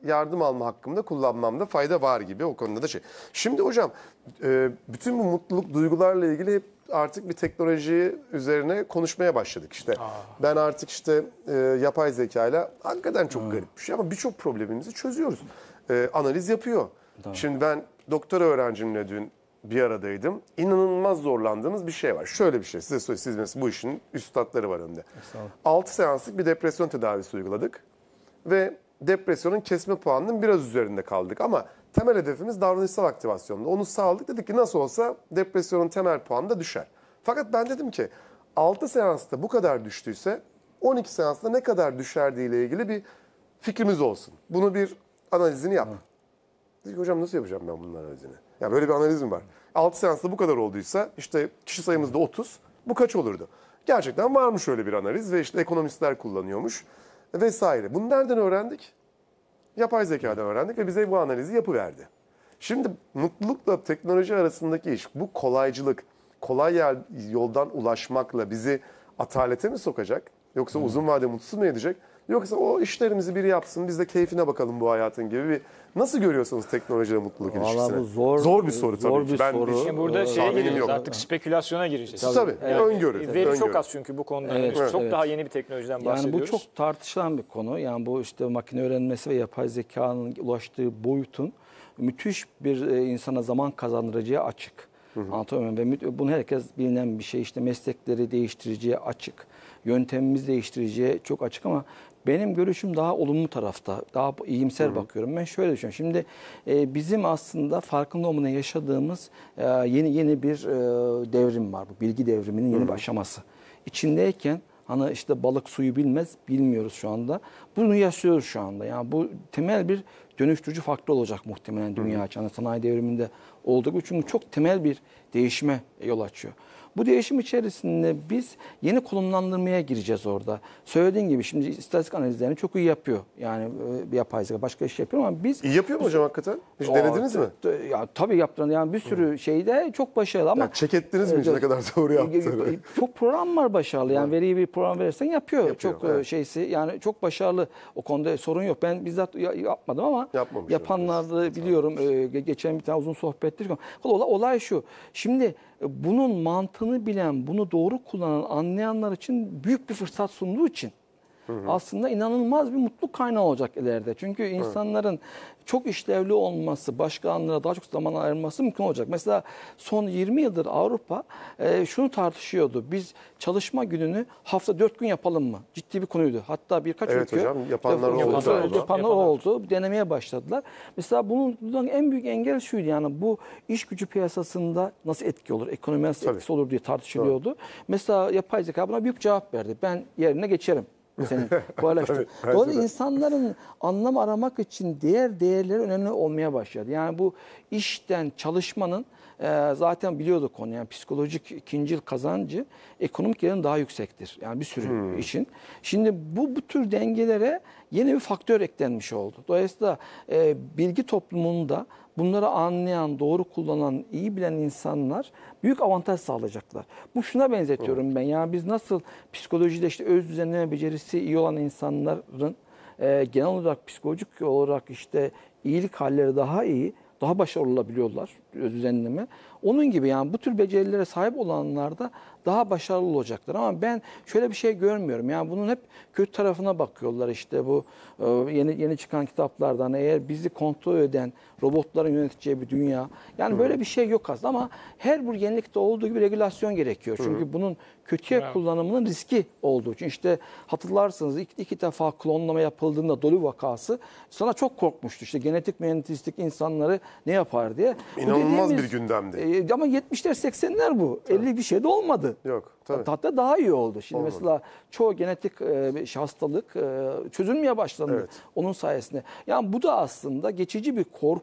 yardım alma hakkımda kullanmamda fayda var gibi o konuda da şey. Şimdi hocam e, bütün bu mutluluk duygularla ilgili hep artık bir teknoloji üzerine konuşmaya başladık işte. Aa. Ben artık işte e, yapay zekayla hakikaten çok hmm. garip bir şey ama birçok problemimizi çözüyoruz. E, analiz yapıyor. Tamam. Şimdi ben doktora öğrencimle dün bir aradaydım. İnanılmaz zorlandığımız bir şey var. Şöyle bir şey size söyleyeyim. Siz mesela bu işin üstadları var önde. altı seanslık bir depresyon tedavisi uyguladık. Ve depresyonun kesme puanının biraz üzerinde kaldık. Ama temel hedefimiz davranışsal aktivasyonda. Onu sağladık. Dedik ki nasıl olsa depresyonun temel puanı da düşer. Fakat ben dedim ki altı seansta bu kadar düştüyse on iki seansta ne kadar düşerdiği ile ilgili bir fikrimiz olsun. Bunu bir analizini yap. Dedik hocam nasıl yapacağım ben bunun analizini? Yani böyle bir analizim var. altı seansta bu kadar olduysa işte kişi sayımız da otuz. Bu kaç olurdu? Gerçekten varmış öyle bir analiz ve işte ekonomistler kullanıyormuş vesaire. Bunu nereden öğrendik? Yapay zekadan öğrendik ve bize bu analizi yapıverdi. Şimdi mutlulukla teknoloji arasındaki iş, bu kolaycılık, kolay yer, yoldan ulaşmakla bizi atalete mi sokacak? Yoksa hmm. uzun vade mutsuz mu edecek? Yoksa o işlerimizi biri yapsın, biz de keyfine bakalım bu hayatın gibi bir... Nasıl görüyorsunuz teknolojiyle mutluluk Vallahi ilişkisini? Bu zor, zor bir soru zor tabii bir ki. Ben soru. hiç, Şimdi burada şeye gireceğiz yok. artık spekülasyona gireceğiz. Tabii, tabii. Yani, öngörü. Veri öngörü. çok az çünkü bu konuda. Evet, çok evet. daha yeni bir teknolojiden bahsediyoruz. Yani bu çok tartışılan bir konu. Yani bu işte makine öğrenmesi ve yapay zekanın ulaştığı boyutun müthiş bir insana zaman kazandıracağı açık. Anlatamıyorum. Ve bunu herkes bilinen bir şey. İşte meslekleri değiştireceği açık. Yöntemimizi değiştireceği çok açık ama benim görüşüm daha olumlu tarafta. Daha iyimser Hı-hı. bakıyorum. Ben şöyle düşünüyorum. Şimdi e, bizim aslında farkında olmadan yaşadığımız e, yeni yeni bir e, devrim var. Bu bilgi devriminin yeni Hı-hı. bir aşaması. İçindeyken hani işte balık suyu bilmez, bilmiyoruz şu anda. Bunu yaşıyoruz şu anda. Yani bu temel bir dönüştürücü faktör olacak muhtemelen dünya için. Yani sanayi devriminde olduğu gibi. Çünkü çok temel bir değişime yol açıyor. Bu değişim içerisinde biz yeni konumlandırmaya gireceğiz orada. Söylediğin gibi şimdi istatistik analizlerini çok iyi yapıyor. Yani bir yapay zeka başka iş yapıyor ama biz... İyi yapıyor mu hocam hakikaten? Hiç o, denediniz mi? Ya, tabii yaptığını yani bir sürü hmm. şeyde çok başarılı ama... Yani check ettiniz mi e, ne kadar doğru yaptığını? Çok program var başarılı. Yani veriyi bir program verirsen yapıyor. yapıyor çok evet. şeysi yani çok başarılı. O konuda sorun yok. Ben bizzat yapmadım ama yapanları biliyorum. Ee, geçen bir tane uzun sohbet ettik. Olay şu. Şimdi bunun mantığını bilen, bunu doğru kullanan, anlayanlar için büyük bir fırsat sunduğu için hı hı. aslında inanılmaz bir mutluluk kaynağı olacak ileride. Çünkü insanların hı. çok işlevli olması, başka anlara daha çok zaman ayırması mümkün olacak. Mesela son yirmi yıldır Avrupa e, şunu tartışıyordu. Biz çalışma gününü hafta dört gün yapalım mı? Ciddi bir konuydu. Hatta birkaç evet ülke hocam, yapanlar oldu. Yapanlar, yapanlar oldu. Denemeye başladılar. Mesela bunun en büyük engel şuydu. Yani bu iş gücü piyasasında nasıl etki olur, ekonomiye nasıl Tabii. etkisi olur diye tartışılıyordu. Tabii. Mesela yapay zeka buna büyük cevap verdi. Ben yerine geçerim. Senin paylaştın. Dolayısıyla insanların anlam aramak için diğer değerleri önemli olmaya başladı. Yani bu işten çalışmanın e, zaten biliyorduk onu. Yani psikolojik ikinci yıl kazancı ekonomik yerin daha yüksektir. Yani bir sürü hmm. işin. Şimdi bu bu tür dengelere yeni bir faktör eklenmiş oldu. Dolayısıyla e, bilgi toplumunda bunları anlayan, doğru kullanan, iyi bilen insanlar büyük avantaj sağlayacaklar. Bu şuna benzetiyorum evet. ben. Yani biz nasıl psikolojide işte öz düzenleme becerisi iyi olan insanların e, genel olarak psikolojik olarak işte iyilik halleri daha iyi, daha başarılı olabiliyorlar öz düzenleme. Onun gibi yani bu tür becerilere sahip olanlar da daha başarılı olacaklar. Ama ben şöyle bir şey görmüyorum. Yani bunun hep kötü tarafına bakıyorlar işte bu yeni yeni çıkan kitaplardan. Eğer bizi kontrol eden robotların yöneteceği bir dünya. Yani Hı. böyle bir şey yok aslında ama her bir yenilikte olduğu gibi regülasyon gerekiyor. Çünkü Hı. bunun kötüye evet. kullanımının riski olduğu için. İşte hatırlarsınız ilk iki defa klonlama yapıldığında Dolly vakası sana çok korkmuştu. İşte genetik mühendislik insanları ne yapar diye. İnanılmaz bir gündemdi. E, ama yetmişler seksenler bu. Tabii. elli bir şey de olmadı. Yok. Tabii. Hatta daha iyi oldu. Şimdi Olmadı. mesela çoğu genetik e, hastalık e, çözülmeye başlandı evet. onun sayesinde. Yani bu da aslında geçici bir korku.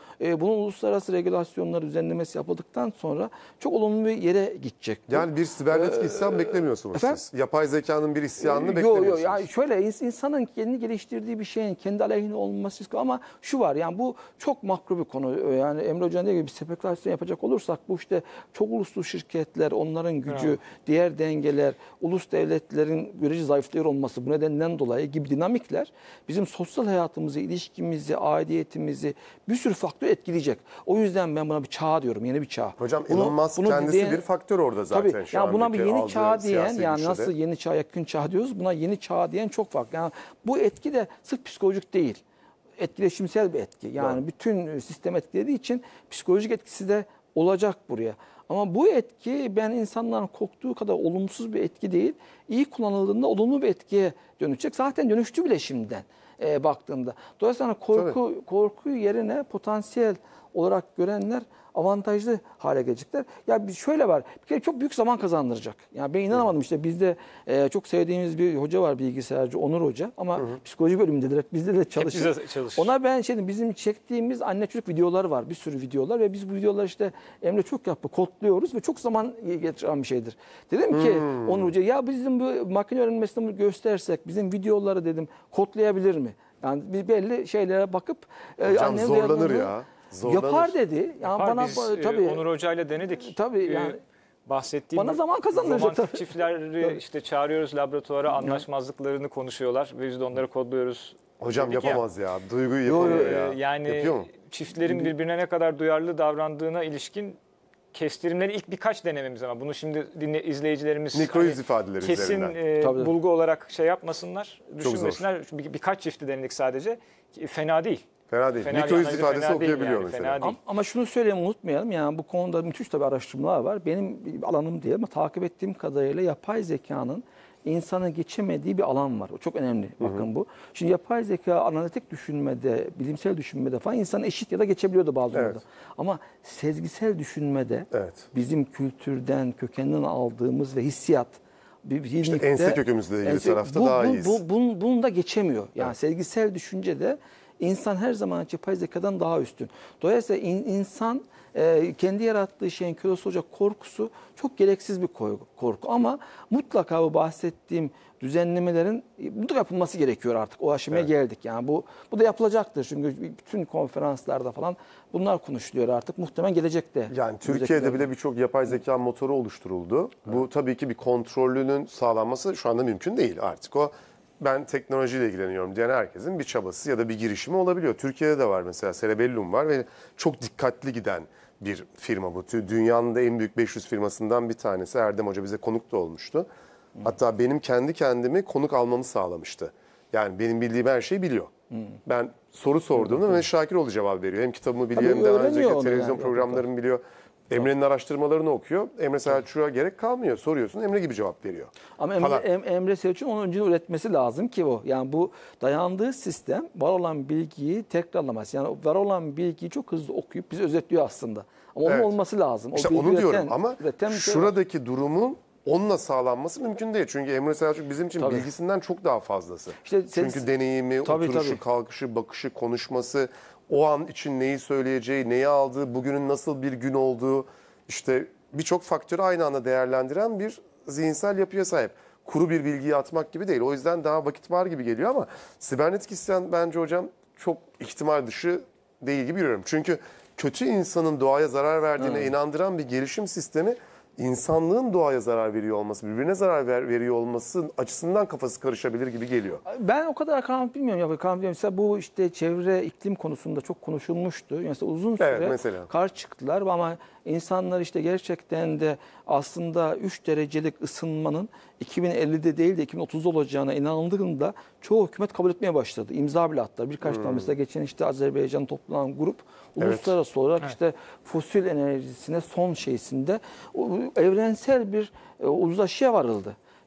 e, bunun uluslararası regülasyonları düzenlemesi yapıldıktan sonra çok olumlu bir yere gidecek. Bu. Yani bir sibernetik isyan beklemiyorsunuz efendim? siz. Yapay zekanın bir isyanını Yok beklemiyorsunuz. yok yani şöyle ins- insanın kendi geliştirdiği bir şeyin kendi aleyhine olması ama şu var yani bu çok makro bir konu. Yani Emre Hoca'nın dediği gibi bir spekülasyon yapacak olursak bu işte çok uluslu şirketler, onların gücü, Evet. diğer dengeler, ulus devletlerin görece zayıflıyor olması bu nedenden dolayı gibi dinamikler bizim sosyal hayatımızı, ilişkimizi, aidiyetimizi bir sürü faktör etkileyecek. O yüzden ben buna bir çağ diyorum, yeni bir çağ. Hocam Bunu- Elon Musk bunu kendisi diyen- bir faktör orada zaten Tabii, şu yani buna bir andaki yeni aldığı çağ diyen siyasi yani güçte de. nasıl yeni çağ, yakın çağ diyoruz, buna yeni çağ diyen çok farklı. Yani bu etki de sırf psikolojik değil. Etkileşimsel bir etki. Yani Doğru. bütün sistem etkilediği için psikolojik etkisi de olacak buraya. Ama bu etki ben insanların korktuğu kadar olumsuz bir etki değil. İyi kullanıldığında olumlu bir etkiye dönüşecek. Zaten dönüştü bile şimdiden e, baktığında. Dolayısıyla korku korku yerine potansiyel olarak görenler avantajlı hale gelecekler. Ya bir şöyle var. Bir kere çok büyük zaman kazandıracak. Yani ben inanamadım işte bizde e, çok sevdiğimiz bir hoca var, bilgisayarcı Onur Hoca ama hı hı. psikoloji bölümündedir. Bizde de çalışır. Hep bize çalışır. Ona ben şey bizim çektiğimiz anne çocuk videolar var. Bir sürü videolar ve biz bu videoları işte Emre çok yaptı. Kodluyoruz ve çok zaman geçiren bir şeydir. Dedim ki hmm. Onur Hoca ya bizim bu makine öğrenmesini göstersek bizim videoları dedim kodlayabilir mi? Yani bir belli şeylere bakıp hocam zorlanır ya. Zorlanır. Yapar dedi. Yani Yapar, bana biz tabii Onur Hoca ile denedik. Tabii yani bahsettiğim bana zaman kazandıracak romantik tabii. çiftleri Tabii. işte çağırıyoruz laboratuvara, anlaşmazlıklarını konuşuyorlar ve biz de onları kodluyoruz. Hocam dedik yapamaz ya. ya. Duyguyu Yo, yapamıyor yo, ya. Yani Yapıyor mu? çiftlerin birbirine ne kadar duyarlı davrandığına ilişkin kestirimleri ilk birkaç denememiz ama bunu şimdi dinle, izleyicilerimiz mikro yüz ifadeleri kesin üzerinden. e, Tabii. bulgu olarak şey yapmasınlar, Çok düşünmesinler. Bir, birkaç çifti denedik sadece. Fena değil. Fena değil. Fena mikro yüz değil, ifadesi fena değil okuyabiliyor yani, mesela. fena değil. Ama, ama şunu söyleyeyim unutmayalım yani bu konuda müthiş tabii araştırmalar var. Benim alanım değil ama takip ettiğim kadarıyla yapay zekanın insana geçemediği bir alan var. O çok önemli. Bakın hı hı. bu. Şimdi yapay zeka analitik düşünmede, bilimsel düşünmede falan insana eşit ya da geçebiliyordu bazı evet. orada. Ama sezgisel düşünmede evet. bizim kültürden, kökeninden aldığımız ve hissiyat bir işte ense kökümüzle ilgili ense, tarafta bu, daha bu, iyiyiz. Bu, bu, bunu da geçemiyor. Yani evet. sezgisel düşüncede insan her zaman yapay zekadan daha üstün. Dolayısıyla in, insan e, kendi yarattığı şeyin kölesi olacak korkusu çok gereksiz bir korku. Ama mutlaka bu bahsettiğim düzenlemelerin mutlaka yapılması gerekiyor artık. O aşamaya evet. geldik. Yani bu bu da yapılacaktır. Çünkü bütün konferanslarda falan bunlar konuşuluyor artık. Muhtemelen gelecekte. Yani Türkiye'de bile birçok yapay zeka motoru oluşturuldu. Evet. Bu tabii ki bir kontrolünün sağlanması şu anda mümkün değil artık. O ben teknolojiyle ilgileniyorum diyen herkesin bir çabası ya da bir girişimi olabiliyor. Türkiye'de de var mesela Cerebellum var ve çok dikkatli giden bir firma bu. Dünyanın da en büyük beş yüz firmasından bir tanesi. Erdem Hoca bize konuk da olmuştu. Hatta benim kendi kendimi konuk almamı sağlamıştı. Yani benim bildiğim her şeyi biliyor. Hmm. Ben soru sorduğumda Mehmet Şakiroğlu cevap veriyor. Hem kitabımı biliyor hem daha önceki televizyon yani, programlarımı biliyor. Emre'nin araştırmalarını okuyor. Emre Selçuk'a gerek kalmıyor. Soruyorsun Emre gibi cevap veriyor. Ama Emre, em, Emre Selçuk'un onun önce üretmesi lazım ki o. Yani bu dayandığı sistem var olan bilgiyi tekrarlamaz. Yani var olan bilgiyi çok hızlı okuyup bize özetliyor aslında. Ama onun evet. olması lazım. İşte o onu üreten, diyorum ama üreten şuradaki şey durumun onunla sağlanması mümkün değil. Çünkü Emre Selçuk bizim için tabii. bilgisinden çok daha fazlası. İşte Çünkü sen, deneyimi, tabii, oturuşu, tabii. kalkışı, bakışı, konuşması, o an için neyi söyleyeceği, neyi aldığı, bugünün nasıl bir gün olduğu, işte birçok faktörü aynı anda değerlendiren bir zihinsel yapıya sahip. Kuru bir bilgiyi atmak gibi değil. O yüzden daha vakit var gibi geliyor ama sibernetik isyan bence hocam çok ihtimal dışı değil gibi görüyorum. Çünkü kötü insanın doğaya zarar verdiğine hmm. inandıran bir gelişim sistemi insanlığın doğaya zarar veriyor olması, birbirine zarar ver, veriyor olması açısından kafası karışabilir gibi geliyor. Ben o kadar karanlık bilmiyorum. Ya, karanlık mesela bu işte çevre iklim konusunda çok konuşulmuştu. Mesela uzun süre evet, mesela. karşı çıktılar ama insanlar işte gerçekten de aslında üç derecelik ısınmanın iki bin ellide değil de iki bin otuzda olacağına inanıldığında çoğu hükümet kabul etmeye başladı. İmza bile attılar. Birkaç hmm. tane mesela geçen işte Azerbaycan toplanan grup uluslararası evet. olarak evet. işte fosil enerjisine son şeysinde evrensel bir uzlaşıya varıldı.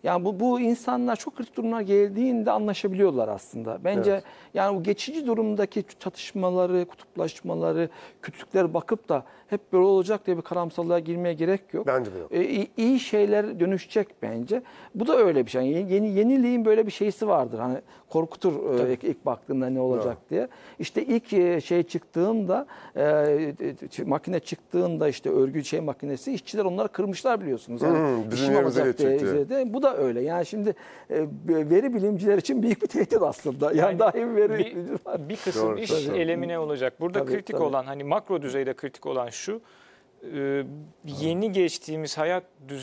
Yani bu bu insanlar çok kritik durumlar geldiğinde anlaşabiliyorlar aslında. Bence Evet. yani bu geçici durumdaki çatışmaları, kutuplaşmaları, kötülüklere bakıp da hep böyle olacak diye bir karamsarlığa girmeye gerek yok. Bence de yok. E, iyi, iyi şeyler dönüşecek bence. Bu da öyle bir şey. Yani yeni yeniliğin böyle bir şeysi vardır. Hani korkutur e, ilk, ilk baktığında ne olacak Doğru. diye. İşte ilk e, şey çıktığında e, makine çıktığında işte örgü şey makinesi işçiler onları kırmışlar biliyorsunuz. Yani Hmm, bizim işim yerimize olacak diye geçecek diye. izledi. Bu da öyle. Yani şimdi e, veri bilimciler için büyük bir tehdit aslında. Yani, Yani dahi veri bir, var. bir kısım Doğru, iş tabii. elemine olacak. Burada Tabii, kritik tabii. olan, hani makro düzeyde kritik olan şu, e, yeni geçtiğimiz hayat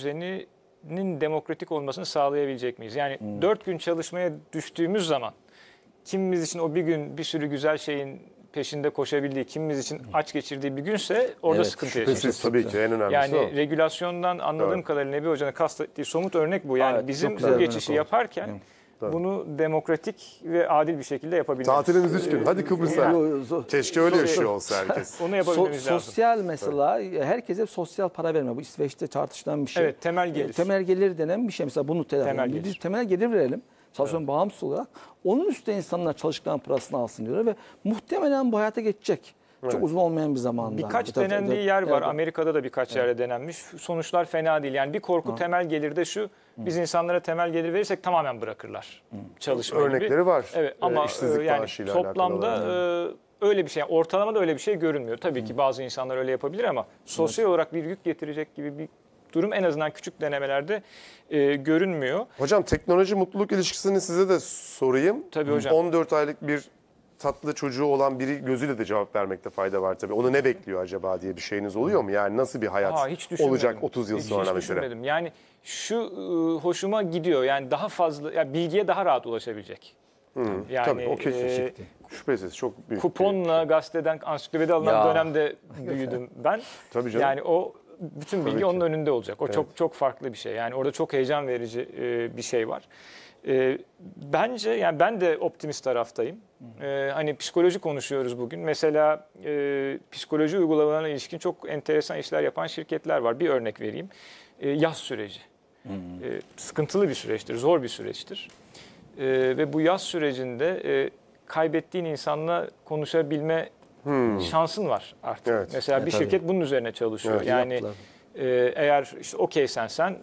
düzeninin demokratik olmasını sağlayabilecek miyiz? Yani Hmm. dört gün çalışmaya düştüğümüz zaman kimimiz için o bir gün bir sürü güzel şeyin peşinde koşabildiği, kimimiz için aç geçirdiği bir günse orada Evet, sıkıntı Şüphesiz yaşayacağız. tabii ki en önemlisi Yani o. regülasyondan anladığım Evet. kadarıyla Nebi Hoca'nın kastettiği somut örnek bu. Yani Evet, bizim çok güzel bu örnek geçişi oldu. yaparken Tabii. bunu demokratik ve adil bir şekilde yapabilmemiz. Tatilimiz üç gün. Hadi Kıbrıs'a. Yo, yo, zo- Keşke öyle so- yaşıyor olsa herkes. Onu So- yapabilmemiz lazım. sosyal mesela herkese sosyal para verme. Bu İsveç'te tartışılan bir şey. Evet, temel gelir. E, Temel gelir denen bir şey. Mesela bunu Temel temel gelir. Biz temel gelir verelim. Çalışan bağımsız olarak. Onun üstüne insanlar çalıştıklarının parasını alsın diyorlar ve muhtemelen bu hayata geçecek. Çok Evet. uzun olmayan bir zamanda. Birkaç Bu tabii- denendiği tabii- yer var. evet. Amerika'da da birkaç yerde denenmiş. Sonuçlar fena değil. Yani bir korku temel gelirde şu. Biz insanlara temel gelir verirsek tamamen bırakırlar çalışmayı. gibi. Örnekleri var. Evet Ee, ama işsizlik e, yani maaşıyla alakalı toplamda olarak. e, öyle bir şey. Yani ortalamada öyle bir şey görünmüyor. Tabii ki bazı insanlar öyle yapabilir ama sosyal olarak bir yük getirecek gibi bir durum en azından küçük denemelerde e, görünmüyor. Hocam teknoloji mutluluk ilişkisini size de sorayım. Tabii hocam. on dört aylık bir tatlı çocuğu olan biri gözüyle de cevap vermekte fayda var tabii. Onu ne bekliyor acaba diye bir şeyiniz oluyor mu? Yani nasıl bir hayat Aa, hiç düşünmedim. olacak otuz yıl Hiç- sonra hiç mesela? düşünmedim. Yani şu e, hoşuma gidiyor. Yani daha fazla, yani bilgiye daha rahat ulaşabilecek. Yani Tabii o kesin. e, Şüphesiz çok büyük. bir- kuponla gazeteden ansiklopedi alınan Ya. dönemde büyüdüm ben. Tabii canım. Yani o bütün bilgi ki. onun önünde olacak. O Evet. çok çok farklı bir şey. Yani orada çok heyecan verici e, bir şey var. E, bence yani ben de optimist taraftayım. E, hani psikoloji konuşuyoruz bugün. Mesela e, psikoloji uygulamalarına ilişkin çok enteresan işler yapan şirketler var. Bir örnek vereyim. E, yaz süreci. E, sıkıntılı bir süreçtir, zor bir süreçtir. E, ve bu yaz sürecinde e, kaybettiğin insanla konuşabilme şansın var artık. Evet. Mesela E, bir tabii. şirket bunun üzerine çalışıyor. Evet, yani yaptılar. e, eğer işte okeysen sen,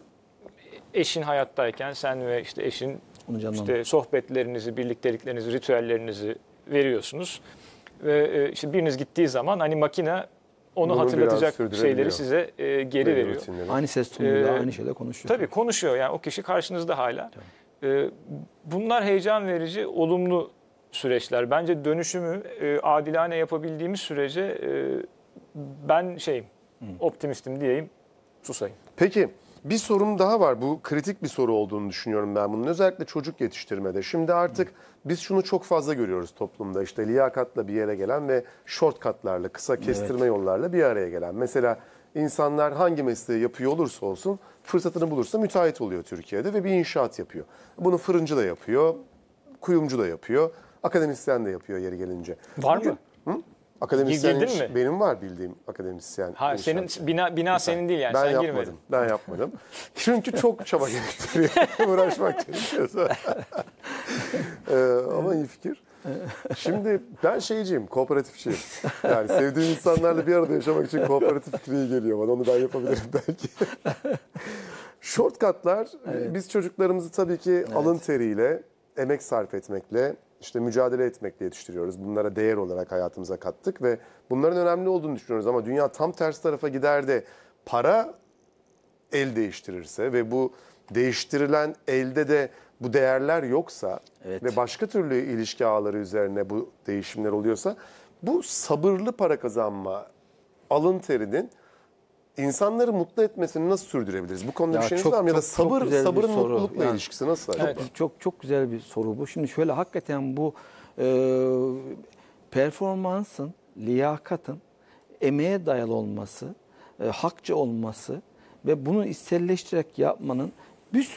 eşin hayattayken sen ve işte eşin Onu canlandır. işte sohbetlerinizi, birlikteliklerinizi, ritüellerinizi veriyorsunuz. Ve e, işte biriniz gittiği zaman hani makine onu Bunu hatırlatacak biraz sürdürebiliyor. şeyleri size e, geri Belli veriyor. rutinleri. Aynı ses tonuyla Ee, aynı şeyle konuşuyor. Tabii konuşuyor, yani o kişi karşınızda hala. Ee, bunlar heyecan verici, olumlu süreçler. Bence dönüşümü e, adilane yapabildiğimiz sürece e, ben şeyim, optimistim diyeyim, susayım. Peki bir sorum daha var. Bu kritik bir soru olduğunu düşünüyorum ben bunun. Özellikle çocuk yetiştirmede. Şimdi artık biz şunu çok fazla görüyoruz toplumda. İşte liyakatla bir yere gelen ve shortcutlarla, kısa kestirme yollarla bir araya gelen. Mesela insanlar hangi mesleği yapıyor olursa olsun fırsatını bulursa müteahhit oluyor Türkiye'de ve bir inşaat yapıyor. Bunu fırıncı da yapıyor, kuyumcu da yapıyor, akademisyen de yapıyor yeri gelince. Var Bugün- mı? Hı? Akademisyen Girdin iş- mi? benim var bildiğim akademisyen. Ha, inşaat. senin bina bina senin değil yani, Ben sen yapmadım. girmedin. Ben yapmadım. Çünkü çok çaba gerektiriyor. Uğraşmak gerekiyor. ee, ama iyi fikir. Şimdi ben şeyciyim, kooperatifçiyim. Yani sevdiğim insanlarla bir arada yaşamak için kooperatif fikri iyi geliyor bana. Onu ben yapabilirim belki. Shortcutlar, biz çocuklarımızı tabii ki alın teriyle, emek sarf etmekle, işte mücadele etmekle yetiştiriyoruz. Bunlara değer olarak hayatımıza kattık ve bunların önemli olduğunu düşünüyoruz. Ama dünya tam tersi tarafa gider de para el değiştirirse ve bu değiştirilen elde de bu değerler yoksa Evet. ve başka türlü ilişki ağları üzerine bu değişimler oluyorsa bu sabırlı para kazanma, alın terinin insanları mutlu etmesini nasıl sürdürebiliriz? Bu konuda Ya bir şeyiniz çok- var mı? Ya da çok- çok sabır, güzel bir sabırın soru. mutlulukla Yani ilişkisi nasıl acaba? Çok, çok çok güzel bir soru bu. Şimdi şöyle hakikaten bu e, performansın, liyakatın emeğe dayalı olması, e, hakça olması ve bunu içselleştirerek yapmanın bir sürü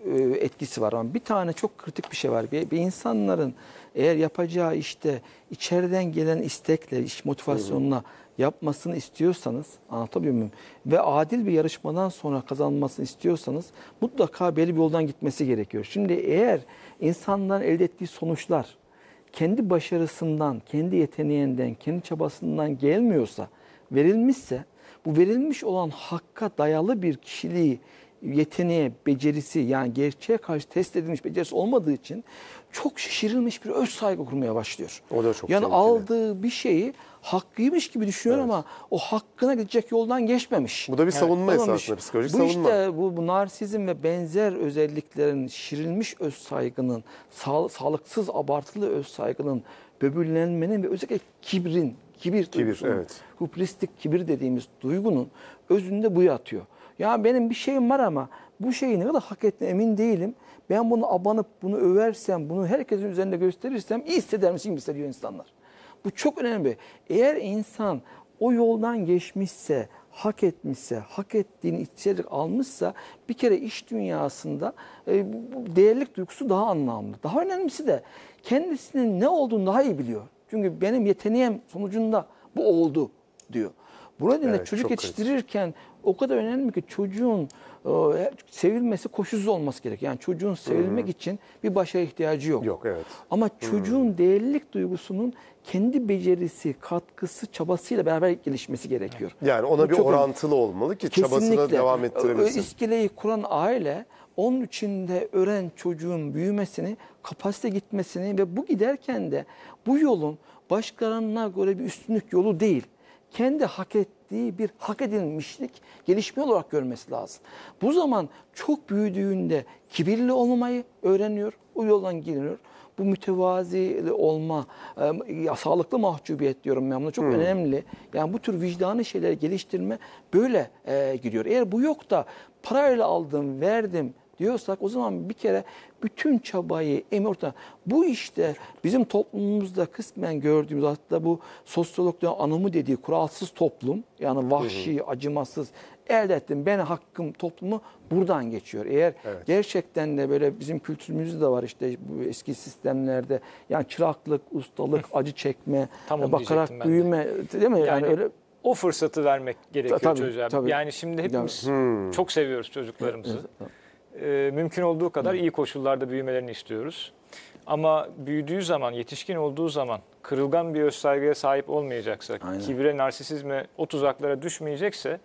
e, etkisi var ama bir tane çok kritik bir şey var. Bir, bir insanların eğer yapacağı işte içeriden gelen istekle, iş motivasyonuna yapmasını istiyorsanız, anlatabiliyor muyum? Ve adil bir yarışmadan sonra kazanmasını istiyorsanız mutlaka belli bir yoldan gitmesi gerekiyor. Şimdi eğer insanların elde ettiği sonuçlar kendi başarısından, kendi yeteneğinden, kendi çabasından gelmiyorsa, verilmişse, bu verilmiş olan hakka dayalı bir kişiliği, yeteneğe, becerisi, yani gerçeğe karşı test edilmiş becerisi olmadığı için çok şişirilmiş bir öz saygı kurmaya başlıyor. O da çok yani tehlikeli. aldığı bir şeyi hakkıymış gibi düşünüyor Evet. ama o hakkına gidecek yoldan geçmemiş. Bu da bir savunma Olmamış. esasında, psikolojik bu savunma. işte bu, bu narsizm ve benzer özelliklerin, şişirilmiş öz saygının, sağ, sağlıksız abartılı öz saygının, böbürlenmenin ve özellikle kibrin, kibir, Kibir, duygusunun, evet. hubristik kibir dediğimiz duygunun özünde bu yatıyor. Ya benim bir şeyim var ama bu şeyi ne kadar hak ettiğine emin değilim. Ben bunu abanıp bunu översem, bunu herkesin üzerinde gösterirsem iyi hisseder misin gibi hissediyor insanlar. Bu çok önemli. Eğer insan o yoldan geçmişse, hak etmişse, hak ettiğini içerik almışsa bir kere iş dünyasında e, bu değerlilik duygusu daha anlamlı. Daha önemlisi de kendisinin ne olduğunu daha iyi biliyor. Çünkü benim yeteneğim sonucunda bu oldu diyor. Bu nedenle Evet, çocuk çok yetiştirirken o kadar önemli ki çocuğun e, sevilmesi koşulsuz olması gerek. Yani çocuğun sevilmek için bir başarı ihtiyacı yok. Yok, evet. Ama çocuğun değerlilik duygusunun kendi becerisi, katkısı, çabasıyla beraber gelişmesi gerekiyor. Yani ona Bu bir çok orantılı olmalı ki çabasını Kesinlikle. devam O ettirebilsin. iskeleyi kuran aile onun içinde öğren çocuğun büyümesini, kapasite gitmesini ve bu giderken de bu yolun başkalarına göre bir üstünlük yolu değil. Kendi hak ettiği bir hak edilmişlik, gelişme olarak görmesi lazım. Bu zaman çok büyüdüğünde kibirli olmayı öğreniyor, o yoldan giriyor. Bu mütevazi olma, e, sağlıklı mahcubiyet diyorum ben buna, çok hmm. önemli. Yani bu tür vicdanı şeyleri geliştirme böyle e, gidiyor. Eğer bu yok da parayla aldım, verdim diyorsak o zaman bir kere bütün çabayı, emeği ortada. Bu işte bizim toplumumuzda kısmen gördüğümüz, hatta bu sosyologların anımı dediği kuralsız toplum, yani vahşi, hı hı. acımasız, elde ettim ben hakkım toplumu buradan geçiyor. Eğer evet. gerçekten de böyle bizim kültürümüzde de var işte bu eski sistemlerde, yani çıraklık, ustalık, acı çekme, bakarak büyüme, değil mi? Yani, yani öyle o fırsatı vermek gerekiyor tabii, çocuğa. Tabii. Yani şimdi hepimiz hmm. çok seviyoruz çocuklarımızı. Evet, evet. Ee, mümkün olduğu kadar iyi koşullarda büyümelerini istiyoruz. Ama büyüdüğü zaman, yetişkin olduğu zaman kırılgan bir özsaygıya sahip olmayacaksa, Aynen. kibre, narsisizme, o tuzaklara düşmeyecekse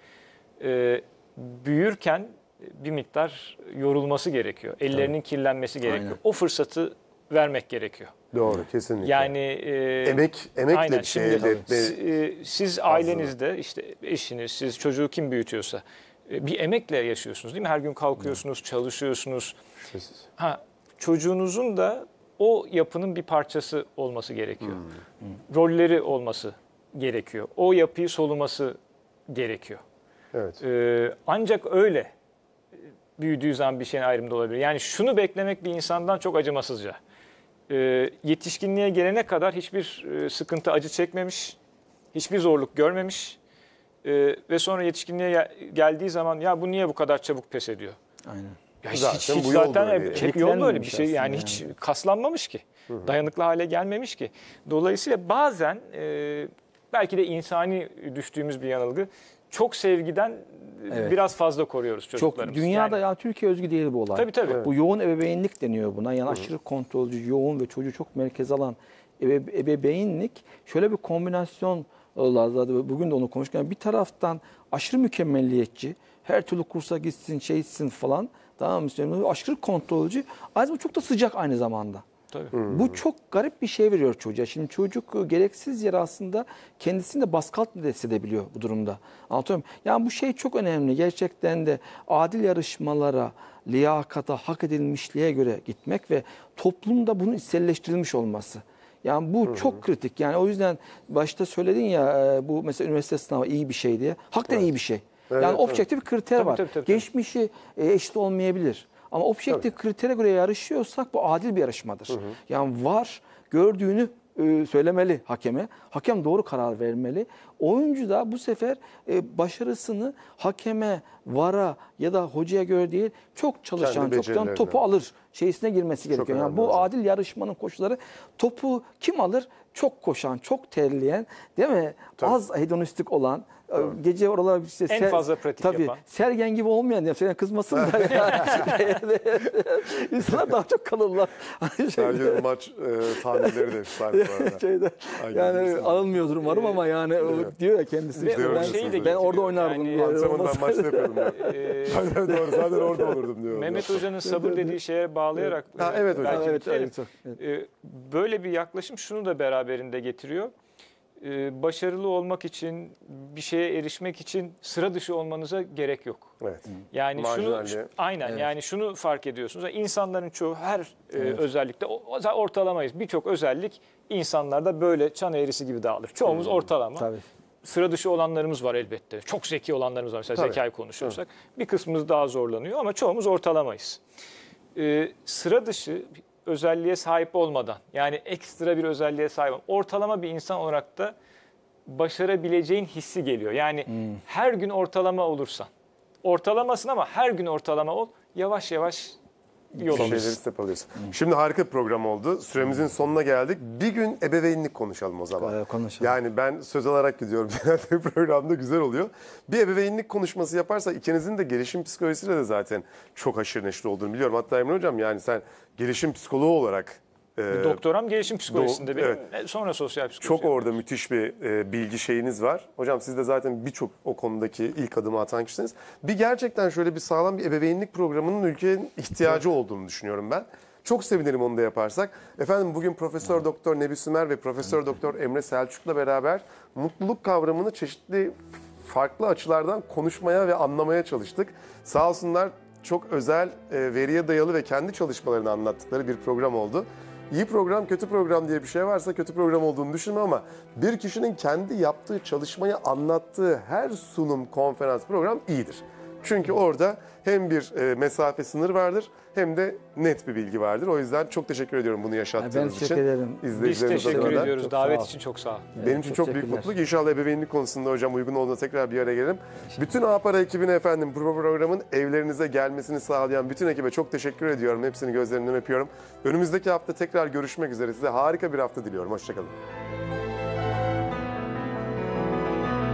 e, büyürken bir miktar yorulması gerekiyor. Ellerinin Tabii. kirlenmesi gerekiyor. Aynen. O fırsatı vermek gerekiyor. Doğru, kesinlikle. Yani e, emek emekle aynen, bir şey şimdi, elde etme. e, siz ailenizde işte eşiniz, siz çocuğu kim büyütüyorsa bir emekle yaşıyorsunuz değil mi? Her gün kalkıyorsunuz, çalışıyorsunuz. Ha, çocuğunuzun da o yapının bir parçası olması gerekiyor. Hmm. Hmm. Rolleri olması gerekiyor. O yapıyı soluması gerekiyor. Evet. Ee, ancak öyle büyüdüğü zaman bir şeyin ayrımda olabilir. Yani şunu beklemek bir insandan çok acımasızca. Ee, yetişkinliğe gelene kadar hiçbir sıkıntı, acı çekmemiş, hiçbir zorluk görmemiş. Ee, ve sonra yetişkinliğe gel- geldiği zaman ya bu niye bu kadar çabuk pes ediyor? Aynen. Ya hiç, zaten hiç bu yol zaten böyle. hep yol böyle bir şey. Yani, yani hiç kaslanmamış ki. Hı-hı. Dayanıklı hale gelmemiş ki. Dolayısıyla bazen e, belki de insani düştüğümüz bir yanılgı, çok sevgiden evet. biraz fazla koruyoruz çocuklarımızı. Çok dünyada yani, ya Türkiye özgü değil bu olay. Tabii tabii. Evet. Bu yoğun ebeveynlik deniyor buna. Yani Hı-hı. aşırı kontrolcü, yoğun ve çocuğu çok merkeze alan ebe- ebeveynlik şöyle bir kombinasyon. Bugün de onu konuşurken bir taraftan aşırı mükemmelliyetçi, her türlü kursa gitsin, şey etsin falan, tamam mı? Aşırı kontrolcü, ayrıca çok da sıcak aynı zamanda. Tabii. Hmm. Bu çok garip bir şey veriyor çocuğa. Şimdi çocuk gereksiz yere aslında kendisini de baskı altında hissedebiliyor bu durumda. Anlatıyor muyum? Yani bu şey çok önemli. Gerçekten de adil yarışmalara, liyakata, hak edilmişliğe göre gitmek ve toplumda bunun içselleştirilmiş olması. Yani bu Hı-hı. çok kritik. Yani o yüzden başta söyledin ya bu mesela üniversite sınavı iyi bir şey diye. Hakikaten evet. iyi bir şey. Evet, yani objektif bir kriter tabii, var. Tabii, tabii, tabii. Geçmişi eşit olmayabilir. Ama objektif tabii. kritere göre yarışıyorsak bu adil bir yarışmadır. Hı-hı. Yani var gördüğünü söylemeli hakeme. Hakem doğru karar vermeli. oyuncu da bu sefer e, başarısını hakeme, vara ya da hocaya göre değil, çok çalışan, Kendi çok çalışan becerilerine. topu alır şeysine girmesi gerekiyor. Yani önemli bu hocam. adil yarışmanın koşulları, topu kim alır? Çok koşan, çok terleyen, değil mi? Tabii. Az hedonistik olan, gece oralar işte En fazla pratik tabii, yapan. Sergen gibi olmayan, ya senin kızmasın da yani. İnsanlar daha çok kalırlar. Hani şeyde- Sergen'in maç e, tahminleri de efsane bu arada. şeyde, Aynen, yani bilirsin. alınmıyordur umarım ama yani o Evet. diyor ya kendisi. Ve işte o ben, şeyi de ben orada getiriyor. oynardım. Yani diye. Antrenmanı ben Olmaz. maçta yapıyordum diyor. Ee, Aynen doğru. Zaten orada olurdum diyor. Mehmet Hoca'nın sabır dediği şeye bağlayarak Ha, e, evet hocam. belki Evet, bitirelim. evet, çok, evet. E, böyle bir yaklaşım şunu da beraberinde getiriyor. E, başarılı olmak için, bir şeye erişmek için sıra dışı olmanıza gerek yok. Evet. Yani şunu Marjinalliğe. aynen Evet. yani şunu fark ediyorsunuz. İnsanların çoğu her e, özellikle o- o zaten ortalamayız. Birçok özellik insanlarda böyle çan eğrisi gibi dağılır. Çoğumuz ortalama. Tabii. Sıra dışı olanlarımız var elbette. Çok zeki olanlarımız var. Mesela Tabii. zekayı konuşuyorsak. Bir kısmımız daha zorlanıyor ama çoğumuz ortalamayız. Ee, sıra dışı bir özelliğe sahip olmadan, yani ekstra bir özelliğe sahip olmadan, ortalama bir insan olarak da başarabileceğin hissi geliyor. Yani her gün ortalama olursan, ortalamasın ama her gün ortalama ol, yavaş yavaş yol Şeyleri alırsın. step alıyorsun. Şimdi harika bir program oldu. Süremizin sonuna geldik. Bir gün ebeveynlik konuşalım o zaman. Ee, konuşalım. Yani ben söz alarak gidiyorum. Genelde programda güzel oluyor. Bir ebeveynlik konuşması yaparsak ikinizin de gelişim psikolojisiyle de zaten çok haşır neşir olduğunu biliyorum. Hatta Emre Hocam yani sen gelişim psikoloğu olarak e, Doktoram gelişim psikolojisinde Do- benim. evet. E, Sonra sosyal psikoloji. çok orada müthiş bir e, bilgi şeyiniz var. Hocam siz de zaten birçok o konudaki ilk adımı atan kişisiniz. Bir gerçekten şöyle bir sağlam bir ebeveynlik programının ülkenin ihtiyacı olduğunu düşünüyorum ben. Çok sevinirim onu da yaparsak. Efendim bugün Profesör Doktor Nebi Sümer ve Profesör Doktor Emre Selçuk'la beraber mutluluk kavramını çeşitli farklı açılardan konuşmaya ve anlamaya çalıştık. Sağ olsunlar, çok özel, e, veriye dayalı ve kendi çalışmalarını anlattıkları bir program oldu. İyi program, kötü program diye bir şey varsa kötü program olduğunu düşünme ama bir kişinin kendi yaptığı çalışmayı anlattığı her sunum, konferans, program iyidir. Çünkü orada hem bir e, mesafe sınır vardır hem de net bir bilgi vardır. O yüzden çok teşekkür ediyorum bunu Ben yaşattığınız için. teşekkür ederim. Biz İzleyicilerimiz teşekkür adına da. ediyoruz. Çok Davet sağ ol. için çok sağ ol. Benim için çok çok büyük teşekkürler. mutluluk. İnşallah ebeveynlik konusunda hocam uygun olduğunda tekrar bir araya gelelim. Bütün Apara ekibine efendim bu programın evlerinize gelmesini sağlayan bütün ekibe çok teşekkür ediyorum. Hepsini gözlerinden öpüyorum. Önümüzdeki hafta tekrar görüşmek üzere. Size harika bir hafta diliyorum. Hoşçakalın.